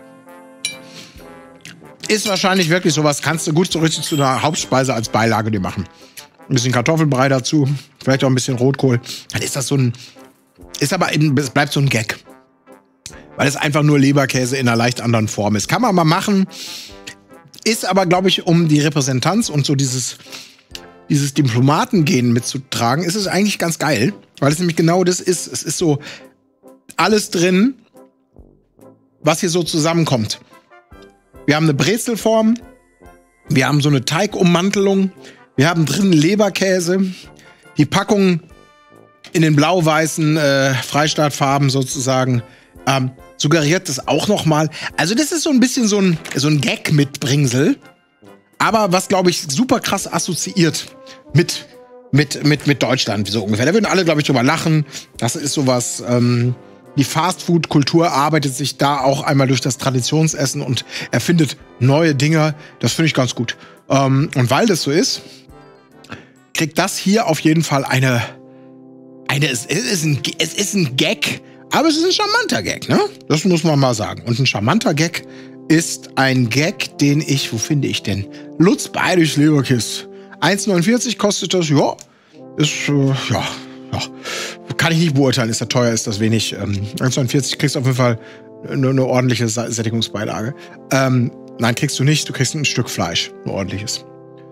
Ist wahrscheinlich wirklich sowas, kannst du gut so richtig zu einer Hauptspeise als Beilage dir machen. Ein bisschen Kartoffelbrei dazu, vielleicht auch ein bisschen Rotkohl. Dann ist das es bleibt so ein Gag. Weil es einfach nur Leberkäse in einer leicht anderen Form ist. Kann man mal machen. Ist aber, glaube ich, um die Repräsentanz und so dieses Diplomaten-Gen mitzutragen, ist es eigentlich ganz geil. Weil es nämlich genau das ist. Es ist so alles drin, was hier so zusammenkommt. Wir haben eine Brezelform. Wir haben so eine Teigummantelung. Wir haben drin Leberkäse. Die Packung in den blau-weißen Freistaatfarben sozusagen suggeriert das auch noch mal. Also das ist so ein bisschen so ein Gag-Mitbringsel. Aber was, glaube ich, super krass assoziiert mit Deutschland, so ungefähr. Da würden alle, glaube ich, drüber lachen. Das ist sowas, die Fastfood-Kultur arbeitet sich da auch einmal durch das Traditionsessen und erfindet neue Dinge. Das finde ich ganz gut. Und weil das so ist, kriegt das hier auf jeden Fall es ist ein Gag, aber es ist ein charmanter Gag, ne? Das muss man mal sagen. Und ein charmanter Gag ist ein Gag, den wo finde ich denn? Lutz Bayerisch Leberkäse. 1,49 kostet das, ja. Ist, ja. Kann ich nicht beurteilen, ist das teuer, ist das wenig. 1,49 kriegst du auf jeden Fall eine ordentliche Sättigungsbeilage. Nein, kriegst du nicht, du kriegst ein Stück Fleisch, ein ordentliches.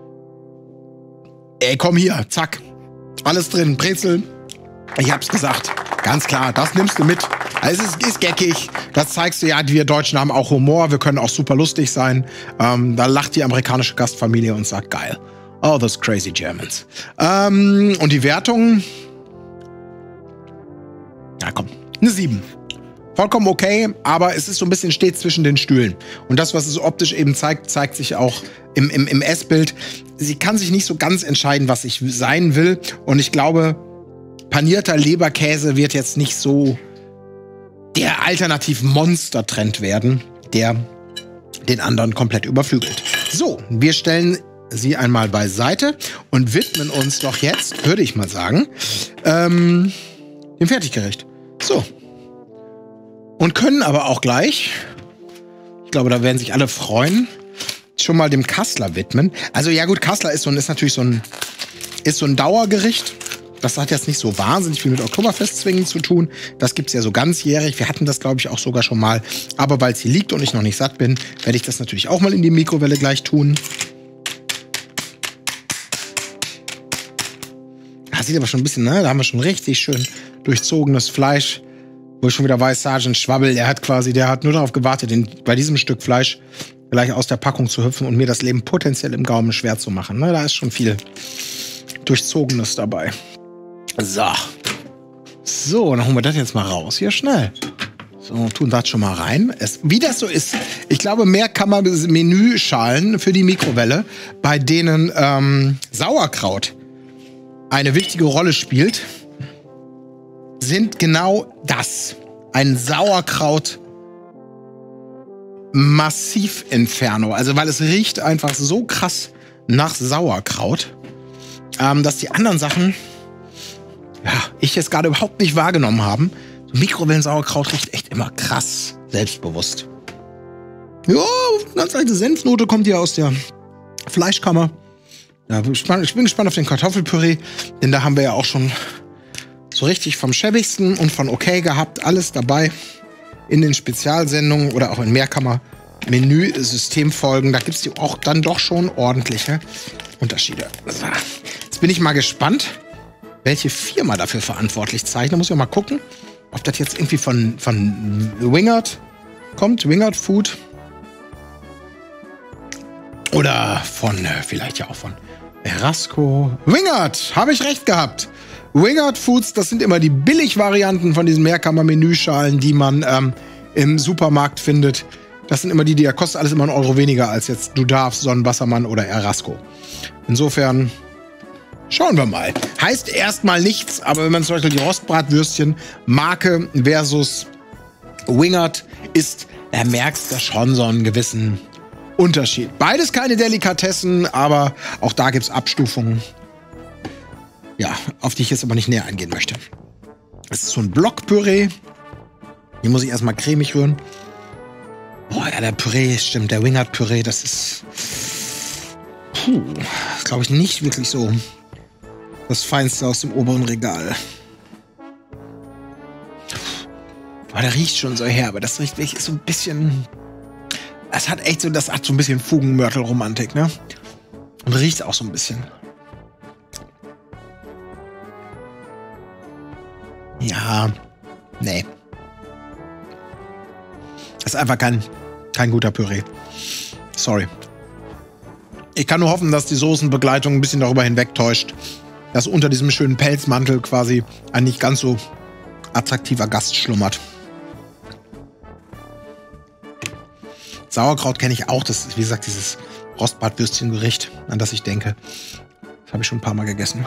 Ey, komm hier, zack. Alles drin, Brezel. Ich hab's gesagt. Ganz klar, das nimmst du mit. Es ist geckig. Das zeigst du ja, wir Deutschen haben auch Humor. Wir können auch super lustig sein. Da lacht die amerikanische Gastfamilie und sagt, geil. Oh, those crazy Germans. Und die Wertung? Ja, komm. Eine 7. Vollkommen okay, aber es ist so ein bisschen steht zwischen den Stühlen. Und das, was es optisch eben zeigt sich auch im Essbild. Sie kann sich nicht so ganz entscheiden, was ich sein will. Und ich glaube, panierter Leberkäse wird jetzt nicht so der Alternativ-Monster-Trend werden, der den anderen komplett überflügelt. So, wir stellen sie einmal beiseite und widmen uns doch jetzt, würde ich mal sagen, dem Fertiggericht. So. Und können aber auch gleich, ich glaube, da werden sich alle freuen, schon mal dem Kassler widmen. Also ja gut, Kassler ist natürlich so ein Dauergericht. Das hat jetzt nicht so wahnsinnig viel mit Oktoberfestzwingen zu tun. Das gibt's ja so ganzjährig. Wir hatten das, glaube ich, auch sogar schon mal. Aber weil es hier liegt und ich noch nicht satt bin, werde ich das natürlich auch mal in die Mikrowelle gleich tun. Das sieht aber schon ein bisschen, ne? Da haben wir schon richtig schön durchzogenes Fleisch. Wo ich schon wieder weiß, Sergeant Schwabbel, der hat nur darauf gewartet, bei diesem Stück Fleisch gleich aus der Packung zu hüpfen und mir das Leben potenziell im Gaumen schwer zu machen. Ne? Da ist schon viel Durchzogenes dabei. So, dann holen wir das jetzt mal raus. Hier, schnell. So, tun das schon mal rein. Wie das so ist, ich glaube, Mehrkammer-Menüschalen für die Mikrowelle, bei denen Sauerkraut eine wichtige Rolle spielt, sind genau das. Ein Sauerkraut Massiv-Inferno. Also, weil es riecht einfach so krass nach Sauerkraut, dass die anderen Sachen, ja, ich jetzt gerade überhaupt nicht wahrgenommen haben. So Mikrowellen-Sauerkraut riecht echt immer krass selbstbewusst. Ja, ganz alte Senfnote kommt hier aus der Fleischkammer. Ja, ich bin gespannt auf den Kartoffelpüree, denn da haben wir ja auch schon so richtig vom Schäbigsten und von okay gehabt. Alles dabei in den Spezialsendungen oder auch in Mehrkammer-Menü-Systemfolgen. Da gibt es auch dann doch schon ordentliche Unterschiede. So. Jetzt bin ich mal gespannt, welche Firma dafür verantwortlich zeichnet. Da muss ich mal gucken, ob das jetzt irgendwie von Wingert kommt. Wingert Food. Oder vielleicht ja auch von Erasco. Wingert, habe ich recht gehabt. Wingert Foods, das sind immer die Billigvarianten von diesen Mehrkammer-Menüschalen, die man im Supermarkt findet. Das sind immer die kostet alles immer 1 Euro weniger als jetzt Du darfst, Sonnenwassermann oder Erasco. Insofern schauen wir mal. Heißt erstmal nichts, aber wenn man zum Beispiel die Rostbratwürstchen Marke versus Wingert isst, da merkst du schon so einen gewissen Unterschied. Beides keine Delikatessen, aber auch da gibt es Abstufungen. Ja, auf die ich jetzt aber nicht näher eingehen möchte. Das ist so ein Blockpüree. Hier muss ich erstmal cremig rühren. Boah, ja, der Püree, stimmt, der Wingert-Püree, das ist glaube ich, nicht wirklich so das Feinste aus dem oberen Regal. Boah, der riecht schon so herbe. Das riecht wirklich so ein bisschen. Das hat so ein bisschen Fugenmörtel-Romantik, ne? Und riecht auch so ein bisschen. Ja, nee. Das ist einfach kein guter Püree. Sorry. Ich kann nur hoffen, dass die Soßenbegleitung ein bisschen darüber hinwegtäuscht, dass unter diesem schönen Pelzmantel quasi ein nicht ganz so attraktiver Gast schlummert. Sauerkraut kenne ich auch. Das ist, wie gesagt, dieses Rostbratwürstchengericht, an das ich denke. Das habe ich schon ein paar Mal gegessen.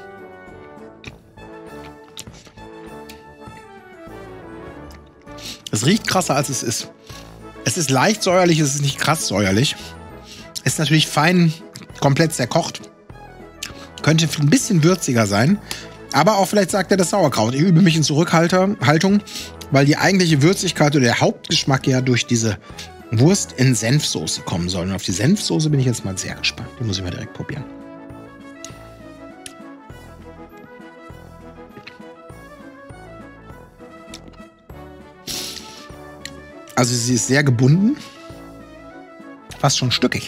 Es riecht krasser, als es ist. Es ist leicht säuerlich, es ist nicht krass säuerlich. Es ist natürlich fein, komplett zerkocht. Könnte ein bisschen würziger sein. Aber auch vielleicht sagt er das Sauerkraut. Ich übe mich in Zurückhaltung, weil die eigentliche Würzigkeit oder der Hauptgeschmack ja durch diese Wurst in Senfsoße kommen soll. Und auf die Senfsoße bin ich jetzt mal sehr gespannt. Die muss ich mal direkt probieren. Also sie ist sehr gebunden. Fast schon stückig.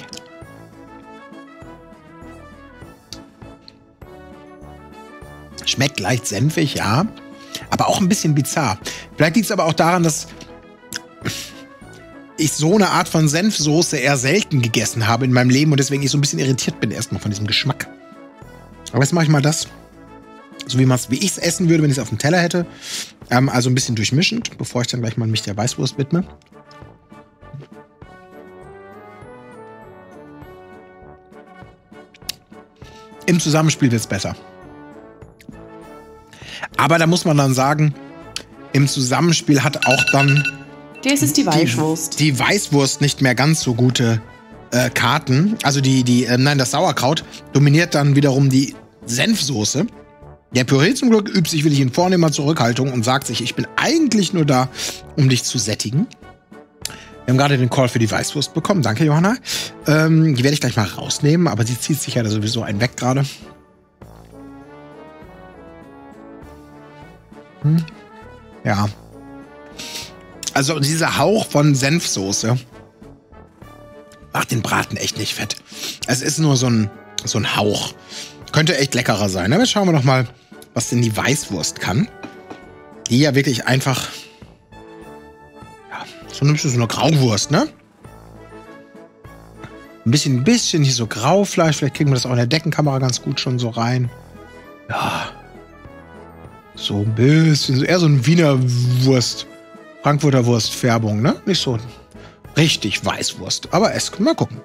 Schmeckt leicht senfig, ja. Aber auch ein bisschen bizarr. Vielleicht liegt es aber auch daran, dass ich so eine Art von Senfsoße eher selten gegessen habe in meinem Leben und deswegen ich so ein bisschen irritiert bin erstmal von diesem Geschmack. Aber jetzt mache ich mal das, so wie ich es essen würde, wenn ich es auf dem Teller hätte. Also ein bisschen durchmischend, bevor ich dann gleich mal mich der Weißwurst widme. Im Zusammenspiel wird es besser. Aber da muss man dann sagen, im Zusammenspiel hat auch dann das ist die Weißwurst. Die Weißwurst nicht mehr ganz so gute Karten. Also das Sauerkraut dominiert dann wiederum die Senfsoße. Der Püree zum Glück übt sich wirklich in vornehmer Zurückhaltung und sagt sich, ich bin eigentlich nur da, um dich zu sättigen. Wir haben gerade den Call für die Weißwurst bekommen. Danke, Johanna. Die werde ich gleich mal rausnehmen, aber sie zieht sich ja sowieso einen weg gerade. Ja. Also dieser Hauch von Senfsoße macht den Braten echt nicht fett. Es ist nur so ein Hauch. Könnte echt leckerer sein. Aber jetzt schauen wir doch mal, was denn die Weißwurst kann. Die ja wirklich einfach... Ja, so nimmst du so eine Grauwurst, ne? Ein bisschen hier so Graufleisch. Vielleicht kriegen wir das auch in der Deckenkamera ganz gut schon so rein. Ja. So ein bisschen. Eher so ein Wiener Wurst. Frankfurter Wurstfärbung, ne? Nicht so richtig Weißwurst. Aber mal gucken.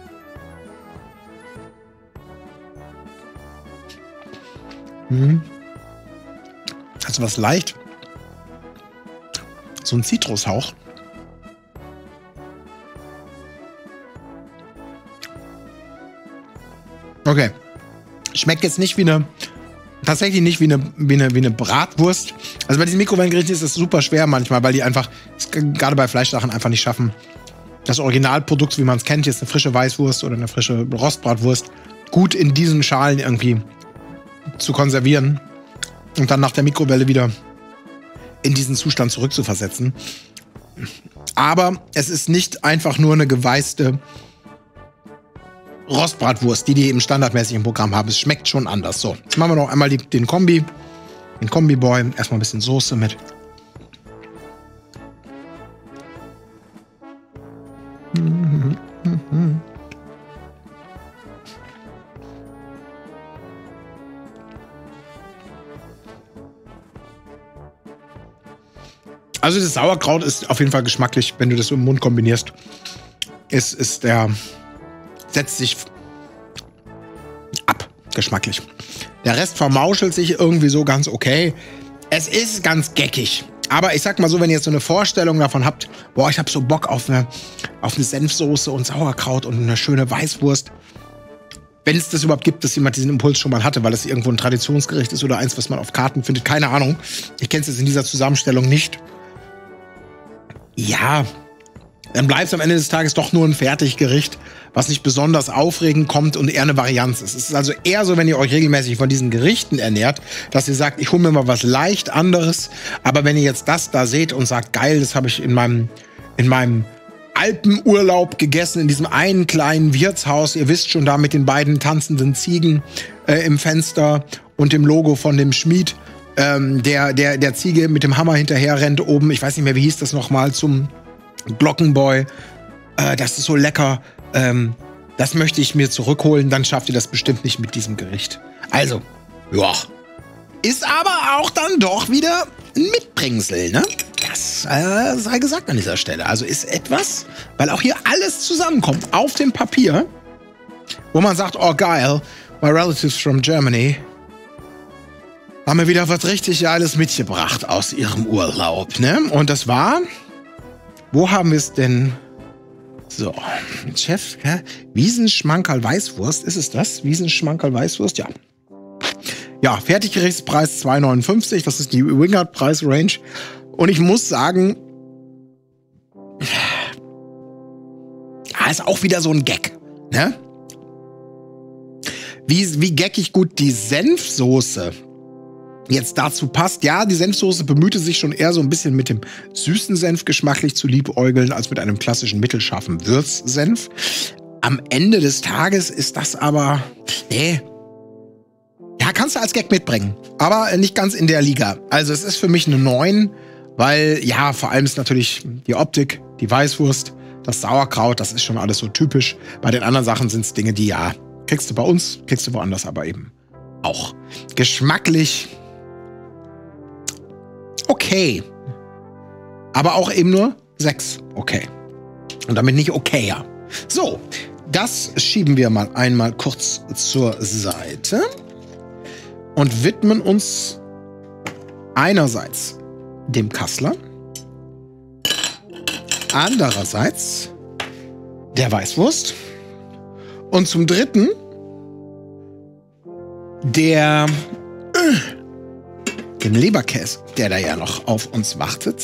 Also was leicht. So ein Zitrushauch. Okay. Schmeckt jetzt nicht tatsächlich nicht wie eine Bratwurst. Also bei diesen Mikrowellengerichten ist es super schwer manchmal, weil die einfach, gerade bei Fleischsachen, einfach nicht schaffen, das Originalprodukt, wie man es kennt, jetzt eine frische Weißwurst oder eine frische Rostbratwurst, gut in diesen Schalen irgendwie zu konservieren und dann nach der Mikrowelle wieder in diesen Zustand zurückzuversetzen. Aber es ist nicht einfach nur eine geweißte Rostbratwurst, die eben standardmäßig im Programm haben. Es schmeckt schon anders. So, jetzt machen wir noch einmal den Kombi-Boy. Erstmal ein bisschen Soße mit. Also das Sauerkraut ist auf jeden Fall geschmacklich, wenn du das im Mund kombinierst. Setzt sich ab, geschmacklich. Der Rest vermauschelt sich irgendwie so ganz okay. Es ist ganz geckig. Aber ich sag mal so, wenn ihr jetzt so eine Vorstellung davon habt, boah, ich hab so Bock auf eine Senfsoße und Sauerkraut und eine schöne Weißwurst. Wenn es das überhaupt gibt, dass jemand diesen Impuls schon mal hatte, weil es irgendwo ein Traditionsgericht ist oder eins, was man auf Karten findet, keine Ahnung. Ich kenne es jetzt in dieser Zusammenstellung nicht. Ja, dann bleibt es am Ende des Tages doch nur ein Fertiggericht, was nicht besonders aufregend kommt und eher eine Varianz ist. Es ist also eher so, wenn ihr euch regelmäßig von diesen Gerichten ernährt, dass ihr sagt, ich hole mir mal was leicht anderes. Aber wenn ihr jetzt das da seht und sagt, geil, das habe ich in meinem Alpenurlaub gegessen, in diesem einen kleinen Wirtshaus, ihr wisst schon, da mit den beiden tanzenden Ziegen im Fenster und dem Logo von dem Schmied, der Ziege mit dem Hammer hinterher rennt oben, ich weiß nicht mehr, wie hieß das nochmal, zum Glockenboy. Das ist so lecker. Das möchte ich mir zurückholen. Dann schafft ihr das bestimmt nicht mit diesem Gericht. Also, ja. Ist aber auch dann doch wieder ein Mitbringsel, ne? Das sei gesagt an dieser Stelle. Also ist etwas, weil auch hier alles zusammenkommt auf dem Papier, wo man sagt, oh geil, my relatives from Germany haben mir wieder was richtig Geiles mitgebracht aus ihrem Urlaub, ne? Und das war, wo haben wir es denn? So, Chef, ja? Wiesenschmankerl Weißwurst, ist es das? Wiesenschmankerl Weißwurst, ja. Ja, Fertiggerichtspreis 2,59, das ist die Wingard-Preis-Range. Und ich muss sagen, ist auch wieder so ein Gag, ne? Wie gackig gut die Senfsoße jetzt dazu passt. Ja, die Senfsoße bemühte sich schon eher so ein bisschen mit dem süßen Senf geschmacklich zu liebäugeln, als mit einem klassischen mittelscharfen Würzsenf. Am Ende des Tages ist das aber, nee, ja, kannst du als Gag mitbringen, aber nicht ganz in der Liga. Also es ist für mich eine 9, weil, ja, vor allem ist natürlich die Optik, die Weißwurst, das Sauerkraut, das ist schon alles so typisch. Bei den anderen Sachen sind es Dinge, die, ja, kriegst du bei uns, kriegst du woanders aber eben auch. Geschmacklich okay. Aber auch eben nur 6. Okay. Und damit nicht okayer. So, das schieben wir mal einmal kurz zur Seite und widmen uns einerseits dem Kassler, andererseits der Weißwurst und zum dritten dem Leberkäse, der da ja noch auf uns wartet.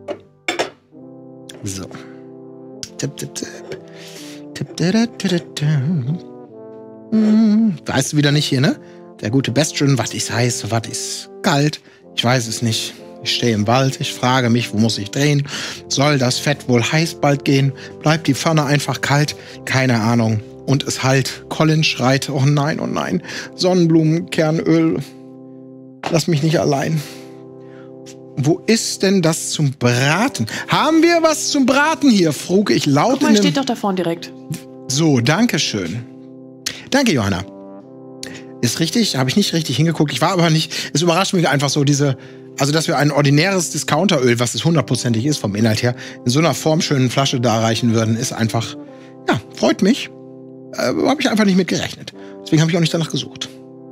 So. Weißt du wieder nicht hier, ne? Der gute Bestron, was ist heiß, was ist kalt. Ich weiß es nicht. Ich stehe im Wald, ich frage mich, wo muss ich drehen? Soll das Fett wohl heiß bald gehen? Bleibt die Pfanne einfach kalt? Keine Ahnung. Und es halt. Colin schreit, oh nein, Sonnenblumenkernöl. Lass mich nicht allein. Wo ist denn das zum Braten? Haben wir was zum Braten hier? Frug ich laut. Guck mal, steht doch da vorne direkt. So, danke schön. Danke, Johanna. Ist richtig, habe ich nicht richtig hingeguckt. Ich war aber nicht, es überrascht mich einfach so, also dass wir ein ordinäres Discounteröl, was es 100%ig ist vom Inhalt her, in so einer formschönen Flasche darreichen würden, ist einfach, ja, freut mich. Habe ich einfach nicht mit gerechnet. Deswegen habe ich auch nicht danach gesucht.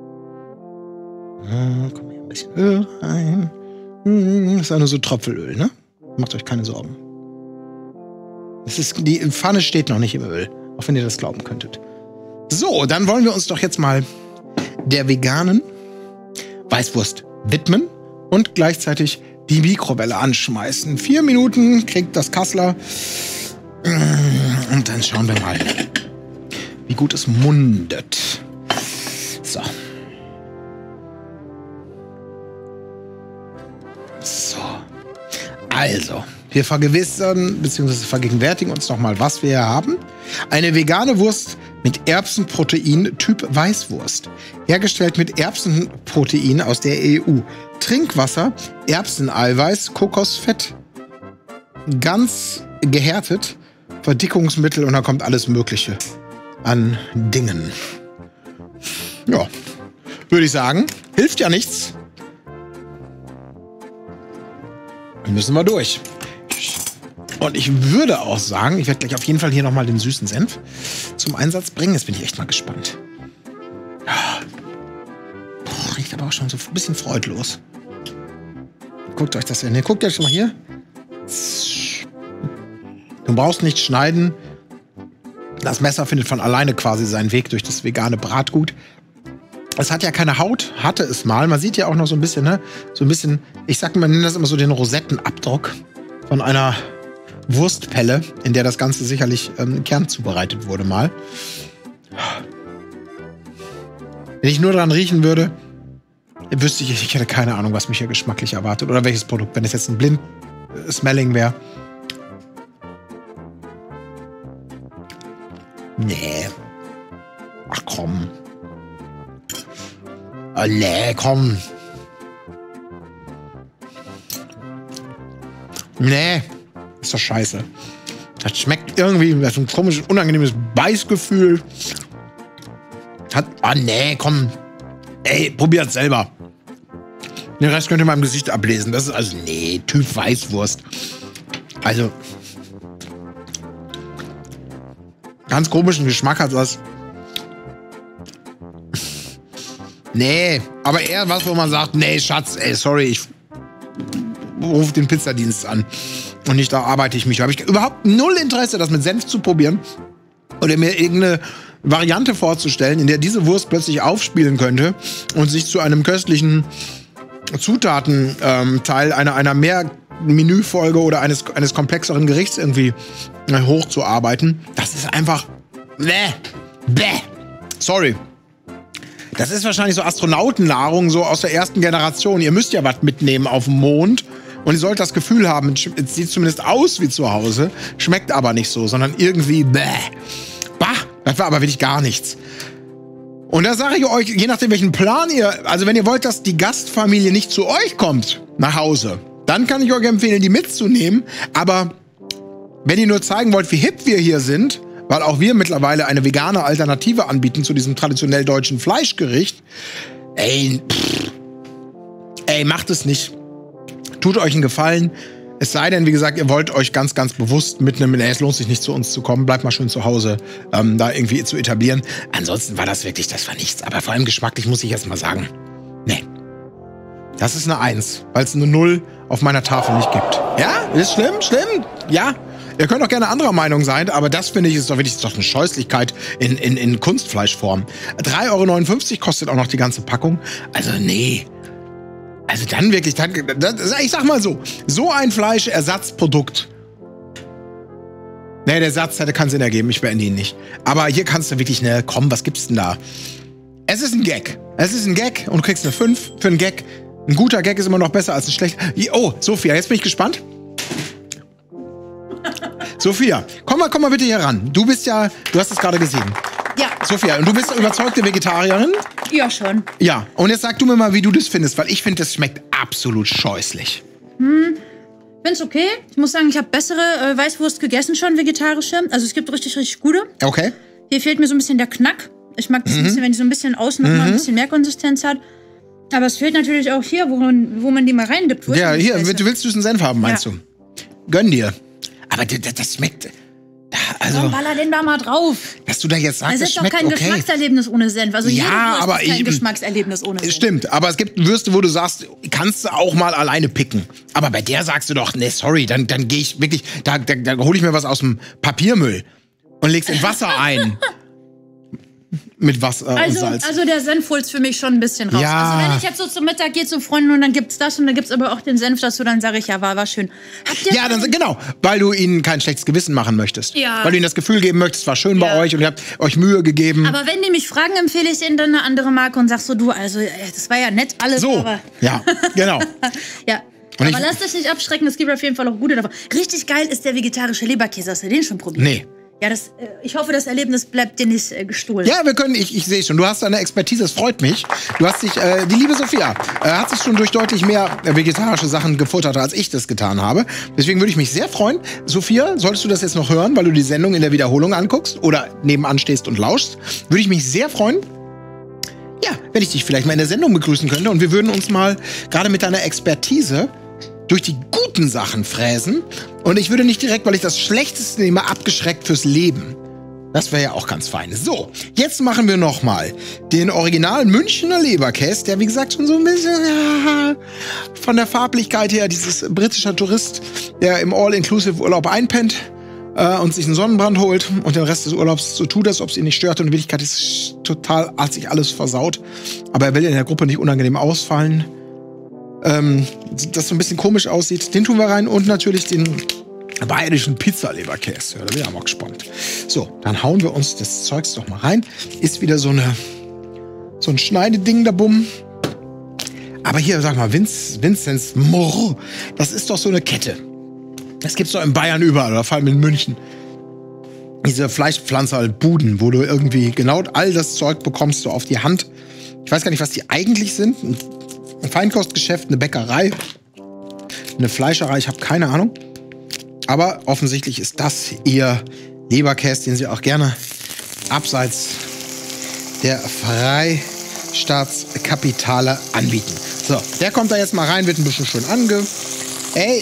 Komm hier ein bisschen Öl rein. Das ist ja nur so Tröpfelöl, ne? Macht euch keine Sorgen. Die Pfanne steht noch nicht im Öl, auch wenn ihr das glauben könntet. So, dann wollen wir uns doch jetzt mal der veganen Weißwurst widmen und gleichzeitig die Mikrowelle anschmeißen. 4 Minuten kriegt das Kassler. Und dann schauen wir mal, wie gut es mundet. So. So. Also, wir vergewissern bzw. vergegenwärtigen uns nochmal, was wir hier haben. Eine vegane Wurst mit Erbsenprotein Typ Weißwurst. Hergestellt mit Erbsenprotein aus der EU. Trinkwasser, Erbseneiweiß, Kokosfett, ganz gehärtet, Verdickungsmittel und da kommt alles Mögliche an Dingen. Ja, würde ich sagen, hilft ja nichts. Dann müssen wir durch. Und ich würde auch sagen, ich werde gleich auf jeden Fall hier nochmal den süßen Senf zum Einsatz bringen. Jetzt bin ich echt mal gespannt. Riecht aber auch schon so ein bisschen freudlos. Guckt euch das an. Guckt euch mal hier. Du brauchst nicht schneiden. Das Messer findet von alleine quasi seinen Weg durch das vegane Bratgut. Es hat ja keine Haut, hatte es mal. Man sieht ja auch noch so ein bisschen, ne? So ein bisschen, ich sag mal, man nennt das immer so den Rosettenabdruck von einer Wurstpelle, in der das Ganze sicherlich Kern zubereitet wurde mal. Wenn ich nur dran riechen würde, wüsste ich hätte keine Ahnung, was mich hier geschmacklich erwartet. Oder welches Produkt, wenn es jetzt ein Blind-Smelling wäre. Nee. Ach komm. Oh, nee, komm. Nee. Ist doch scheiße. Das schmeckt irgendwie, das ist ein komisches, unangenehmes Beißgefühl. Nee, komm. Ey, probiert's selber. Den Rest könnt ihr mal im Gesicht ablesen. Das ist also, nee, Typ Weißwurst. Also, ganz komischen Geschmack hat das. Nee, aber eher was, wo man sagt, nee, Schatz, ey, sorry, ich ruf den Pizzadienst an. Und nicht, da arbeite ich mich. Da habe ich überhaupt null Interesse, das mit Senf zu probieren. Oder mir irgendeine Variante vorzustellen, in der diese Wurst plötzlich aufspielen könnte und sich zu einem köstlichen Zutatenteil einer Mehr-Menüfolge oder eines komplexeren Gerichts irgendwie hochzuarbeiten. Das ist einfach. Bäh. Sorry. Das ist wahrscheinlich so Astronautennahrung, so aus der ersten Generation. Ihr müsst ja was mitnehmen auf dem Mond. Und ihr sollt das Gefühl haben, es sieht zumindest aus wie zu Hause, schmeckt aber nicht so, sondern irgendwie bäh. Bah, das war aber wirklich gar nichts. Und da sage ich euch, je nachdem welchen Plan ihr, also wenn ihr wollt, dass die Gastfamilie nicht zu euch kommt nach Hause, dann kann ich euch empfehlen, die mitzunehmen. Aber wenn ihr nur zeigen wollt, wie hip wir hier sind, weil auch wir mittlerweile eine vegane Alternative anbieten zu diesem traditionell deutschen Fleischgericht, ey, macht es nicht. Tut euch einen Gefallen. Es sei denn, wie gesagt, ihr wollt euch ganz, ganz bewusst mitnehmen, es lohnt sich nicht zu uns zu kommen, bleibt mal schön zu Hause, da irgendwie zu etablieren. Ansonsten war das war nichts. Aber vor allem geschmacklich muss ich jetzt mal sagen, nee. Das ist eine 1, weil es eine 0 auf meiner Tafel nicht gibt. Ja, ist schlimm, ja. Ihr könnt auch gerne anderer Meinung sein, aber das finde ich ist doch wirklich eine Scheußlichkeit in Kunstfleischform. 3,59 € kostet auch noch die ganze Packung. Also nee. Also dann wirklich, ich sag mal so ein Fleischersatzprodukt. Nee, der Satz hätte keinen Sinn ergeben, ich beende ihn nicht. Aber hier kannst du wirklich, komm, was gibt's denn da? Es ist ein Gag und du kriegst eine 5 für einen Gag. Ein guter Gag ist immer noch besser als ein schlechter. Oh, Sophia, jetzt bin ich gespannt. Sophia, komm mal bitte hier ran. Du hast es gerade gesehen. Ja. Sophia, und du bist überzeugte Vegetarierin? Ja, schon. Ja, und jetzt sag du mir mal, wie du das findest, weil ich finde, das schmeckt absolut scheußlich. Find's okay. Ich muss sagen, ich habe bessere Weißwurst gegessen schon, vegetarische. Also es gibt richtig, richtig gute. Okay. Hier fehlt mir so ein bisschen der Knack. Ich mag das ein bisschen, wenn die so ein bisschen außen noch mal ein bisschen mehr Konsistenz hat. Aber es fehlt natürlich auch hier, wo man die mal reindippt. Ja, hier, du willst süßen Senf haben, meinst du? Gönn dir. Aber das schmeckt... Also, komm, baller den da mal drauf. dass du da jetzt sagst, Es ist doch kein Geschmackserlebnis ohne Senf. Also jede Wurst ist kein Geschmackserlebnis ohne Senf. Stimmt, aber es gibt Würste, wo du sagst, kannst du auch mal alleine picken. Aber bei der sagst du doch, nee, sorry, dann gehe ich wirklich, da hole ich mir was aus dem Papiermüll und leg's in Wasser ein. Mit Wasser und Salz. Also der Senf holt's für mich schon ein bisschen raus. Ja. Also wenn ich jetzt so zum Mittag gehe zu Freunden und dann gibt's das und dann gibt's aber auch den Senf dazu, dann sage ich, ja, war schön. Ja, genau, weil du ihnen kein schlechtes Gewissen machen möchtest. Ja. Weil du ihnen das Gefühl geben möchtest, war schön bei euch und ihr habt euch Mühe gegeben. Aber wenn die mich fragen, empfehle ich ihnen dann eine andere Marke und sag so, du, also das war ja nett alles, so, aber... ja, genau. Ja. Und aber lass dich nicht abschrecken, es gibt auf jeden Fall auch gute davon. Richtig geil ist der vegetarische Leberkäse. Hast du den schon probiert? Nee. Ja, ich hoffe, das Erlebnis bleibt dir nicht gestohlen. Ja, ich sehe schon, du hast eine Expertise, das freut mich. Du hast dich, die liebe Sophia, hat sich schon durch deutlich mehr vegetarische Sachen gefuttert, als ich das getan habe. Deswegen würde ich mich sehr freuen. Sophia, solltest du das jetzt noch hören, weil du die Sendung in der Wiederholung anguckst oder nebenan stehst und lauschst, würde ich mich sehr freuen. Ja, wenn ich dich vielleicht mal in der Sendung begrüßen könnte und wir würden uns mal gerade mit deiner Expertise durch die guten Sachen fräsen. Und ich würde nicht direkt, weil ich das Schlechteste nehme, abgeschreckt fürs Leben. Das wäre ja auch ganz fein. So, jetzt machen wir noch mal den Original Münchner Leberkäse, der wie gesagt schon so ein bisschen von der Farblichkeit her, dieses britischer Tourist, der im All-Inclusive-Urlaub einpennt und sich einen Sonnenbrand holt und den Rest des Urlaubs so tut, als ob es ihn nicht stört. Und in Wirklichkeit ist total, hat sich alles versaut. Aber er will in der Gruppe nicht unangenehm ausfallen. Das so ein bisschen komisch aussieht. Den tun wir rein und natürlich den bayerischen Pizza-Leberkäse. Ja, da bin ich auch mal gespannt. So, dann hauen wir uns das Zeugs doch mal rein. Ist wieder so ein Schneideding da bumm. Aber hier, sag mal, Vinzenz Moreau, das ist doch so eine Kette. Das gibt's doch in Bayern überall, oder vor allem in München. Diese Fleischpflanzerl-Buden, wo du irgendwie genau all das Zeug bekommst, so auf die Hand. Ich weiß gar nicht, was die eigentlich sind. Ein Feinkostgeschäft, eine Bäckerei, eine Fleischerei, ich habe keine Ahnung. Aber offensichtlich ist das ihr Leberkäse, den sie auch gerne abseits der Freistaatskapitale anbieten. So, der kommt da jetzt mal rein, wird ein bisschen schön Ey,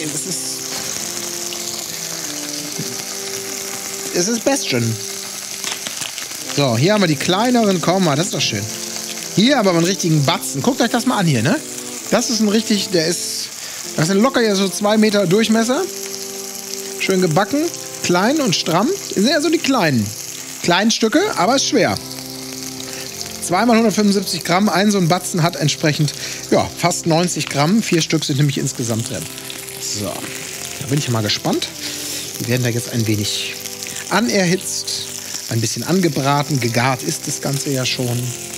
es ist Bestien. So, hier haben wir die kleineren, komm mal, das ist doch schön. Hier aber einen richtigen Batzen. Guckt euch das mal an hier, ne? Das ist ein richtig, das sind locker ja so 2 Meter Durchmesser. Schön gebacken, klein und stramm. Das sind ja so die kleinen Stücke, aber ist schwer. 2 mal 175 Gramm, so ein Batzen hat entsprechend, ja, fast 90 Gramm. 4 Stück sind nämlich insgesamt drin. So, da bin ich mal gespannt. Die werden da jetzt ein wenig anerhitzt, ein bisschen angebraten, gegart ist das Ganze ja schon.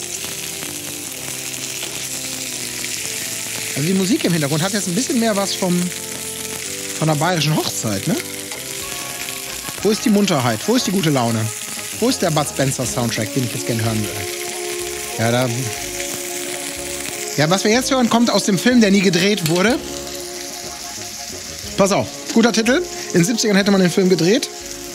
Also die Musik im Hintergrund hat jetzt ein bisschen mehr was von der bayerischen Hochzeit, ne? Wo ist die Munterheit? Wo ist die gute Laune? Wo ist der Bud Spencer Soundtrack, den ich jetzt gerne hören würde? Ja, was wir jetzt hören, kommt aus dem Film, der nie gedreht wurde. Pass auf, guter Titel. In den 70ern hätte man den Film gedreht.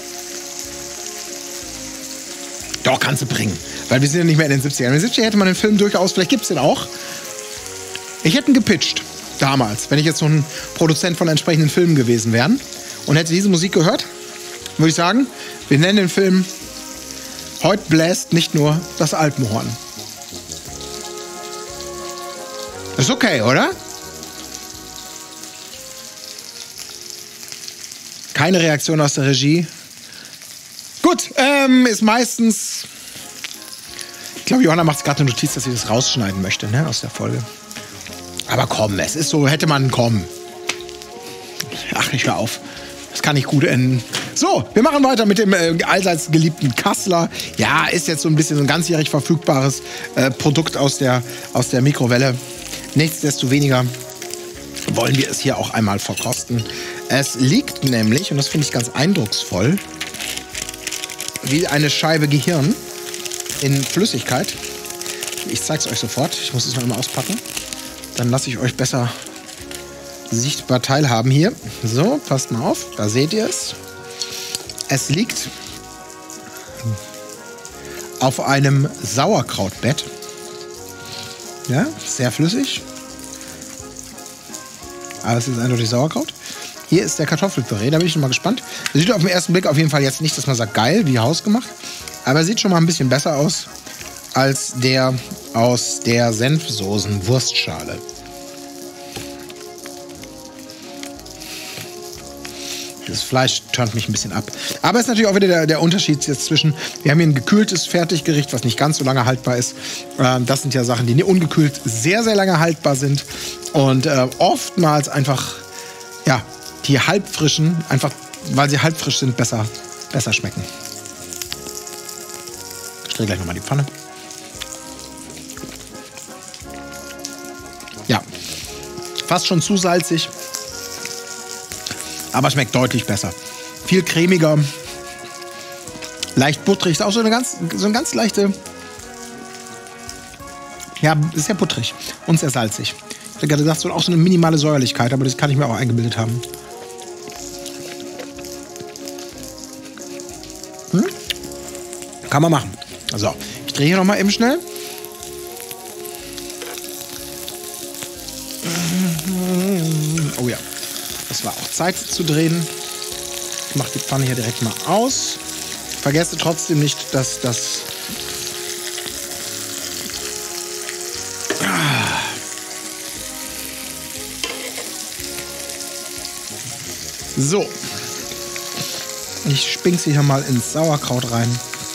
Doch, kannst du bringen. Weil wir sind ja nicht mehr in den 70ern. In den 70ern hätte man den Film durchaus, vielleicht gibt's den auch. Ich hätte ihn gepitcht, damals, wenn ich jetzt so ein Produzent von entsprechenden Filmen gewesen wäre und hätte diese Musik gehört, würde ich sagen, wir nennen den Film Heut bläst nicht nur das Alpenhorn. Ist okay, oder? Keine Reaktion aus der Regie. Gut, ist meistens... Ich glaube, Johanna macht gerade eine Notiz, dass sie das rausschneiden möchte, ne, aus der Folge. Aber komm, es ist so, hätte man kommen. Ach, ich hör auf. Das kann nicht gut enden. So, wir machen weiter mit dem allseits geliebten Kassler. Ja, ist jetzt so ein bisschen so ein ganzjährig verfügbares Produkt aus der Mikrowelle. Nichtsdestoweniger wollen wir es hier auch einmal verkosten. Es liegt nämlich, und das finde ich ganz eindrucksvoll, wie eine Scheibe Gehirn in Flüssigkeit. Ich zeige es euch sofort. Ich muss es noch mal auspacken. Dann lasse ich euch besser sichtbar teilhaben hier. So, passt mal auf. Da seht ihr es. Es liegt auf einem Sauerkrautbett. Ja, sehr flüssig. Aber es ist eindeutig Sauerkraut. Hier ist der Kartoffelpüree, da bin ich schon mal gespannt. Das sieht auf den ersten Blick auf jeden Fall jetzt nicht, dass man sagt, geil, wie hausgemacht. Aber sieht schon mal ein bisschen besser aus als der aus der Senfsoßen-Wurstschale. Das Fleisch turnt mich ein bisschen ab. Aber es ist natürlich auch wieder der Unterschied jetzt zwischen, wir haben hier ein gekühltes Fertiggericht, was nicht ganz so lange haltbar ist. Das sind ja Sachen, die ungekühlt sehr, sehr lange haltbar sind. Und oftmals einfach, ja, die halbfrischen, einfach weil sie halbfrisch sind, besser schmecken. Ich drehe gleich nochmal die Pfanne. Ja, fast schon zu salzig. Aber schmeckt deutlich besser. Viel cremiger. Leicht butterig. Ist auch so eine ganz leichte... Ja, ist ja butterig. Und sehr salzig. Ich hätte gerade gesagt, so auch so eine minimale Säuerlichkeit. Aber das kann ich mir auch eingebildet haben. Kann man machen. So, ich drehe hier noch mal eben schnell. Oh ja. Das war auch Zeit zu drehen. Ich mache die Pfanne hier direkt mal aus. Vergesst trotzdem nicht, dass das... So. Ich spink sie hier mal ins Sauerkraut rein.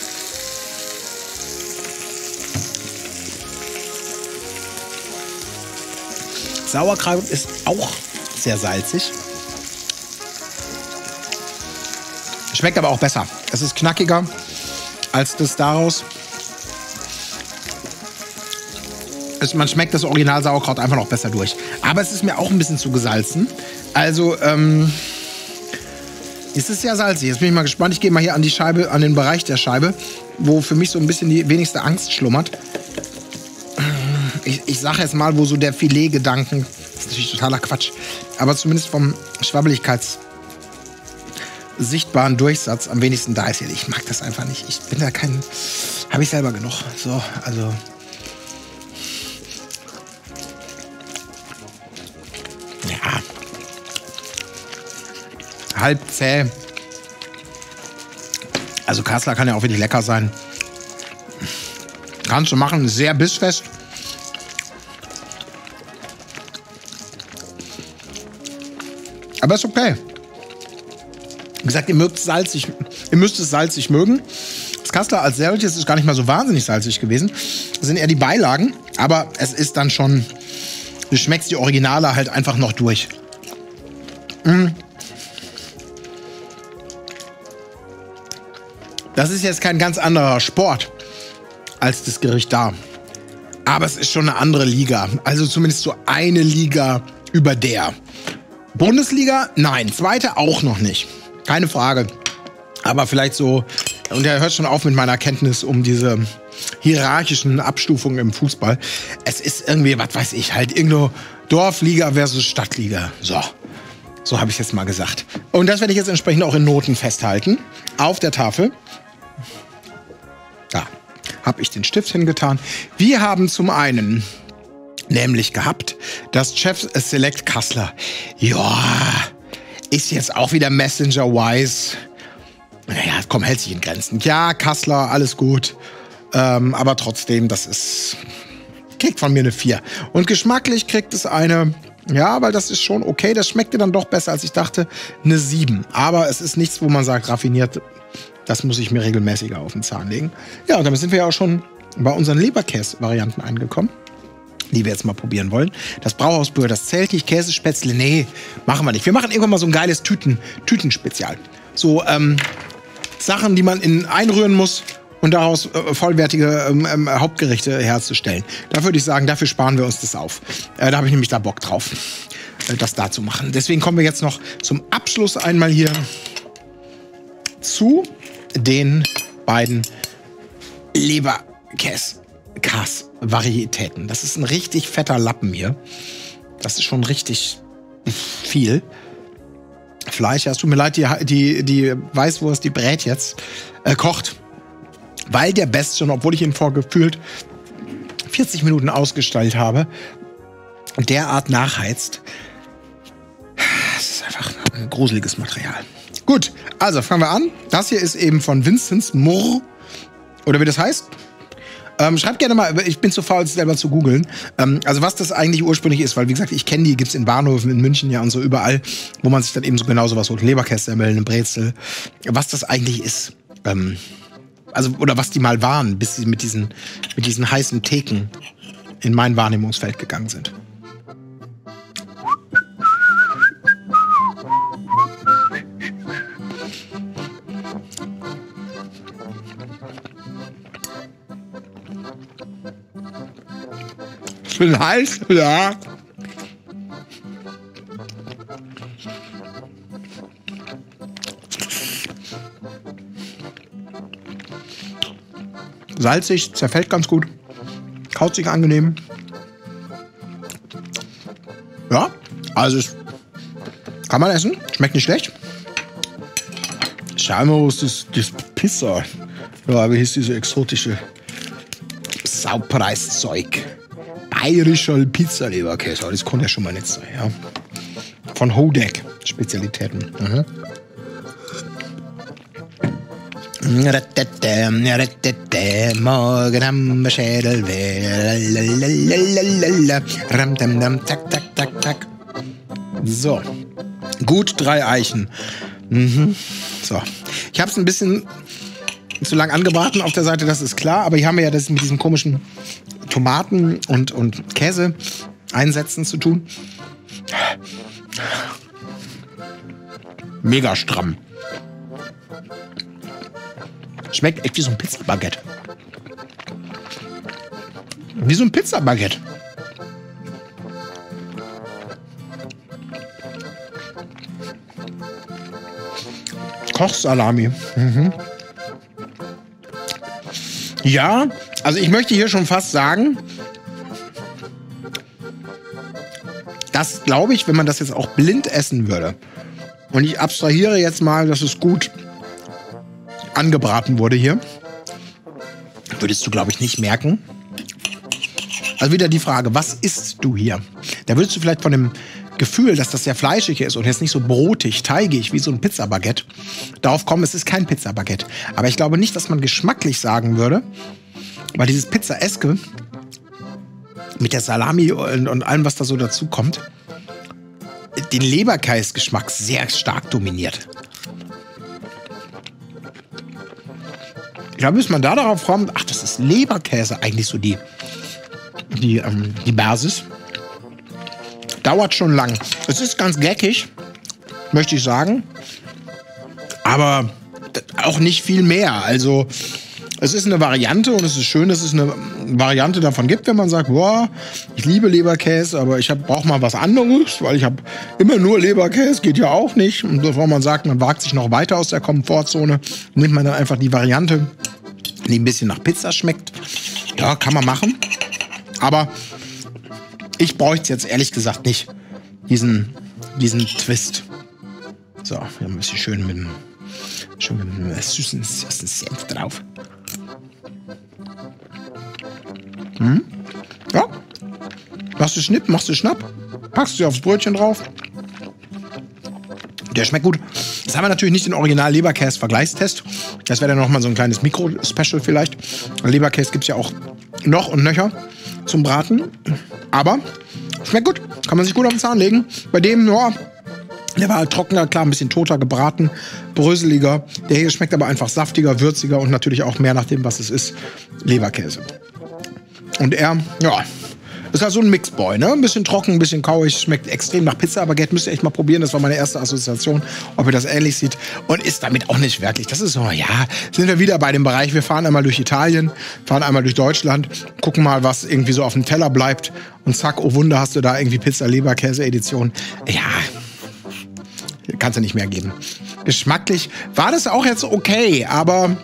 Sauerkraut ist auch sehr salzig. Schmeckt aber auch besser. Es ist knackiger als das daraus. Man schmeckt das Original Sauerkraut einfach noch besser durch. Aber es ist mir auch ein bisschen zu gesalzen. Also, es ist sehr salzig. Jetzt bin ich mal gespannt. Ich gehe mal hier an die Scheibe, an den Bereich der Scheibe, wo für mich so ein bisschen die wenigste Angst schlummert. Ich sage jetzt mal, wo so der Filetgedanken, das ist natürlich totaler Quatsch, aber zumindest vom schwabbelichkeitssichtbaren Durchsatz am wenigsten da ist. Ich mag das einfach nicht. Ich bin da kein, habe ich selber genug. So, also. Ja. Halb zäh. Also Kassler kann ja auch wirklich lecker sein. Kannst du machen, sehr bissfest. Aber ist okay. Wie gesagt, ihr müsst es salzig mögen. Das Kassler als solches ist gar nicht mal so wahnsinnig salzig gewesen. Das sind eher die Beilagen. Aber es ist dann schon, du schmeckst die Originale halt einfach noch durch. Das ist jetzt kein ganz anderer Sport als das Gericht da. Aber es ist schon eine andere Liga. Also zumindest so eine Liga über der. Bundesliga? Nein. Zweite auch noch nicht. Keine Frage. Aber vielleicht so, und er hört schon auf mit meiner Kenntnis um diese hierarchischen Abstufungen im Fußball. Es ist irgendwie, was weiß ich, halt irgendwo Dorfliga versus Stadtliga. So habe ich jetzt mal gesagt. Und das werde ich jetzt entsprechend auch in Noten festhalten. Auf der Tafel. Da habe ich den Stift hingetan. Wir haben zum einen nämlich gehabt das Chef's Select Kassler. Ja, ist jetzt auch wieder Messenger-wise. Naja, komm, hält sich in Grenzen. Ja, Kassler, alles gut. Aber trotzdem, kriegt von mir eine 4. Und geschmacklich kriegt es eine, ja, weil das ist schon okay. Das schmeckte dann doch besser, als ich dachte, eine 7. Aber es ist nichts, wo man sagt, raffiniert, das muss ich mir regelmäßiger auf den Zahn legen. Ja, und damit sind wir ja auch schon bei unseren Leberkäse-Varianten angekommen, die wir jetzt mal probieren wollen. Das Brauhausbrühe, das zählt nicht. Käsespätzle, nee, machen wir nicht. Wir machen irgendwann mal so ein geiles Tütenspezial. So Sachen, die man einrühren muss und daraus vollwertige Hauptgerichte herzustellen. Da würde ich sagen, dafür sparen wir uns das auf. Da habe ich nämlich da Bock drauf, das da zu machen. Deswegen kommen wir jetzt noch zum Abschluss einmal hier zu den beiden Leberkäse-Varietäten. Das ist ein richtig fetter Lappen hier. Das ist schon richtig viel Fleisch. Ja, es tut mir leid, die Weißwurst, die brät jetzt, kocht. Weil der Bastion, obwohl ich ihn vor gefühlt 40 Minuten ausgestellt habe, derart nachheizt. Das ist einfach ein gruseliges Material. Gut, also fangen wir an. Das hier ist eben von Vinzenz Murr. Oder wie das heißt. Schreibt gerne mal, ich bin zu faul, es selber zu googeln. Also was das eigentlich ursprünglich ist, weil wie gesagt, ich kenne die, gibt's in Bahnhöfen in München ja und so überall, wo man sich dann eben so genau sowas holt. Leberkässemmel, eine Brezel. Was das eigentlich ist. Also, oder was die mal waren, bis sie mit diesen heißen Theken in mein Wahrnehmungsfeld gegangen sind. Ich bin heiß, ja. Salzig, zerfällt ganz gut. Kaut sich angenehm. Ja, also kann man essen. Schmeckt nicht schlecht. Schauen wir mal, was das Pizza. Ja, wie hieß diese exotische Saupreiszeug? Bayerischer Pizza-Leberkäse. Das konnte ja schon mal nicht sein, ja. Von Hodek. Spezialitäten. Morgen haben wir Schädel. Tak, tak, tak, tak. So. Gut 3 Eichen. So. Ich habe es ein bisschen zu lang angebraten auf der Seite, das ist klar. Aber hier haben wir ja das mit diesem komischen Tomaten und Käse einsetzen zu tun. Mega stramm. Schmeckt echt wie so ein Pizzabaguette. Wie so ein Pizzabaguette. Kochsalami. Ja, also ich möchte hier schon fast sagen, dass, glaube ich, wenn man das jetzt auch blind essen würde, und ich abstrahiere jetzt mal, dass es gut angebraten wurde hier, würdest du, glaube ich, nicht merken. Also wieder die Frage, was isst du hier? Da würdest du vielleicht von dem Gefühl, dass das sehr fleischig ist und jetzt nicht so brotig, teigig wie so ein Pizzabaguette, darauf kommen, es ist kein Pizzabaguette. Aber ich glaube nicht, dass man geschmacklich sagen würde, weil dieses Pizzaeske mit der Salami und allem, was da so dazu kommt, den Leberkäse-Geschmack sehr stark dominiert. Ich glaube, bis man da darauf kommt, ach, das ist Leberkäse, eigentlich so die Basis. Dauert schon lang. Es ist ganz geckig, möchte ich sagen. Aber auch nicht viel mehr. Also, es ist eine Variante und es ist schön, dass es eine Variante davon gibt, wenn man sagt, boah, ich liebe Leberkäse, aber ich brauche mal was anderes, weil ich habe immer nur Leberkäse, geht ja auch nicht. Und bevor man sagt, man wagt sich noch weiter aus der Komfortzone, nimmt man dann einfach die Variante, die ein bisschen nach Pizza schmeckt. Ja, kann man machen. Aber ich bräuchte es jetzt ehrlich gesagt nicht, diesen Twist. So, wir haben ein bisschen schön mit einem süßen Senf drauf. Ja. Machst du Schnipp, machst du Schnapp, packst du aufs Brötchen drauf. Der schmeckt gut. Jetzt haben wir natürlich nicht den Original-Leberkäse-Vergleichstest. Das wäre dann nochmal so ein kleines Mikro-Special vielleicht. Leberkäse gibt es ja auch noch und nöcher zum Braten. Aber schmeckt gut. Kann man sich gut auf den Zahn legen. Bei dem, ja, der war halt trockener, klar, ein bisschen toter gebraten, bröseliger. Der hier schmeckt aber einfach saftiger, würziger und natürlich auch mehr nach dem, was es ist, Leberkäse. Und er, ja, Ist halt so ein Mixboy, ne? Ein bisschen trocken, ein bisschen kauig, schmeckt extrem nach Pizza, aber Baguette müsst ihr echt mal probieren. Das war meine erste Assoziation, ob ihr das ähnlich sieht. Und ist damit auch nicht wirklich. Das ist so, ja, sind wir wieder bei dem Bereich. Wir fahren einmal durch Italien, fahren einmal durch Deutschland, gucken mal, was irgendwie so auf dem Teller bleibt. Und zack, oh Wunder, hast du da irgendwie Pizza-Leberkäse-Edition. Ja, kannst du nicht mehr geben. Geschmacklich war das auch jetzt okay, aber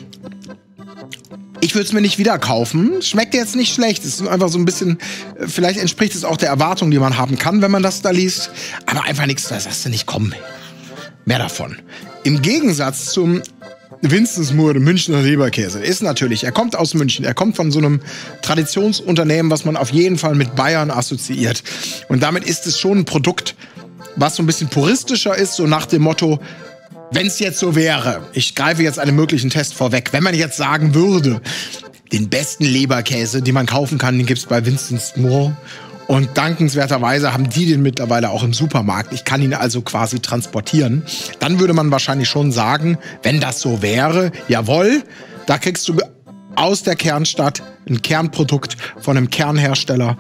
ich würde es mir nicht wieder kaufen. Schmeckt jetzt nicht schlecht. Es ist einfach so ein bisschen, vielleicht entspricht es auch der Erwartung, die man haben kann, wenn man das da liest. Aber einfach nichts, da sagst du nicht, komm, mehr davon. Im Gegensatz zum Winstons-Moor, Münchner Leberkäse, ist natürlich, er kommt aus München, er kommt von so einem Traditionsunternehmen, was man auf jeden Fall mit Bayern assoziiert. Und damit ist es schon ein Produkt, was so ein bisschen puristischer ist, so nach dem Motto, wenn es jetzt so wäre, ich greife jetzt einen möglichen Test vorweg, wenn man jetzt sagen würde, den besten Leberkäse, den man kaufen kann, den gibt's bei Winstons Moor. Und dankenswerterweise haben die den mittlerweile auch im Supermarkt. Ich kann ihn also quasi transportieren. Dann würde man wahrscheinlich schon sagen, wenn das so wäre, jawohl, da kriegst du aus der Kernstadt ein Kernprodukt von einem Kernhersteller,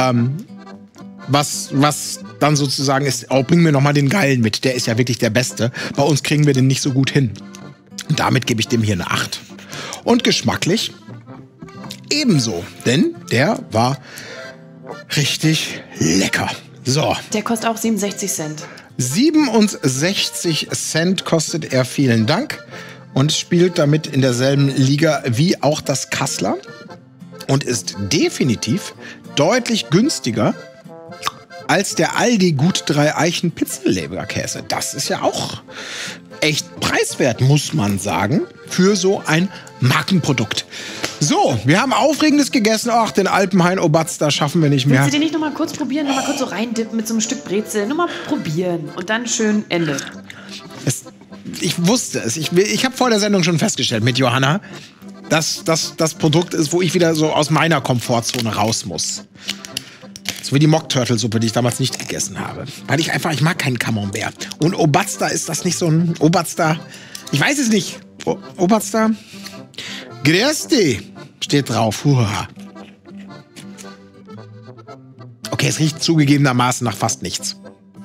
was dann sozusagen ist, oh, bring mir noch mal den Geilen mit, der ist ja wirklich der Beste. Bei uns kriegen wir den nicht so gut hin. Und damit gebe ich dem hier eine 8. Und geschmacklich ebenso, denn der war richtig lecker. So. Der kostet auch 67 Cent. 67 Cent kostet er, vielen Dank. Und spielt damit in derselben Liga wie auch das Kassler. Und ist definitiv deutlich günstiger als der Aldi Gut 3 Eichen Pizza-Leberkäse. Das ist ja auch echt preiswert, muss man sagen, für so ein Markenprodukt. So, wir haben Aufregendes gegessen. Ach, den Alpenhain Obatz, da schaffen wir nicht mehr. Willst du den nicht noch mal kurz probieren? Noch mal kurz so reindippen mit so einem Stück Brezel? Nur mal probieren und dann schön Ende. Ich wusste es. Ich habe vor der Sendung schon festgestellt mit Johanna, dass das Produkt ist, wo ich wieder so aus meiner Komfortzone raus muss. So wie die Mock-Turtle-Suppe, die ich damals nicht gegessen habe. Weil ich mag keinen Camembert. Und Obatz, ist das nicht so ein Obatz? Ich weiß es nicht. Obatz? Grüß steht drauf. Huha. Okay, es riecht zugegebenermaßen nach fast nichts.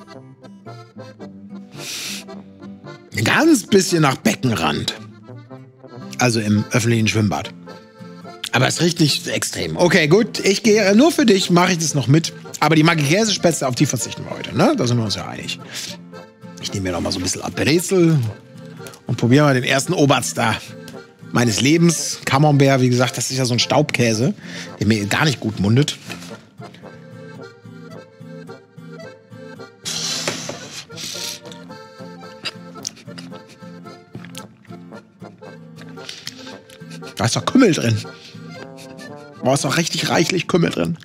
Ein ganz bisschen nach Beckenrand. Also im öffentlichen Schwimmbad. Aber es riecht nicht extrem. Okay, gut. Ich gehe nur für dich, mache ich das noch mit. Aber die Maggi-Käsespätzle, auf die verzichten wir heute, ne? Da sind wir uns ja einig. Ich nehme mir noch mal so ein bisschen Brezel und probiere mal den ersten Obatz da meines Lebens. Camembert, wie gesagt, das ist ja so ein Staubkäse, der mir gar nicht gut mundet. Da ist doch Kümmel drin. Da ist doch richtig reichlich Kümmel drin.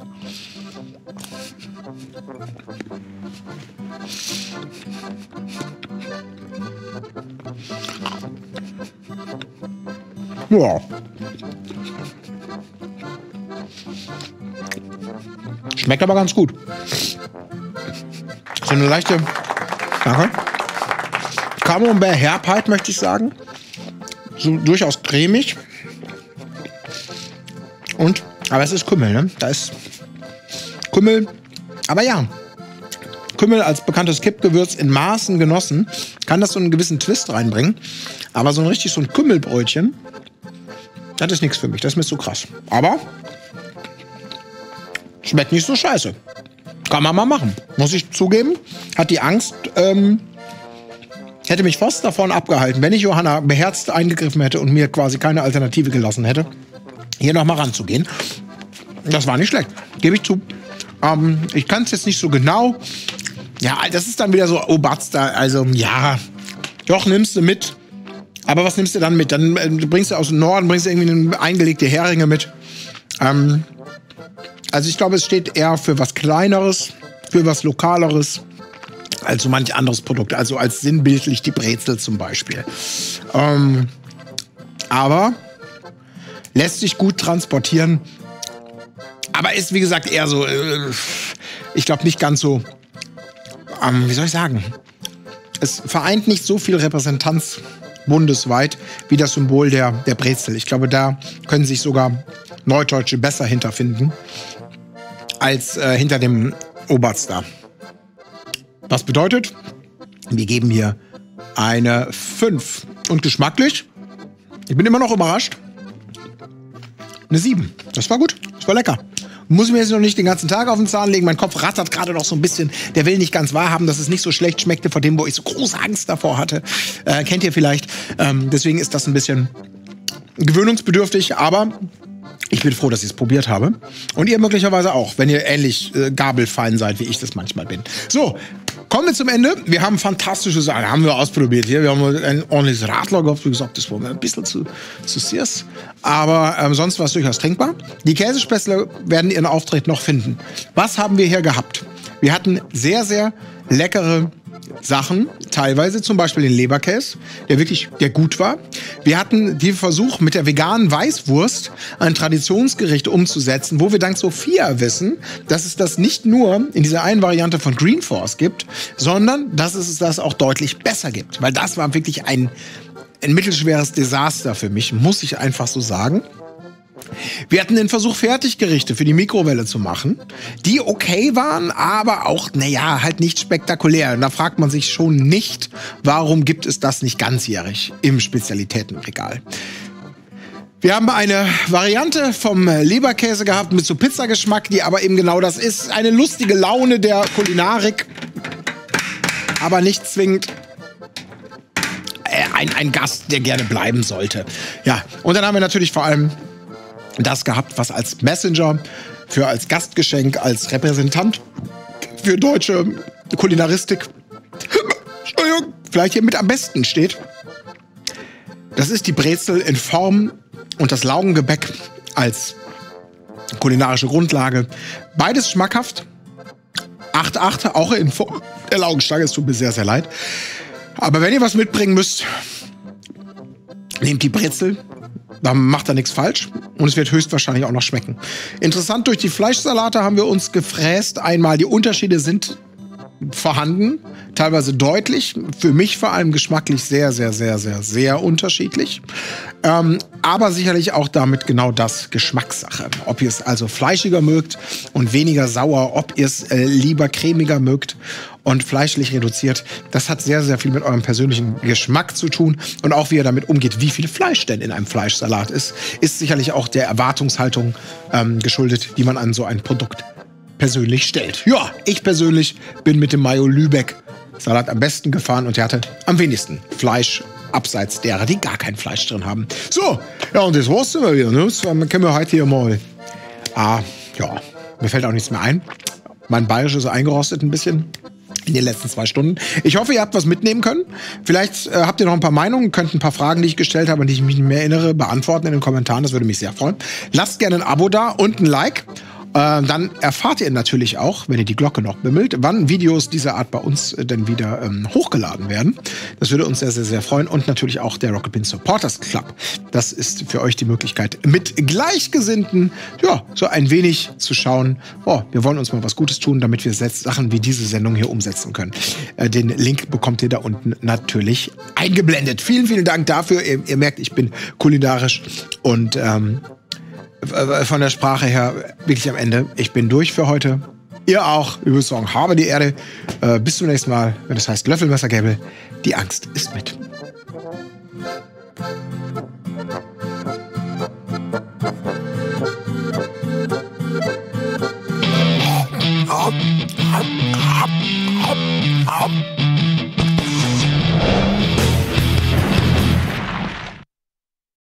Ja. Schmeckt aber ganz gut. So eine leichte Camembert-Herbheit, möchte ich sagen. So durchaus cremig. Aber es ist Kümmel, ne? Da ist Kümmel. Aber ja, Kümmel als bekanntes Kippgewürz in Maßen genossen, kann das so einen gewissen Twist reinbringen. Aber so ein Kümmelbrötchen, das ist nichts für mich. Das ist mir zu krass. Aber schmeckt nicht so scheiße. Kann man mal machen. Muss ich zugeben. Hat die Angst, hätte mich fast davon abgehalten, wenn ich Johanna beherzt eingegriffen hätte und mir quasi keine Alternative gelassen hätte, hier noch mal ranzugehen. Das war nicht schlecht, gebe ich zu. Ich kann es jetzt nicht so genau. Ja, das ist dann wieder so Obatz da. Also ja, doch, nimmst du mit. Aber was nimmst du dann mit? Dann bringst du aus dem Norden, bringst du irgendwie eingelegte Heringe mit. Also ich glaube, es steht eher für was Kleineres, für was Lokaleres, als so manch anderes Produkt. Also als sinnbildlich die Brezel zum Beispiel. Aber lässt sich gut transportieren. Aber ist, wie gesagt, eher so, ich glaube, nicht ganz so, wie soll ich sagen? Es vereint nicht so viel Repräsentanz bundesweit wie das Symbol der Brezel. Ich glaube, da können sich sogar Neudeutsche besser hinterfinden als hinter dem Oberst da. Was bedeutet, wir geben hier eine 5. Und geschmacklich, ich bin immer noch überrascht, eine 7. Das war gut, das war lecker. Muss ich mir jetzt noch nicht den ganzen Tag auf den Zahn legen. Mein Kopf rattert gerade noch so ein bisschen. Der will nicht ganz wahrhaben, dass es nicht so schlecht schmeckte, vor dem, wo ich so große Angst davor hatte. Kennt ihr vielleicht. Deswegen ist das ein bisschen gewöhnungsbedürftig, aber ich bin froh, dass ich es probiert habe. Und ihr möglicherweise auch, wenn ihr ähnlich gabelfein seid, wie ich das manchmal bin. So, kommen wir zum Ende. Wir haben fantastische Sachen, haben wir ausprobiert hier. Wir haben ein ordentliches Radler gehabt. Wie gesagt, das war mir ein bisschen zu süß. Aber sonst war es durchaus trinkbar. Die Käsespätzle werden ihren Auftritt noch finden. Was haben wir hier gehabt? Wir hatten sehr, sehr leckere Sachen, teilweise zum Beispiel den Leberkäse, der gut war. Wir hatten den Versuch, mit der veganen Weißwurst ein Traditionsgericht umzusetzen, wo wir dank Sophia wissen, dass es das nicht nur in dieser einen Variante von Green Force gibt, sondern dass es das auch deutlich besser gibt. Weil das war wirklich ein mittelschweres Desaster für mich, muss ich einfach so sagen. Wir hatten den Versuch, Fertiggerichte für die Mikrowelle zu machen, die okay waren, aber auch, naja, halt nicht spektakulär. Und da fragt man sich schon nicht, warum gibt es das nicht ganzjährig im Spezialitätenregal. Wir haben eine Variante vom Leberkäse gehabt mit so Pizzageschmack, die aber eben genau das ist. Eine lustige Laune der Kulinarik, aber nicht zwingend ein Gast, der gerne bleiben sollte. Ja, und dann haben wir natürlich vor allem das gehabt, was als Messenger, als Gastgeschenk, als Repräsentant für deutsche Kulinaristik vielleicht hier mit am besten steht. Das ist die Brezel in Form und das Laugengebäck als kulinarische Grundlage. Beides schmackhaft. 8,8, auch in Form der Laugenstange. Es tut mir sehr, sehr leid. Aber wenn ihr was mitbringen müsst, nehmt die Brezel. Da macht er nichts falsch und es wird höchstwahrscheinlich auch noch schmecken. Interessant, durch die Fleischsalate haben wir uns gefräst. Einmal, die Unterschiede sind vorhanden, teilweise deutlich. Für mich vor allem geschmacklich sehr, sehr, sehr, sehr, sehr unterschiedlich. Aber sicherlich auch damit genau das, Geschmackssache. Ob ihr es also fleischiger mögt und weniger sauer, ob ihr es lieber cremiger mögt und fleischlich reduziert, das hat sehr, sehr viel mit eurem persönlichen Geschmack zu tun. Und auch wie ihr damit umgeht, wie viel Fleisch denn in einem Fleischsalat ist sicherlich auch der Erwartungshaltung geschuldet, die man an so ein Produkt persönlich stellt. Ja, ich persönlich bin mit dem Mayo Lübeck Salat am besten gefahren und der hatte am wenigsten Fleisch, abseits derer, die gar kein Fleisch drin haben. So, ja, und das war's immer wieder. Ne? Das können wir heute hier mal. Ja, mir fällt auch nichts mehr ein. Mein Bayerisch ist eingerostet ein bisschen in den letzten 2 Stunden. Ich hoffe, ihr habt was mitnehmen können. Vielleicht habt ihr noch ein paar Meinungen, könnt ein paar Fragen, die ich gestellt habe, an die ich mich nicht mehr erinnere, beantworten in den Kommentaren. Das würde mich sehr freuen. Lasst gerne ein Abo da und ein Like. Dann erfahrt ihr natürlich auch, wenn ihr die Glocke noch bimmelt, wann Videos dieser Art bei uns denn wieder hochgeladen werden. Das würde uns sehr, sehr, sehr freuen. Und natürlich auch der Rocket Beans Supporters Club. Das ist für euch die Möglichkeit, mit Gleichgesinnten so ein wenig zu schauen. Wir wollen uns mal was Gutes tun, damit wir Sachen wie diese Sendung hier umsetzen können. Den Link bekommt ihr da unten natürlich eingeblendet. Vielen, vielen Dank dafür. Ihr merkt, ich bin kulinarisch und von der Sprache her wirklich am Ende. Ich bin durch für heute. Ihr auch. Ich würde sagen, habe die Erde. Bis zum nächsten Mal, wenn das heißt Löffelmesser-Gäbel. Die Angst ist mit.